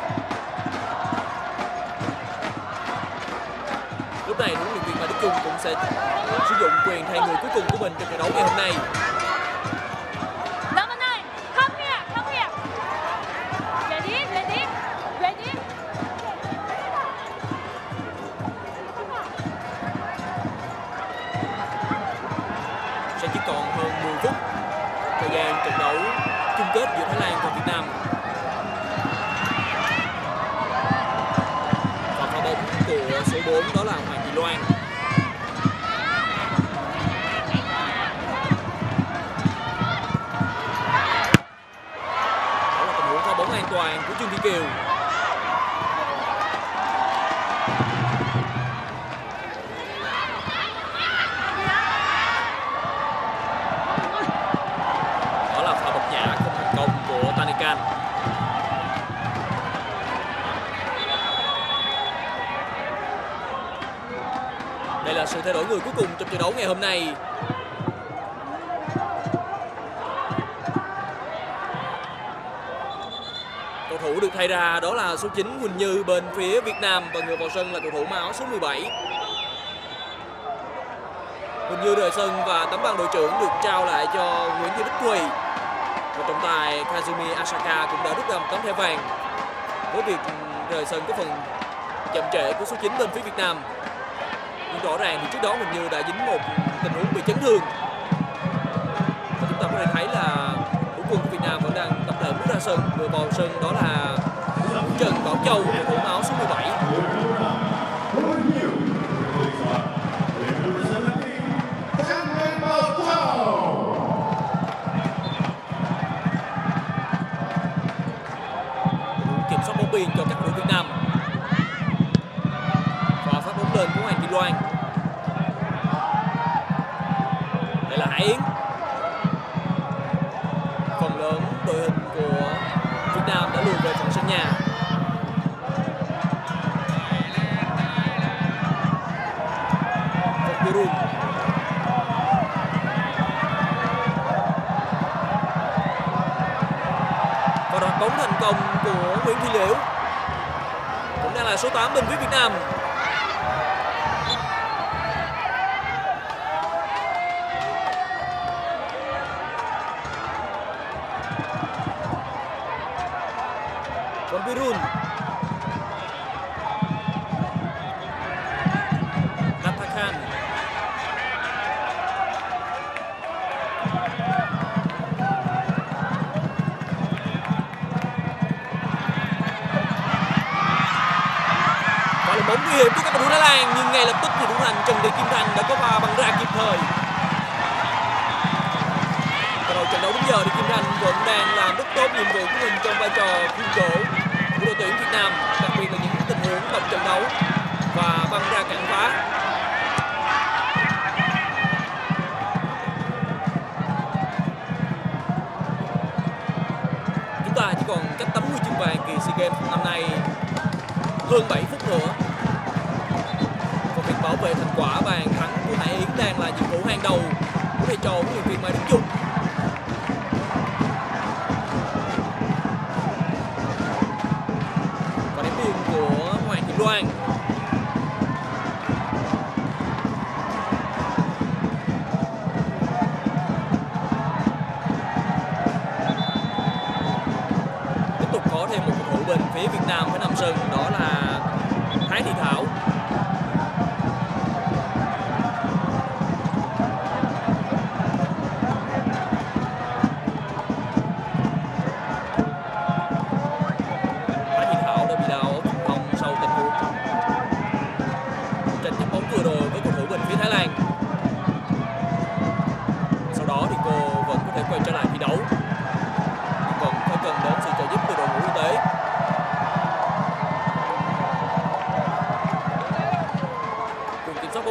Lúc này huấn luyện viên Mai Đức Chung cũng sẽ sử dụng quyền thay người cuối cùng của mình trong trận đấu ngày hôm nay. Chỉ còn hơn 10 phút thời gian trận đấu chung kết giữa Thái Lan và Việt Nam. Và pha bóng của số 4 đó là Hoàng Thị Loan. Đó là tình huống pha bóng an toàn của Trương Thị Kiều. Đây là sự thay đổi người cuối cùng trong trận đấu ngày hôm nay. Cầu thủ được thay ra đó là số 9 Huỳnh Như bên phía Việt Nam và người vào sân là cầu thủ mang áo số 17. Huỳnh Như rời sân và tấm bằng đội trưởng được trao lại cho Nguyễn Thị Bích Thùy. Và trọng tài Kazumi Asaka cũng đã rút ra một tấm thẻ vàng với việc rời sân có phần chậm trễ của số 9 bên phía Việt Nam. Nhưng rõ ràng thì trước đó Huỳnh Như đã dính một tình huống bị chấn thương. Và chúng ta có thể thấy là thủ quân của Việt Nam vẫn đang tập thể bước ra sân. Vừa vào sân đó là Trần Bảo Châu, cầu thủ áo số 17. Kiểm soát bóng biên cho các cầu thủ Việt Nam. Và phát bóng lên của Hoàng Thị Loan. Đây là Hải Yến. Phần lớn đội hình của Việt Nam đã lùi về phần sân nhà. Virun. Và đoạt bóng thành công của Nguyễn Thị Liễu. Cũng đang là số 8 bên phía Việt Nam. Còn Virun. Nathan. Và là bóng nguy hiểm của các cầu thủ Thái Lan, nhưng ngay lập tức thì thủ thành Trần Thị Kim Thanh đã có pha bắn ra kịp thời. Và đầu trận đấu đến giờ thì Kim Thanh vẫn đang làm rất tốt nhiệm vụ của mình trong vai trò khung gỗ của đội tuyển Việt Nam, đặc biệt là những tình huống đọc trận đấu và băng ra cản phá. Chúng ta chỉ còn cách tấm huy chương vàng kỳ SEA Games năm nay hơn 7 phút nữa. Và việc bảo vệ thành quả bàn thắng của Hải Yến đang là nhiệm vụ hàng đầu của thầy trò huấn luyện viên Mai Đức Chung. Và điểm biên của Hoàng Thị Loan. Tiếp tục có thêm một cầu thủ bên phía Việt Nam với nằm sân, đó là Thái Thị Thảo. Thái Thị Thảo đã bị đau ở vùng hông sau tình huống tranh chấp bóng vừa rồi với cầu thủ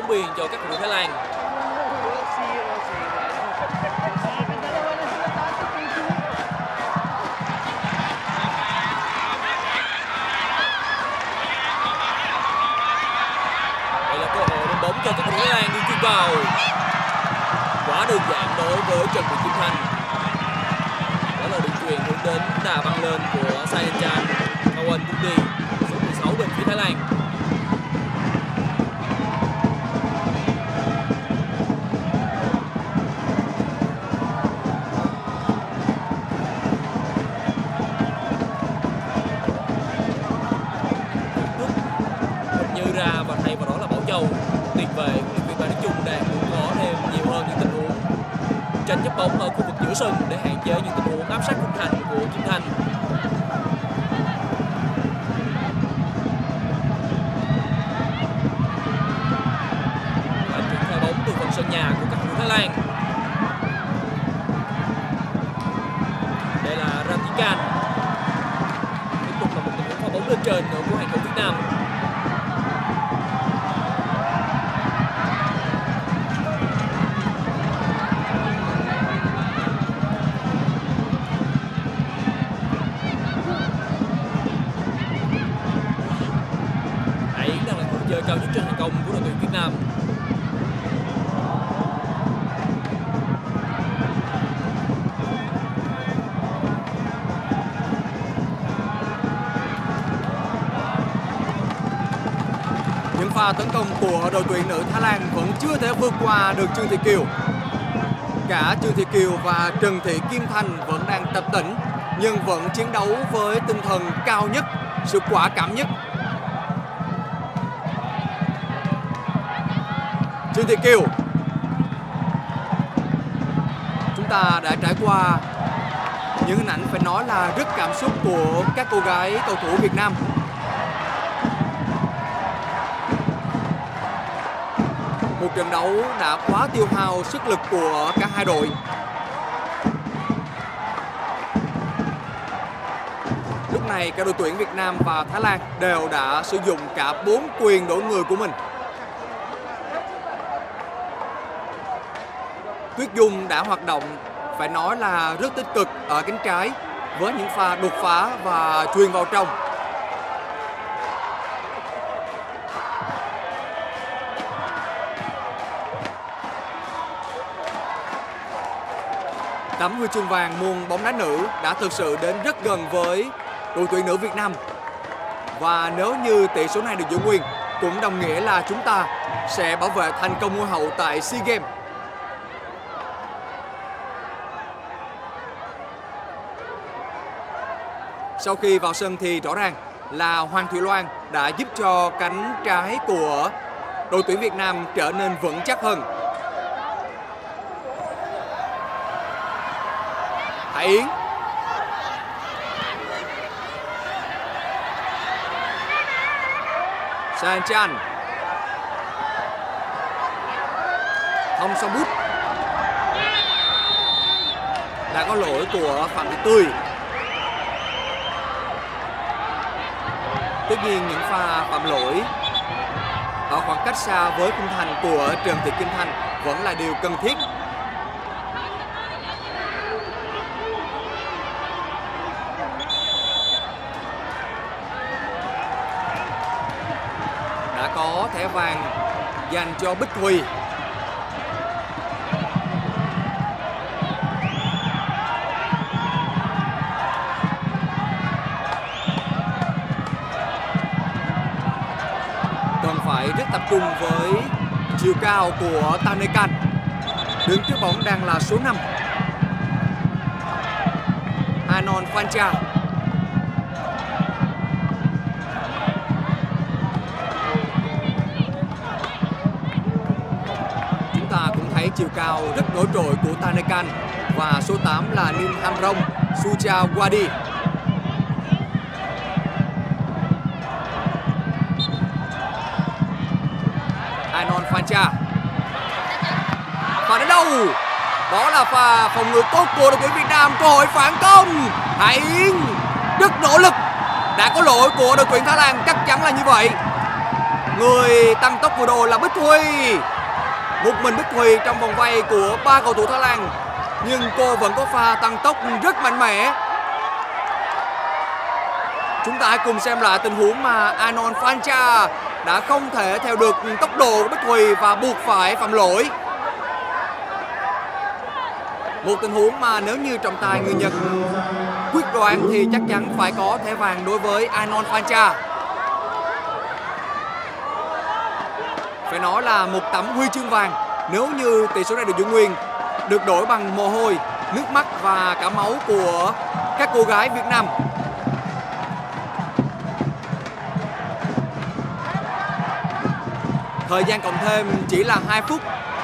bốn biên cho các cầu thủ Thái Lan. Đây là cơ hội đánh bóng cho các cầu thủ Thái Lan đi chuyền vào. Quá đơn giản đối với Trần Thị Kim Thanh. Đó là đường chuyền hướng đến đà băng lên của Sayanchan Kawanpundi, số 16 bên phía Thái Lan. Hình như ra và thay vào đó là Bảo Châu. Tiền vệ của luyện viên Bà Đức Chung đang muốn có thêm nhiều hơn những tình huống tranh chấp bóng ở khu vực giữa sân để hạn chế những tình huống áp sát khung thành của Kim Thanh. Và chuyển pha bóng từ phần sân nhà của các cầu thủ Thái Lan. Đây là Ratikan. Tiếp tục là một tình huống pha bóng lên trên của hàng thủ Việt Nam. Chơi cao nhất trên hàng công của đội tuyển Việt Nam. Những pha tấn công của đội tuyển nữ Thái Lan vẫn chưa thể vượt qua được Trương Thị Kiều. Cả Trương Thị Kiều và Trần Thị Kim Thanh vẫn đang tập tễnh nhưng vẫn chiến đấu với tinh thần cao nhất, sự quả cảm nhất. Trương Thị Kiều. Chúng ta đã trải qua những hình ảnh phải nói là rất cảm xúc của các cô gái cầu thủ Việt Nam. Một trận đấu đã quá tiêu hao sức lực của cả hai đội. Lúc này cả đội tuyển Việt Nam và Thái Lan đều đã sử dụng cả 4 quyền đổi người của mình. Tuyết Dung đã hoạt động phải nói là rất tích cực ở cánh trái với những pha đột phá và chuyền vào trong. Tấm huy chương vàng môn bóng đá nữ đã thực sự đến rất gần với đội tuyển nữ Việt Nam. Và nếu như tỷ số này được giữ nguyên, cũng đồng nghĩa là chúng ta sẽ bảo vệ thành công ngôi hậu tại SEA Games. Sau khi vào sân thì rõ ràng là Hoàng Thủy Loan đã giúp cho cánh trái của đội tuyển Việt Nam trở nên vững chắc hơn. Hải Yến. Sayanchan. Thông Song Bút. Đã có lỗi của Phạm Thị Tươi. Tất nhiên những pha phạm lỗi ở khoảng cách xa với khung thành của Trần Thị Kim Thanh vẫn là điều cần thiết. Đã có thẻ vàng dành cho Bích Thùy. Phải rất tập trung với chiều cao của Tanekan. Đứng trước bóng đang là số 5 Anon Phancha. Chúng ta cũng thấy chiều cao rất nổi trội của Tanekan và số 8 là Nin Hamrong Suchawadi. Anon Phancha. Và đến đâu? Đó là pha phòng ngự tốt của đội tuyển Việt Nam. Cơ hội phản công. Hải Yến rất nỗ lực. Đã có lỗi của đội tuyển Thái Lan, chắc chắn là như vậy. Người tăng tốc vừa rồi là Bích Thùy. Một mình Bích Thùy trong vòng vây của 3 cầu thủ Thái Lan, nhưng cô vẫn có pha tăng tốc rất mạnh mẽ. Chúng ta hãy cùng xem lại tình huống mà Anon Phancha đã không thể theo được tốc độ của Bích Thùy và buộc phải phạm lỗi. Một tình huống mà nếu như trọng tài người Nhật quyết đoán thì chắc chắn phải có thẻ vàng đối với Anon Phancha. Phải nói là một tấm huy chương vàng nếu như tỷ số này được giữ nguyên, được đổi bằng mồ hôi, nước mắt và cả máu của các cô gái Việt Nam. Thời gian cộng thêm chỉ là 2 phút.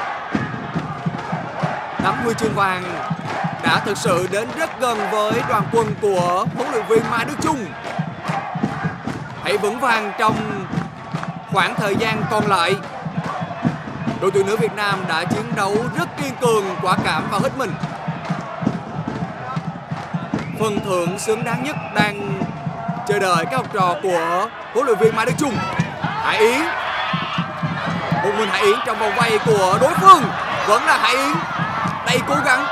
Tấm huy chương vàng đã thực sự đến rất gần với đoàn quân của huấn luyện viên Mai Đức Chung. Hãy vững vàng trong khoảng thời gian còn lại. Đội tuyển nữ Việt Nam đã chiến đấu rất kiên cường, quả cảm và hết mình. Phần thưởng xứng đáng nhất đang chờ đợi các học trò của huấn luyện viên Mai Đức Chung. Hải Yến, một mình Hải Yến trong vòng vây của đối phương, vẫn là Hải Yến đầy cố gắng.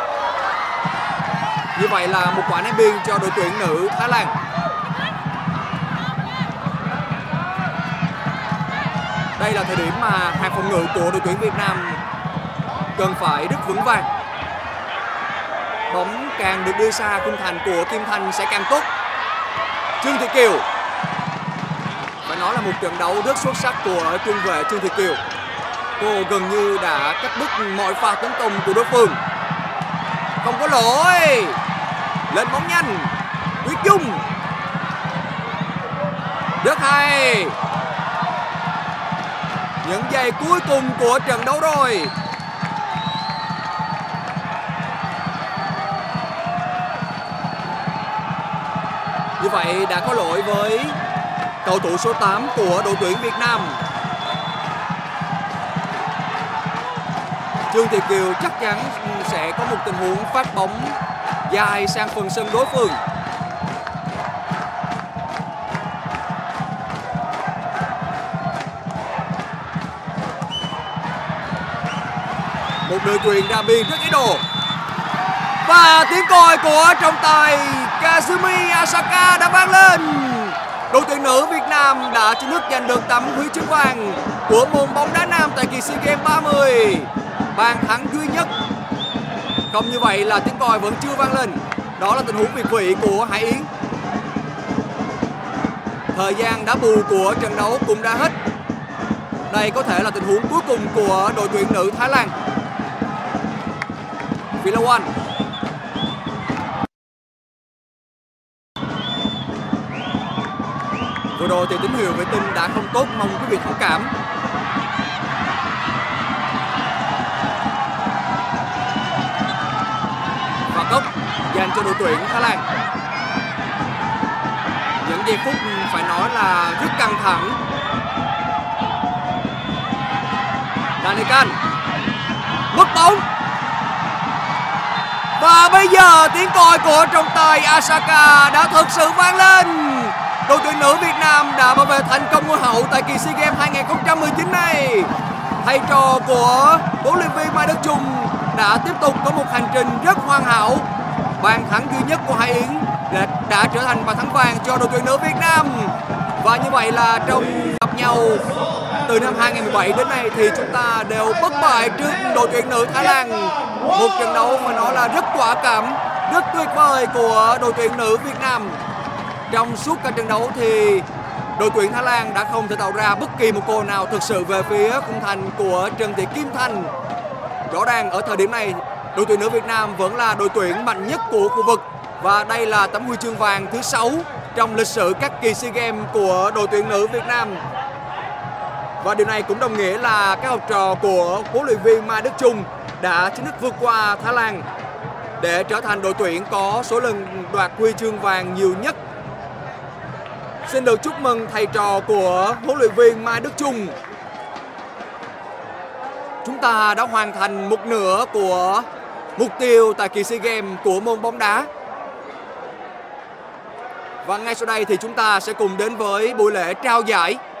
Như vậy là một quả ném biên cho đội tuyển nữ Thái Lan. Đây là thời điểm mà hàng phòng ngự của đội tuyển Việt Nam cần phải rất vững vàng. Bóng càng được đưa xa khung thành của Kim Thanh sẽ càng tốt. Trương Thị Kiều, phải nói là một trận đấu rất xuất sắc của trung vệ Trương Thị Kiều. Cô gần như đã cắt đứt mọi pha tấn công của đối phương. Không có lỗi. Lên bóng nhanh. Tuyết Dung, rất hay. Những giây cuối cùng của trận đấu rồi. Như vậy đã có lỗi với cầu thủ số 8 của đội tuyển Việt Nam. Trương Thị Kiều chắc chắn sẽ có một tình huống phát bóng dài sang phần sân đối phương. Một đội tuyển đá biên rất ý đồ. Và tiếng còi của trọng tài Kazumi Asaka đã vang lên. Đội tuyển nữ Việt Nam đã chính thức giành được tấm huy chương vàng của môn bóng đá nam tại kỳ SEA Games 30. Bàn thắng duy nhất. Không như vậy là tiếng còi vẫn chưa vang lên. Đó là tình huống việt vị của Hải Yến. Thời gian đá bù của trận đấu cũng đã hết. Đây có thể là tình huống cuối cùng của đội tuyển nữ Thái Lan. Philawan, vừa rồi thì tín hiệu vệ tinh đã không tốt, mong quý vị thông cảm. Và cốc dành cho đội tuyển Thái Lan. Những giây phút phải nói là rất căng thẳng. Danican mất bóng. Và bây giờ tiếng còi của trọng tài Asaka đã thực sự vang lên. Đội tuyển nữ Việt Nam đã bảo vệ thành công ngôi hậu tại kỳ SEA Games 2019 này. Thầy trò của huấn luyện viên Mai Đức Chung đã tiếp tục có một hành trình rất hoàn hảo. Bàn thắng duy nhất của Hải Yến đã trở thành bàn thắng vàng cho đội tuyển nữ Việt Nam. Và như vậy là trong gặp nhau từ năm 2017 đến nay thì chúng ta đều bất bại trước đội tuyển nữ Thái Lan. Một trận đấu mà nó là rất quả cảm, rất tuyệt vời của đội tuyển nữ Việt Nam. Trong suốt cả trận đấu thì đội tuyển Thái Lan đã không thể tạo ra bất kỳ một cơ hội nào thực sự về phía khung thành của Trần Thị Kim Thanh. Rõ ràng ở thời điểm này, đội tuyển nữ Việt Nam vẫn là đội tuyển mạnh nhất của khu vực. Và đây là tấm huy chương vàng thứ 6 trong lịch sử các kỳ SEA Games của đội tuyển nữ Việt Nam. Và điều này cũng đồng nghĩa là các học trò của huấn luyện viên Mai Đức Chung đã chính thức vượt qua Thái Lan để trở thành đội tuyển có số lần đoạt huy chương vàng nhiều nhất. Xin được chúc mừng thầy trò của huấn luyện viên Mai Đức Chung. Chúng ta đã hoàn thành một nửa của mục tiêu tại kỳ SEA Games của môn bóng đá. Và ngay sau đây thì chúng ta sẽ cùng đến với buổi lễ trao giải